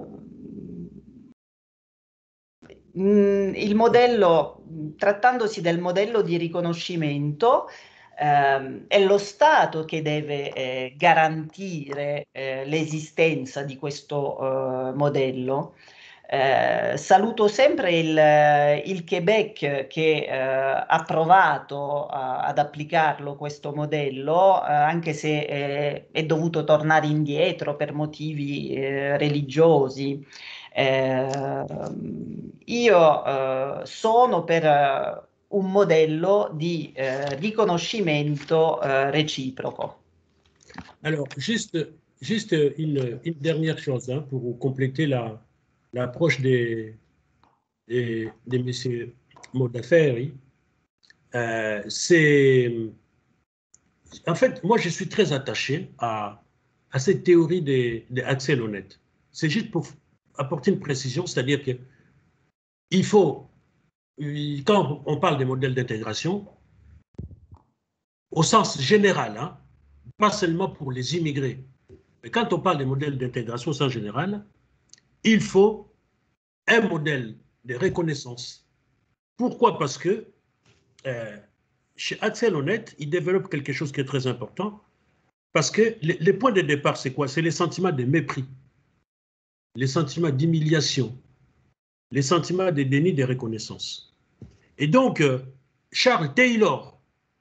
il modello, trattandosi del modello di riconoscimento, eh, è lo Stato che deve eh, garantire eh, l'esistenza di questo eh, modello. Eh, saluto sempre il, il Quebec che eh, ha provato a, ad applicarlo questo modello, eh, anche se eh, è dovuto tornare indietro per motivi eh, religiosi. Eh, io eh, sono per eh, un modello di eh, riconoscimento eh, reciproco. Alors, juste, juste une, une dernière chose hein, pour compléter la, l'approche des, des, des messieurs Modaferi. Euh, c'est. En fait, moi, je suis très attaché à, à cette théorie des, des accès honnêtes. C'est juste pour apporter une précision, c'est-à-dire que il faut, quand on parle des modèles d'intégration, au sens général, hein, pas seulement pour les immigrés, mais quand on parle des modèles d'intégration au sens général, il faut un modèle de reconnaissance. Pourquoi? Parce que euh, chez Axel Honnête, il développe quelque chose qui est très important, parce que les, les points de départ, c'est quoi? C'est les sentiments de mépris, les sentiments d'humiliation, les sentiments de déni de reconnaissance. Et donc, euh, Charles Taylor,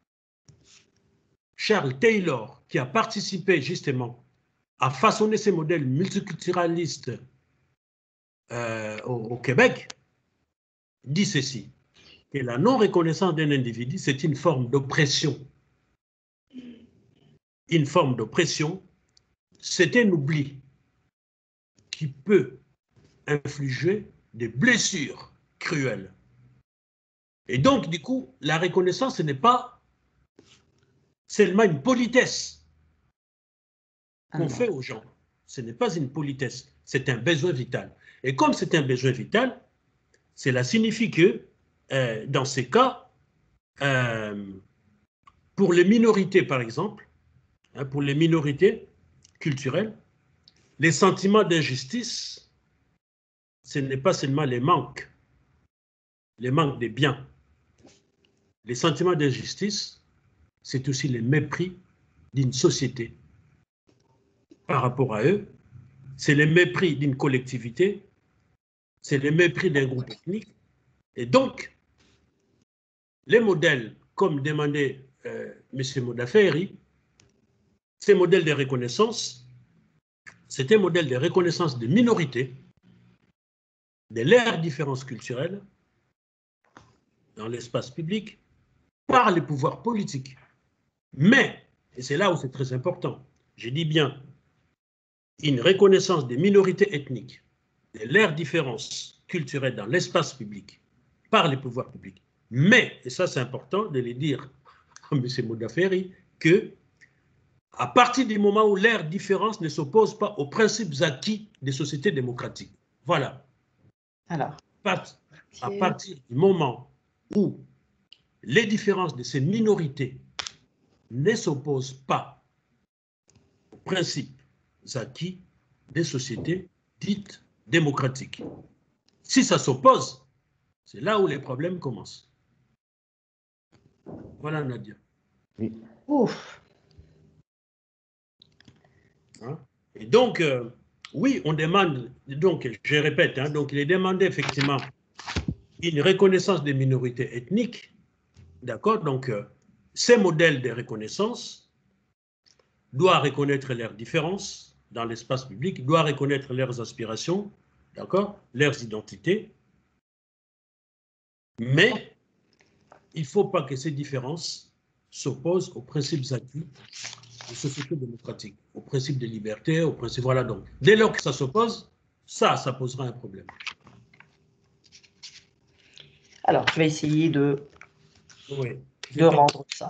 Charles Taylor, qui a participé justement à façonner ces modèles multiculturalistes euh, au, au Québec, dit ceci, que la non-reconnaissance d'un individu, c'est une forme d'oppression. Une forme d'oppression, c'est un oubli qui peut infliger des blessures cruelles. Et donc, du coup, la reconnaissance, ce n'est pas seulement une politesse qu'on fait aux gens. Ce n'est pas une politesse, c'est un besoin vital. Et comme c'est un besoin vital, cela signifie que, euh, dans ces cas, euh, pour les minorités, par exemple, hein, pour les minorités culturelles, les sentiments d'injustice, ce n'est pas seulement les manques, les manques des biens. Les sentiments d'injustice, c'est aussi le mépris d'une société par rapport à eux, c'est le mépris d'une collectivité, c'est le mépris d'un groupe ethnique. Et donc, les modèles, comme demandait euh, M. Modaferi, ces modèles de reconnaissance, c'est un modèle de reconnaissance des minorités, de leurs différences culturelles dans l'espace public, par les pouvoirs politiques. Mais, et c'est là où c'est très important, je dis bien, une reconnaissance des minorités ethniques, de leurs différences culturelles dans l'espace public, par les pouvoirs publics. Mais, et ça c'est important de le dire à M. Modaferi, que à partir du moment où leurs différences ne s'opposent pas aux principes acquis des sociétés démocratiques. Voilà. Alors, à partir du moment où les différences de ces minorités ne s'opposent pas aux principes acquis des sociétés dites démocratiques. Si ça s'oppose, c'est là où les problèmes commencent. Voilà, Nadia. Oui. Ouf. Hein? Et donc, euh, oui, on demande, donc je répète, hein, donc il est demandé effectivement une reconnaissance des minorités ethniques, d'accord? Donc, euh, ces modèles de reconnaissance doivent reconnaître leurs différences dans l'espace public, doivent reconnaître leurs aspirations, d'accord? Leurs identités, mais il ne faut pas que ces différences s'opposent aux principes acquis de société démocratique, au principe de liberté, au principe, voilà. Donc, dès lors que ça s'oppose, ça, ça posera un problème. Alors, je vais essayer de, oui, de rendre ça.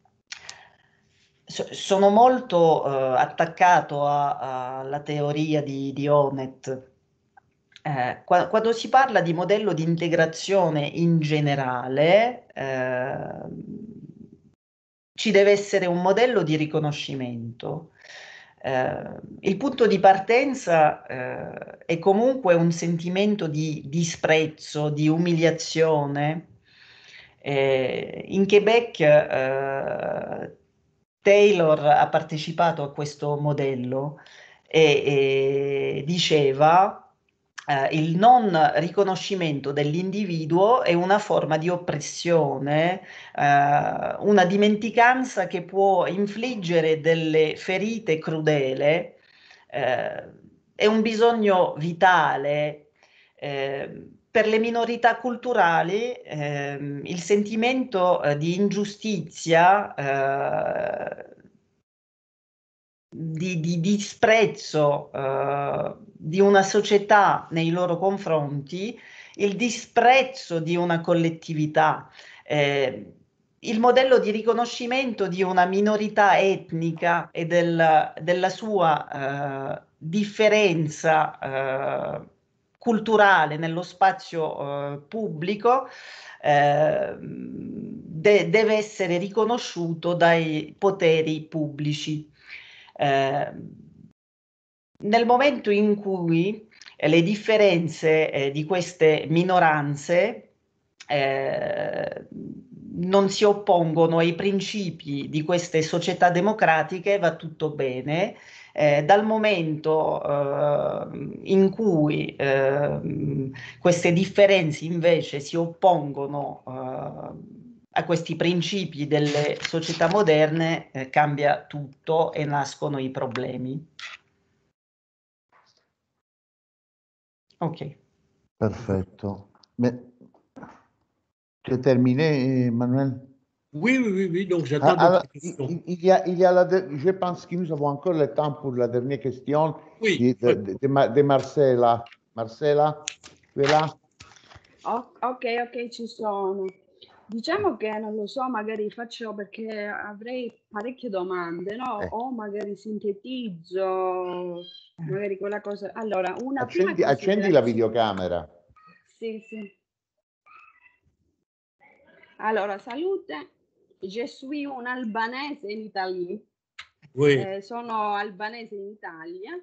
Sono molto uh, attaccato alla teoria di, di Honneth. Eh, qua, quando si parla di modello di integrazione in generale, eh, ci deve essere un modello di riconoscimento. Eh, il punto di partenza eh, è comunque un sentimento di disprezzo, di umiliazione. Eh, in Quebec eh, Taylor ha partecipato a questo modello e, e diceva eh, il non riconoscimento dell'individuo è una forma di oppressione, eh, una dimenticanza che può infliggere delle ferite crudele, eh, è un bisogno vitale. Eh, per le minorità culturali eh, il sentimento eh, di ingiustizia, eh, di, di disprezzo eh, di una società nei loro confronti, il disprezzo di una collettività, eh, il modello di riconoscimento di una minorità etnica e del, della sua eh, differenza eh, culturale nello spazio eh, pubblico eh, de- deve essere riconosciuto dai poteri pubblici. Eh, nel momento in cui eh, le differenze eh, di queste minoranze eh, non si oppongono ai principi di queste società democratiche, va tutto bene. Eh, dal momento eh, in cui eh, queste differenze invece si oppongono eh, a questi principi delle società moderne, eh, cambia tutto e nascono i problemi. Ok. Perfetto. Mais, tu as terminé, Emmanuel? Oui, oui, oui, oui. Donc j'attends Ah, d'autres il, questions. il y a, il y a la de- je pense que nous avons encore le temps pour la dernière question Oui, di, de, oui. de, de Ma- de Marcela. Marcela, tu es là? Oh, ok, ok, ci sono. Diciamo che non lo so, magari faccio perché avrei parecchie domande, no? Eh. O magari sintetizzo, magari quella cosa. Allora, una prima Accendi, accendi la considerazione. videocamera. Sì, sì. Allora, salute. Je suis un albanese in Italia. Oui. Eh, sono albanese in Italia.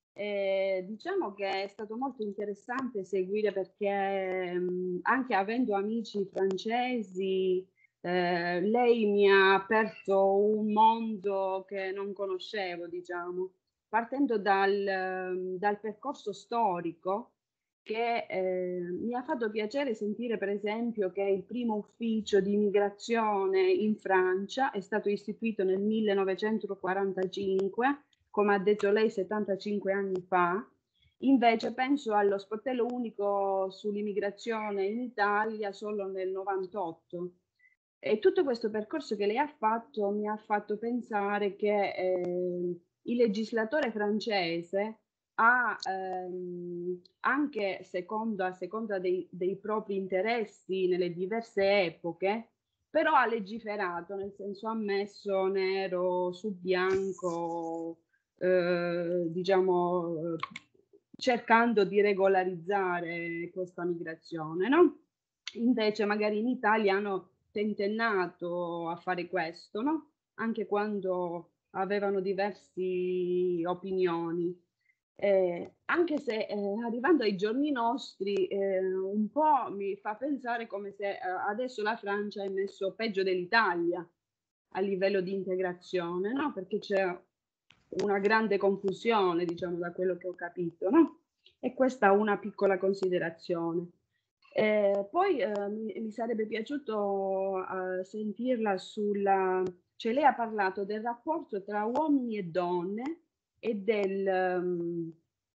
Eh, diciamo che è stato molto interessante seguire perché mh, anche avendo amici francesi, eh, lei mi ha aperto un mondo che non conoscevo, diciamo, partendo dal, dal percorso storico che eh, mi ha fatto piacere sentire per esempio che il primo ufficio di immigrazione in Francia è stato istituito nel millenovecentoquarantacinque, come ha detto lei settantacinque anni fa. Invece penso allo sportello unico sull'immigrazione in Italia solo nel novantotto. E tutto questo percorso che lei ha fatto mi ha fatto pensare che eh, il legislatore francese ha ehm, anche secondo, a seconda dei, dei propri interessi nelle diverse epoche, però ha legiferato, nel senso ha messo nero su bianco, eh, diciamo, eh, cercando di regolarizzare questa migrazione, no? Invece magari in Italia hanno tentennato a fare questo, no? Anche quando avevano diverse opinioni. Eh, anche se eh, arrivando ai giorni nostri eh, un po' mi fa pensare come se eh, adesso la Francia è messo peggio dell'Italia a livello di integrazione, no? Perché c'è una grande confusione, diciamo, da quello che ho capito, no? E questa è una piccola considerazione. Eh, poi eh, mi, mi sarebbe piaciuto eh, sentirla sulla... Cioè lei ha parlato del rapporto tra uomini e donne e del, um,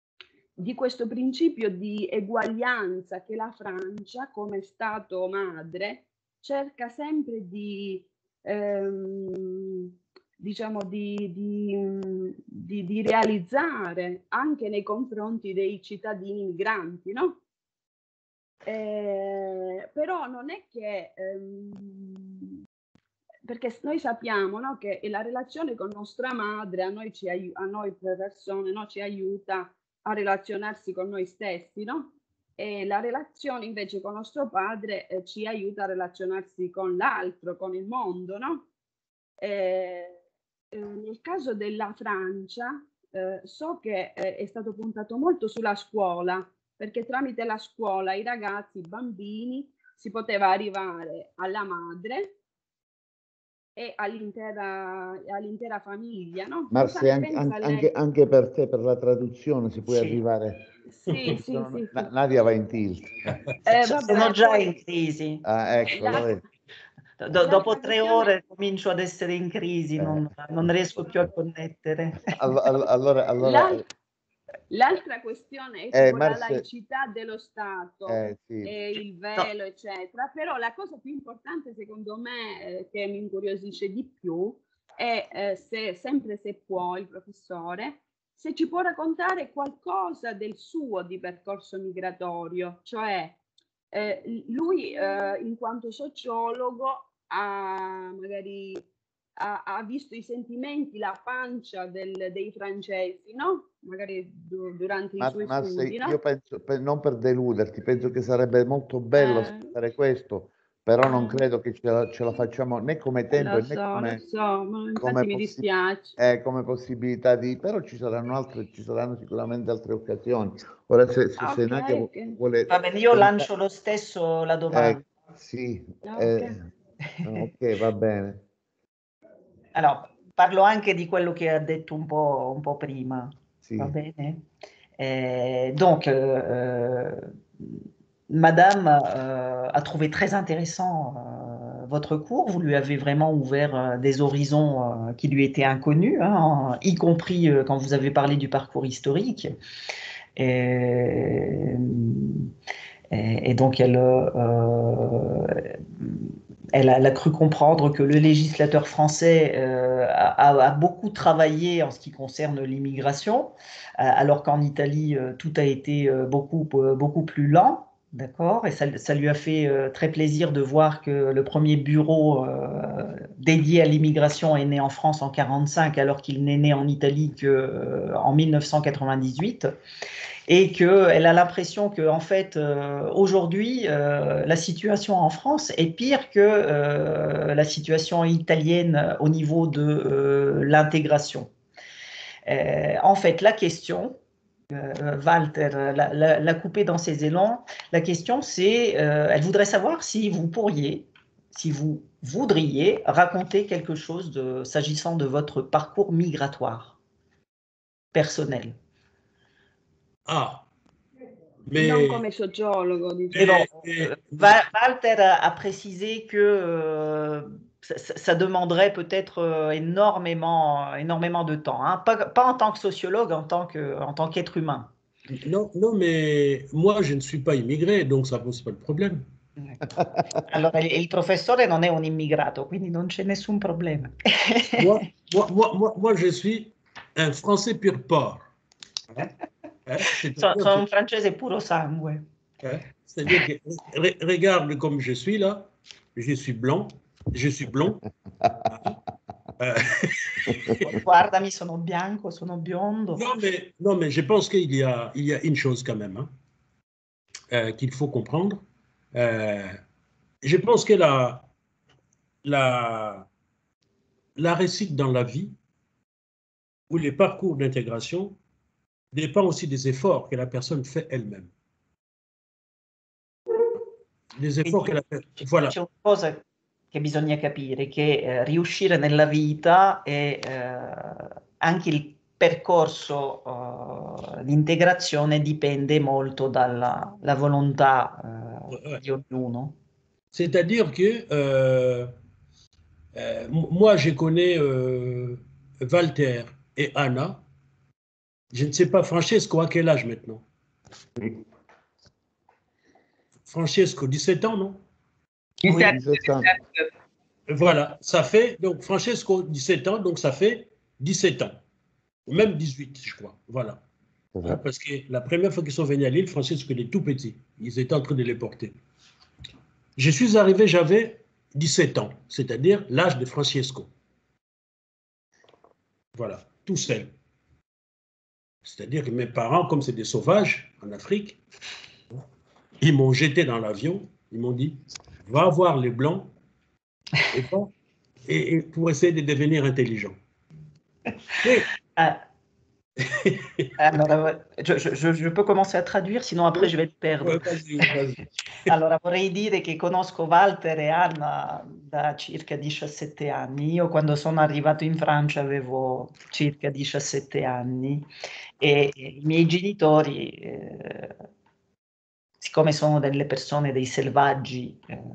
di questo principio di eguaglianza che la Francia, come Stato madre, cerca sempre di, ehm, diciamo, di, di, di, di realizzare anche nei confronti dei cittadini migranti, no? Eh, però non è che, ehm, perché noi sappiamo, no, che la relazione con nostra madre a noi, ci ai- a noi persone, no, ci aiuta a relazionarsi con noi stessi, no? E la relazione invece con nostro padre eh, ci aiuta a relazionarsi con l'altro, con il mondo, no? Eh, eh, nel caso della Francia, eh, so che eh, è stato puntato molto sulla scuola, perché tramite la scuola i ragazzi, i bambini, si poteva arrivare alla madre e all'intera, all'intera famiglia, no? Cosa Marzi, ne anche, pensa anche- lei? anche- anche per te, per la traduzione, si può Sì. arrivare. Sì, sì, No, sì, Na- sì. Nadia va in tilt. Eh, Sono vabbè, già poi in crisi. Ah, ecco, lo la- vedi. Do- dopo l'altra tre questione, ore comincio ad essere in crisi, Eh. non, non riesco più a connettere. Allo- allo- Allora, allora l'al- l'altra questione è eh, tipo la Marzi, laicità dello Stato eh, sì. e il No, velo, eccetera. Però la cosa più importante, secondo me, eh, che mi incuriosisce di più è eh, se, sempre se può, il professore, se ci può raccontare qualcosa del suo di percorso migratorio, cioè eh, lui eh, in quanto sociologo ha magari ha, ha visto i sentimenti, la pancia del- dei francesi, no? Magari du- durante i Ma, suoi Marzi, studi, io no? penso, per- non per deluderti, penso che sarebbe molto bello Eh, sapere questo, però non eh, credo che ce la, ce la facciamo né come tempo lo e né so, lo come, so, ma come infatti mi possi- dispiace. eh, come possibilità di... Però ci saranno altre, ci saranno sicuramente altre occasioni. Ora, se, se, se Ok, Nadia vu- ok, vuole... va bene, io tentare- lancio lo stesso la Eh, domanda. sì, ok. eh, ok, va bene. Allora, parlo anche di quello che ha detto un po', un po' prima, Sì. va bene? Euh, donc, euh, Madame euh, a trouvé très intéressant euh, votre cours. Vous lui avez vraiment ouvert euh, des horizons euh, qui lui étaient inconnus, hein, y compris euh, quand vous avez parlé du parcours historique. Et, et, et donc, elle, euh, elle, a, elle a cru comprendre que le législateur français euh, a, a beaucoup travaillé en ce qui concerne l'immigration, alors qu'en Italie, euh, tout a été euh, beaucoup, euh, beaucoup plus lent. D'accord, et ça, ça lui a fait euh, très plaisir de voir que le premier bureau euh, dédié à l'immigration est né en France en quarante-cinq, alors qu'il n'est né en Italie qu'en euh, mille neuf cent quatre-vingt-dix-huit, et qu'elle a l'impression que, en fait, euh, aujourd'hui, euh, la situation en France est pire que euh, la situation italienne au niveau de euh, l'intégration. Euh, en fait, la question, Euh, Walter l'a, l'a, l'a coupé dans ses élans. La question, c'est, euh, elle voudrait savoir si vous pourriez, si vous voudriez raconter quelque chose de, s'agissant de votre parcours migratoire personnel. Ah, Non mais, come sociologo, Mais diciamo. bon, euh, Va- Walter a, a précisé que euh, ça, ça demanderait peut-être euh, énormément, énormément de temps, hein. Pas, pas en tant que sociologue, en tant que, en tant qu'être humain. non, non, mais moi, je ne suis pas immigré, donc ça ne pose pas de problème. Allora, il, il professore non è un immigrato, quindi non c'è nessun problema. Moi, moi, moi, moi, moi, je suis un Français pur porc. Hein? Sono, C'est-à-dire sono que, un francese puro sangue. hein, c'est-à-dire que re- regarde comme je suis là, je suis blanc, je suis blond. Hein? Euh, Guardami, sono bianco, sono biondo. non, mais, non, mais je pense qu'il y a, il y a une chose quand même hein, euh, qu'il faut comprendre. Euh, je pense que la, la, la réussite dans la vie ou les parcours d'intégration dépend aussi des efforts que la personne fait elle-même. Des efforts que la personne... Voilà. C'è una cosa che bisogna capire, che eh, riuscire nella vita e eh, anche il percorso uh, di integrazione dipende molto dalla la volontà uh, Ouais. di ognuno. C'est-à-dire que euh, euh, moi, je connais euh, Walter et Anna. Je ne sais pas, Francesco, à quel âge maintenant? Francesco, dix-sept ans, non? dix-sept, dix-sept ans. dix-sept. Voilà, ça fait, donc Francesco, dix-sept ans, donc ça fait dix-sept ans, ou même dix-huit, je crois, voilà. Hein, parce que la première fois qu'ils sont venus à Lille, Francesco était tout petit, ils étaient en train de les porter. Je suis arrivé, j'avais dix-sept ans, c'est-à-dire l'âge de Francesco. Voilà, tout seul. C'est-à-dire que mes parents, comme c'est des sauvages en Afrique, ils m'ont jeté dans l'avion, ils m'ont dit, va voir les Blancs, et, pas, et, et pour essayer de devenir intelligent. Et... Ah. Allora, je, je, je peux commencer a tradurre, sinon après je vais te perdere. Vas-y, vas-y. Allora, vorrei dire che conosco Walter e Anna da circa diciassette anni. Io quando sono arrivato in Francia avevo circa diciassette anni e, e i miei genitori, eh, siccome sono delle persone, dei selvaggi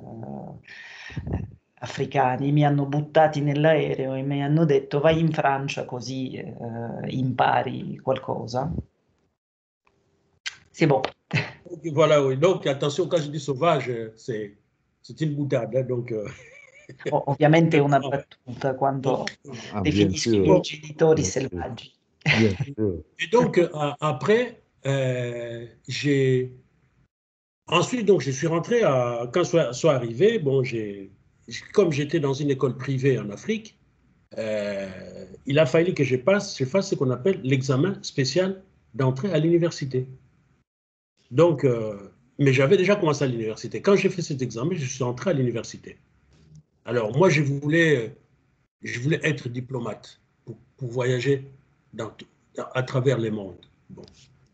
eh, africani, mi hanno buttati nell'aereo e mi hanno detto vai in Francia così eh, impari qualcosa. C'est bon. Voilà, oui. Donc, attention, quand je dis sauvage, c'est une boutade. Hein, donc, euh... Ovviamente è una battuta quando ah, definisco i miei genitori selvaggi. Et donc, euh, après, euh, j'ai... Ensuite, donc, je suis rentré, à... quand soit, soit arrivé, bon, j'ai... comme j'étais dans une école privée en Afrique, euh, il a fallu que je passe, je fasse ce qu'on appelle l'examen spécial d'entrée à l'université. Donc, euh, mais j'avais déjà commencé à l'université. Quand j'ai fait cet examen, je suis entré à l'université. Alors, moi, je voulais, je voulais être diplomate pour, pour voyager dans, dans, à travers le monde. Bon.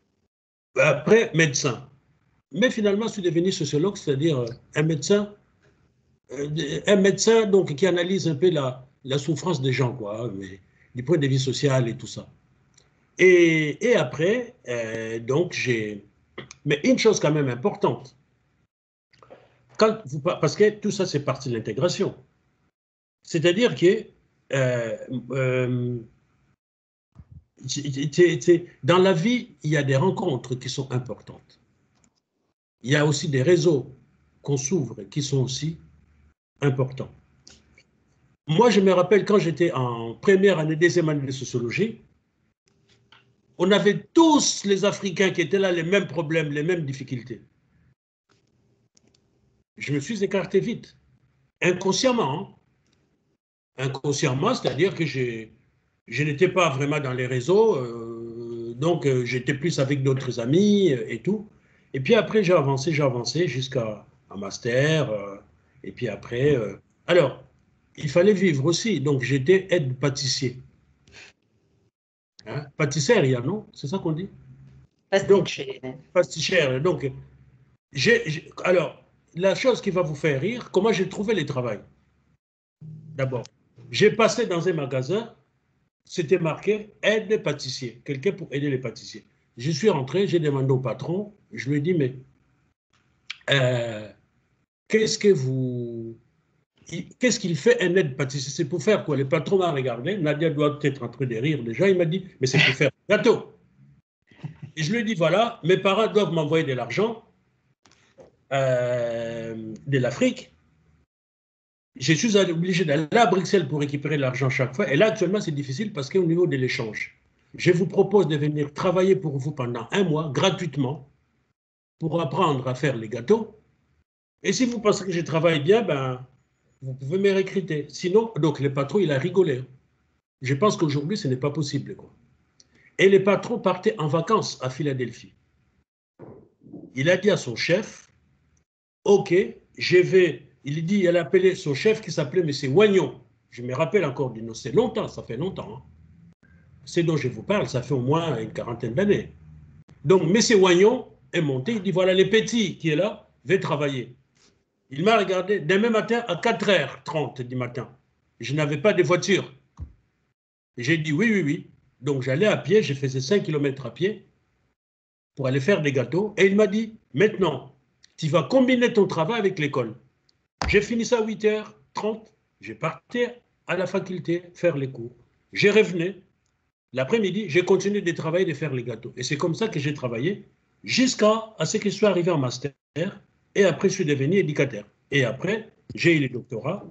Après, médecin. Mais finalement, je suis devenu sociologue, c'est-à-dire un médecin, un médecin donc, qui analyse un peu la, la souffrance des gens, quoi, mais, du point de vue social et tout ça. Et, et après, euh, donc, j'ai... Mais une chose quand même importante, quand vous, parce que tout ça, c'est partie de l'intégration. C'est-à-dire que euh, euh, c'est, c'est, dans la vie, il y a des rencontres qui sont importantes. Il y a aussi des réseaux qu'on s'ouvre qui sont aussi importants. Moi, je me rappelle quand j'étais en première année, deuxième année de sociologie, on avait tous les Africains qui étaient là, les mêmes problèmes, les mêmes difficultés. Je me suis écarté vite, inconsciemment. Hein. Inconsciemment, c'est-à-dire que je, je n'étais pas vraiment dans les réseaux, euh, donc euh, j'étais plus avec d'autres amis euh, et tout. Et puis après, j'ai avancé, j'ai avancé jusqu'à un master. Euh, et puis après, euh, alors, il fallait vivre aussi, donc j'étais aide-pâtissier. Hein? Pâtissière, non? C'est ça qu'on dit? Pasticcere. Pastichère. Donc, j'ai, j'ai, alors, la chose qui va vous faire rire, comment j'ai trouvé le travail? D'abord, j'ai passé dans un magasin, c'était marqué aide pâtissier, quelqu'un pour aider les pâtissiers. Je suis rentré, j'ai demandé au patron, je lui ai dit, mais euh, qu'est-ce que vous... Qu'est-ce qu'il fait un aide pâtissier? C'est pour faire quoi? Le patron m'a regardé, Nadia doit être en train de rire déjà, il m'a dit, mais c'est pour faire un gâteau. Et je lui ai dit, voilà, mes parents doivent m'envoyer de l'argent euh, de l'Afrique. Je suis obligé d'aller à Bruxelles pour récupérer l'argent chaque fois. Et là, actuellement, c'est difficile parce qu'au niveau de l'échange, je vous propose de venir travailler pour vous pendant un mois, gratuitement, pour apprendre à faire les gâteaux. Et si vous pensez que je travaille bien, ben, vous pouvez me recruter. Sinon, donc le patron, il a rigolé. Je pense qu'aujourd'hui, ce n'est pas possible, quoi. Et le patron partait en vacances à Philadelphie. Il a dit à son chef, OK, je vais... Il dit, elle a appelé son chef qui s'appelait M. Wagnon. Je me rappelle encore du nom. C'est longtemps, ça fait longtemps. Hein. C'est dont je vous parle, ça fait au moins une quarantaine d'années. Donc, M. Wagnon est monté, il dit, voilà, les petits qui est là, vais travailler. Il m'a regardé demain matin à quatre heures trente du matin. Je n'avais pas de voiture. J'ai dit oui, oui, oui. Donc, j'allais à pied, je faisais cinq kilomètres à pied pour aller faire des gâteaux. Et il m'a dit, maintenant, tu vas combiner ton travail avec l'école. J'ai fini ça à huit heures trente, j'ai parti à la faculté faire les cours. J'ai revenu, l'après-midi, j'ai continué de travailler, de faire les gâteaux. Et c'est comme ça que j'ai travaillé jusqu'à ce que je sois arrivé en master. Et après, je suis devenu éducateur. Et après, j'ai eu le doctorat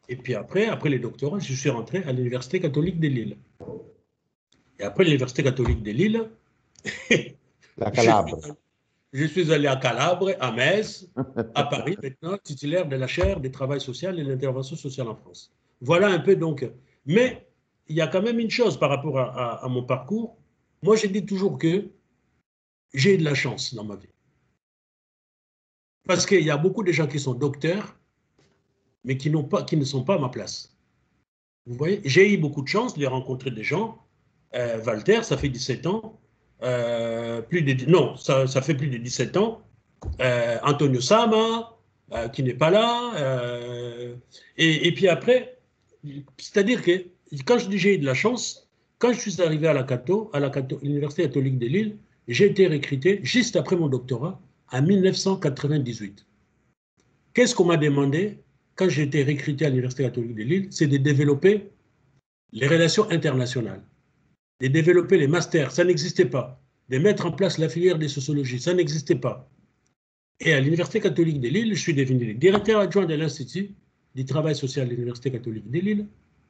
Et puis après, après les doctorats, je suis rentré à l'Université catholique de Lille. Et après l'Université catholique de Lille, La Calabre. Je, je suis allé à Calabre, à Metz, à Paris, maintenant, titulaire de la chaire des travail social et de l'intervention sociale en France. Voilà un peu donc. Mais il y a quand même une chose par rapport à, à, à mon parcours. Moi, je dis toujours que j'ai de la chance dans ma vie. Parce qu'il y a beaucoup de gens qui sont docteurs, mais qui, n'ont pas, qui ne sont pas à ma place. Vous voyez, j'ai eu beaucoup de chance de rencontrer des gens. Euh, Walter, ça fait dix-sept ans. Euh, plus de, non, ça, ça fait plus de dix-sept ans. Euh, Antonio Sama, euh, qui n'est pas là. Euh, et, et puis après, c'est-à-dire que quand je dis j'ai eu de la chance, quand je suis arrivé à la Cato, à la Cato, l'Université catholique de Lille, j'ai été recruté juste après mon doctorat en mille neuf cent quatre-vingt-dix-huit. Qu'est-ce qu'on m'a demandé quand j'ai été recruté à l'Université catholique de Lille? C'est de développer les relations internationales, de développer les masters, ça n'existait pas, de mettre en place la filière de sociologie, ça n'existait pas. Et à l'Université catholique de Lille, je suis devenu le directeur adjoint de l'Institut du travail social de l'Université catholique de Lille.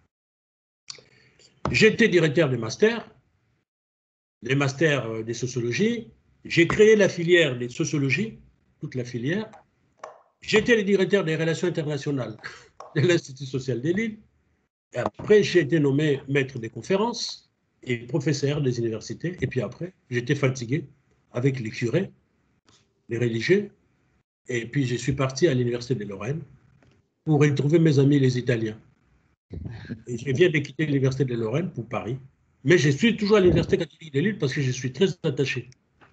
J'étais directeur des masters, les masters de sociologie. J'ai créé la filière de sociologie, toute la filière. J'étais le directeur des relations internationales de l'Institut social de Lille. Et après, j'ai été nommé maître des conférences et professeur des universités. Et puis après, j'étais fatigué avec les curés, les religieux. Et puis, je suis parti à l'Université de Lorraine pour retrouver mes amis les Italiens. Et je viens de quitter l'Université de Lorraine pour Paris. Mais je suis toujours à l'Université catholique de Lille parce que je suis très attaché.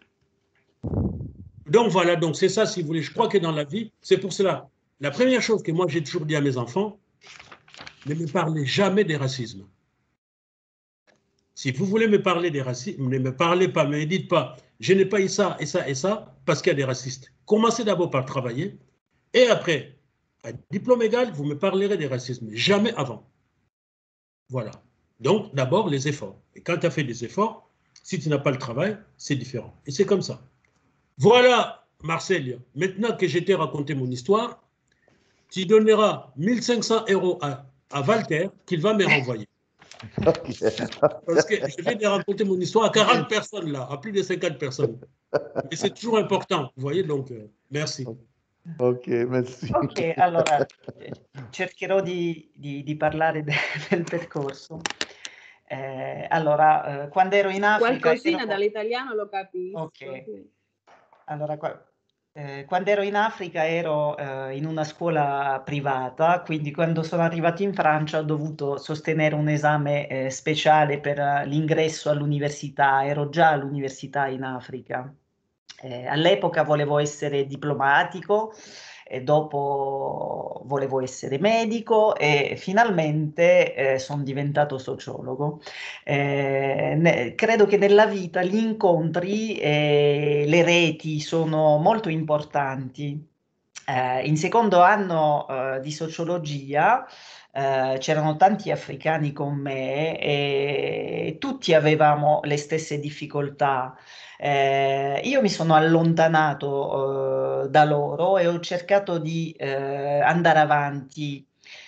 Donc voilà, donc c'est ça, si vous voulez. Je crois que dans la vie, c'est pour cela. La première chose que moi, j'ai toujours dit à mes enfants, ne me parlez jamais des racismes. Si vous voulez me parler des racismes, ne me parlez pas, ne me dites pas, je n'ai pas eu ça et ça et ça parce qu'il y a des racistes. Commencez d'abord par travailler et après, à diplôme égal, vous me parlerez des racismes. Jamais avant. Voilà. Donc, d'abord, les efforts. Et quand tu as fait des efforts, si tu n'as pas le travail, c'est différent. Et c'est comme ça. Voilà, Marcel. Maintenant que j'ai raconté mon histoire, tu donneras mille cinq cents euros à, à Walter qu'il va me renvoyer. Okay. Parce que je viens de raconter mon histoire à quarante personnes là, à plus de cinquante personnes. Mais c'est toujours important, vous voyez, donc euh, merci. Ok, merci. Ok, allora cercherò di, di, di parlare de, del percorso. Eh, allora, eh, quando ero in Africa... Qualcosina ero... dall'italiano lo capisco. Ok. Allora, qua, eh, quando ero in Africa ero eh, in una scuola privata, quindi quando sono arrivata in Francia ho dovuto sostenere un esame eh, speciale per uh, l'ingresso all'università. Ero già all'università in Africa. Eh, all'epoca volevo essere diplomatico, e dopo volevo essere medico e finalmente eh, sono diventato sociologo. Eh, ne, credo che nella vita gli incontri e le reti sono molto importanti. Eh, in secondo anno eh, di sociologia Uh, c'erano tanti africani con me e tutti avevamo le stesse difficoltà. Eh, io mi sono allontanato uh, da loro e ho cercato di uh, andare avanti.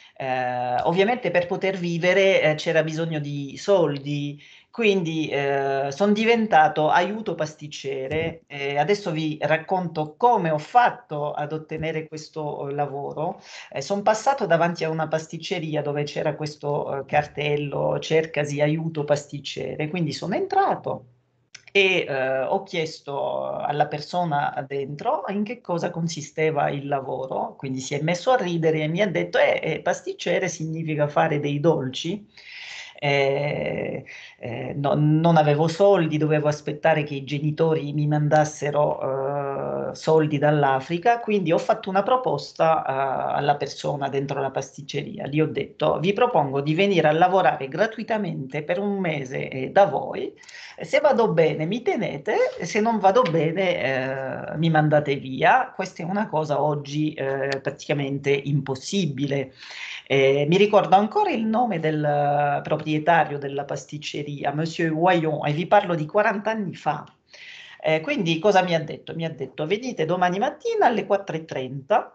Uh, ovviamente per poter vivere eh, c'era bisogno di soldi, quindi eh, sono diventato aiuto pasticcere. Eh, adesso vi racconto come ho fatto ad ottenere questo eh, lavoro. Eh, sono passato davanti a una pasticceria dove c'era questo eh, cartello, cercasi aiuto pasticcere, quindi sono entrato e eh, ho chiesto alla persona dentro in che cosa consisteva il lavoro, quindi si è messo a ridere e mi ha detto eh, eh, pasticcere significa fare dei dolci. Eh, eh, no, non avevo soldi, dovevo aspettare che i genitori mi mandassero eh, soldi dall'Africa, quindi ho fatto una proposta eh, alla persona dentro la pasticceria. Gli ho detto: vi propongo di venire a lavorare gratuitamente per un mese eh, da voi. Se vado bene mi tenete, se non vado bene eh, mi mandate via. Questa è una cosa oggi eh, praticamente impossibile. Eh, mi ricordo ancora il nome del proprietario della pasticceria, Monsieur Wayon, e vi parlo di quaranta anni fa. Eh, quindi cosa mi ha detto? Mi ha detto: venite domani mattina alle quattro e trenta,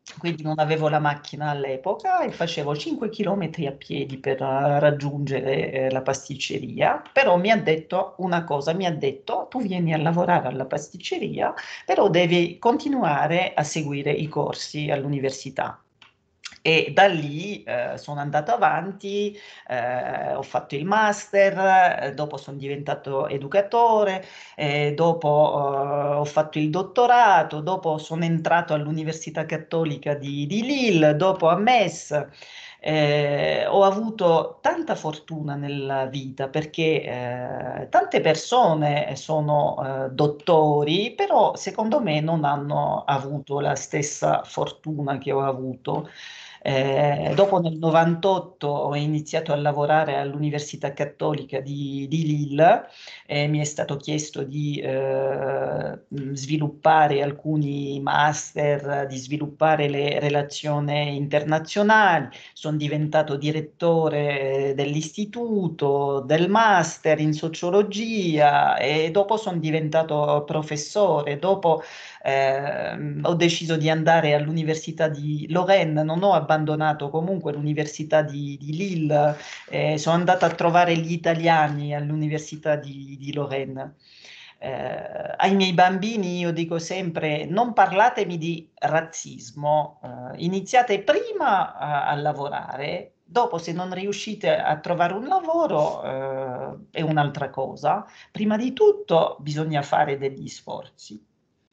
quindi non avevo la macchina all'epoca e facevo cinque chilometri a piedi per uh, raggiungere eh, la pasticceria, però mi ha detto una cosa, mi ha detto tu vieni a lavorare alla pasticceria, però devi continuare a seguire i corsi all'università. E da lì eh, sono andato avanti, eh, ho fatto il master, eh, dopo sono diventato educatore, eh, dopo eh, ho fatto il dottorato, dopo sono entrato all'Università Cattolica di, di Lille, dopo a Metz. Eh, ho avuto tanta fortuna nella vita perché eh, tante persone sono eh, dottori, però secondo me non hanno avuto la stessa fortuna che ho avuto. Eh, dopo nel novantotto ho iniziato a lavorare all'Università Cattolica di, di Lille e mi è stato chiesto di eh, sviluppare alcuni master, di sviluppare le relazioni internazionali. Sono diventato direttore dell'istituto, del master in sociologia e dopo sono diventato professore. Dopo eh, ho deciso di andare all'Università di Lorraine, non ho abbandonato comunque l'Università di, di Lille, eh, sono andata a trovare gli italiani all'Università di, di Lorraine. Eh, ai miei bambini io dico sempre non parlatemi di razzismo, eh, iniziate prima a, a lavorare, dopo se non riuscite a trovare un lavoro eh, è un'altra cosa, prima di tutto bisogna fare degli sforzi.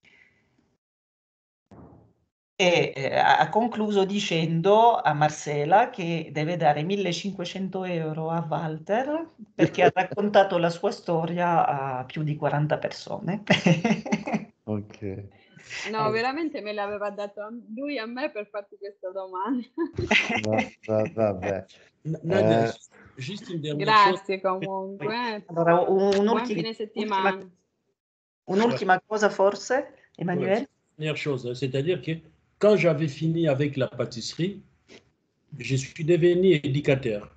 E eh, ha concluso dicendo a Marcela che deve dare millecinquecento euro a Walter perché ha raccontato la sua storia a più di quaranta persone. Ok. No, veramente me l'aveva dato a lui a me per farti questa domanda. Va- va- vabbè. Nadia, Eh, juste une dernière chose. Grazie comunque. eh. Allora, un- Buon un'ultima, fine settimana. ultima- un'ultima cosa forse, Ouais, Emanuele? dernière chose, hein, c'est-à-dire que quand j'avais fini avec la pâtisserie, je suis devenu éducateur.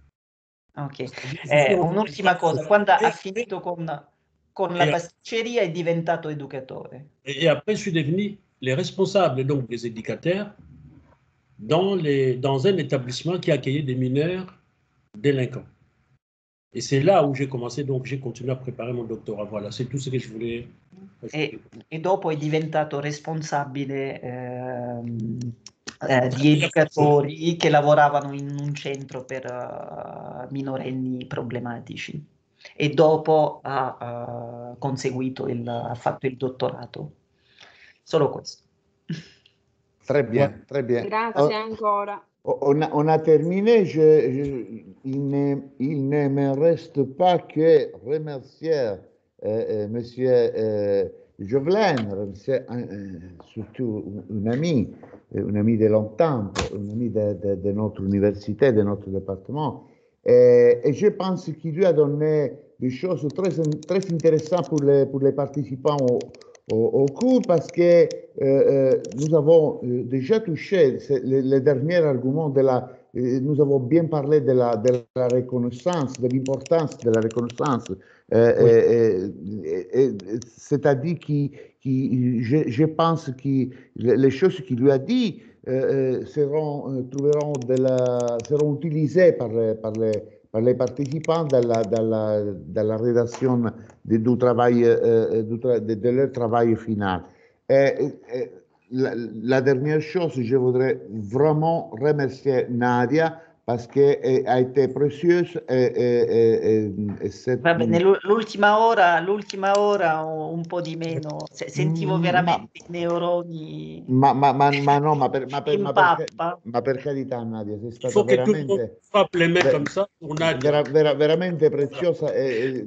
Ok. C'est-à-dire, je Eh, suis en- un'ultima cosa, quando ha finito con, con la Et- pasticceria è diventato educatore. Et après, je suis devenu les responsables donc, des éducateurs dans, les, dans un établissement qui accueillait des mineurs délinquants. Et c'est là où j'ai commencé, donc j'ai continué à préparer mon doctorat. Voilà, c'est tout ce que je voulais E, e dopo è diventato responsabile ehm, eh, di educatori che lavoravano in un centro per uh, minorenni problematici e dopo ha uh, conseguito il, ha fatto il dottorato. Solo questo. Très bien, très bien. Grazie Oh, ancora. On a, on a terminé. Je, je- il, ne, il ne me reste pas que remercier euh, euh, Monsieur euh, Jovelin, remercier euh, surtout un ami, un ami de longtemps, un ami de, de- de notre université, de notre département. Et, et je pense qu'il lui a donné des choses très, très intéressantes pour les, pour les participants au, au, au cours parce que euh, euh, nous avons euh, déjà touché les, les derniers arguments de la, euh, nous avons bien parlé de la, de la reconnaissance, de l'importance de la reconnaissance, euh, Oui. euh, euh, c'est-à-dire que je, je pense que les choses qu'il lui a dit euh, seront, euh, trouveront de la, seront utilisées par les, par les, par les participants dans la, dans la, dans la rédaction de, du travail, euh, du tra de, de leur travail final. Et, et, la, la dernière chose, je voudrais vraiment remercier Nadia parce qu'elle a été précieuse et, et, et, et c'est... Va bene, l'ultima ora, l'ultima ora un po' di meno, sentivo veramente i neuroni ma, ma, ma, ma no, ma per, ma, per, in ma, per, pappa. ma per carità Nadia, sei Il stata faut que tout le monde veramente... frappe les mains Ver, comme ça pour Nadia. vera, vera, veramente preziosa e,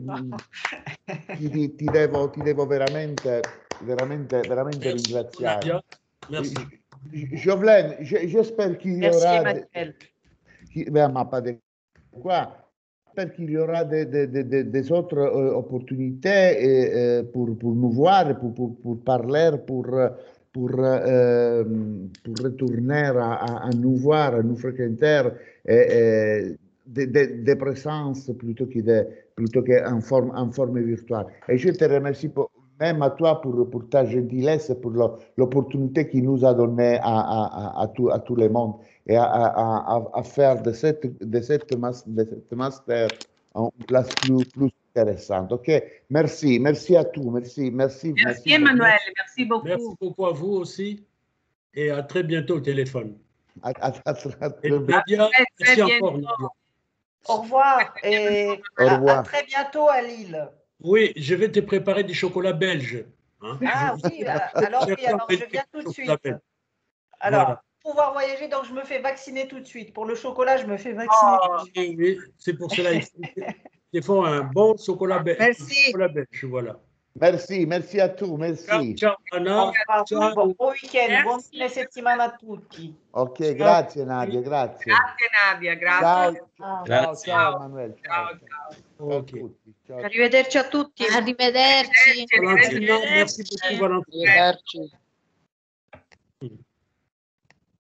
e ti, ti, devo, ti devo veramente, veramente, veramente Merci, ringraziare. Nadia. Merci. Jovelin, j'espère qu'il y Merci aura... Emmanuel. Qui, ben, ma pas de quoi. J'espère qu'il y aura des, des, des, des autres euh, opportunités et, euh, pour, pour nous voir, pour, pour, pour parler, pour, pour, euh, pour retourner à, à, à nous voir, à nous fréquenter, et, et des, des, des présences plutôt que de, plutôt qu'en forme, en forme virtuelle. Et je te remercie pour, même à toi pour, pour ta gentillesse et pour l'opportunité qu'il nous a donnée à, à, à, à, tout, à tout le monde et à, à, à, à faire de cette, de cette, mas, de cette master une place plus, plus intéressante. Ok, merci, merci à tous, merci, merci. Merci, merci Emmanuel, merci. merci beaucoup. Merci beaucoup à vous aussi et à très bientôt au téléphone. À, à, à, à, et Nadia, très, très merci encore, Nadia. Au revoir et Au revoir. À, à très bientôt à Lille. Oui, je vais te préparer du chocolat belge. Hein. Ah oui, alors oui, alors je viens tout de suite. Alors, voilà. Pour pouvoir voyager, donc je me fais vacciner tout de suite. Pour le chocolat, je me fais vacciner Oh. tout de suite. Oui, oui, c'est pour cela qu'il faut un bon chocolat belge. Merci. Chocolat belge, voilà. Merci, merci a tutti, merci. Ciao, ciao Anna. Ciao. Buon weekend, buon fine settimana a tutti. Ok, ciao. grazie Nadia, grazie. Grazie Nadia, grazie. Ciao, Ciao, ciao, ciao Emanuele. Ciao, Ciao, ciao. ciao a Okay. tutti. Ciao. Arrivederci a tutti. Arrivederci. Valentina, merci beaucoup Valentina. Arrivederci.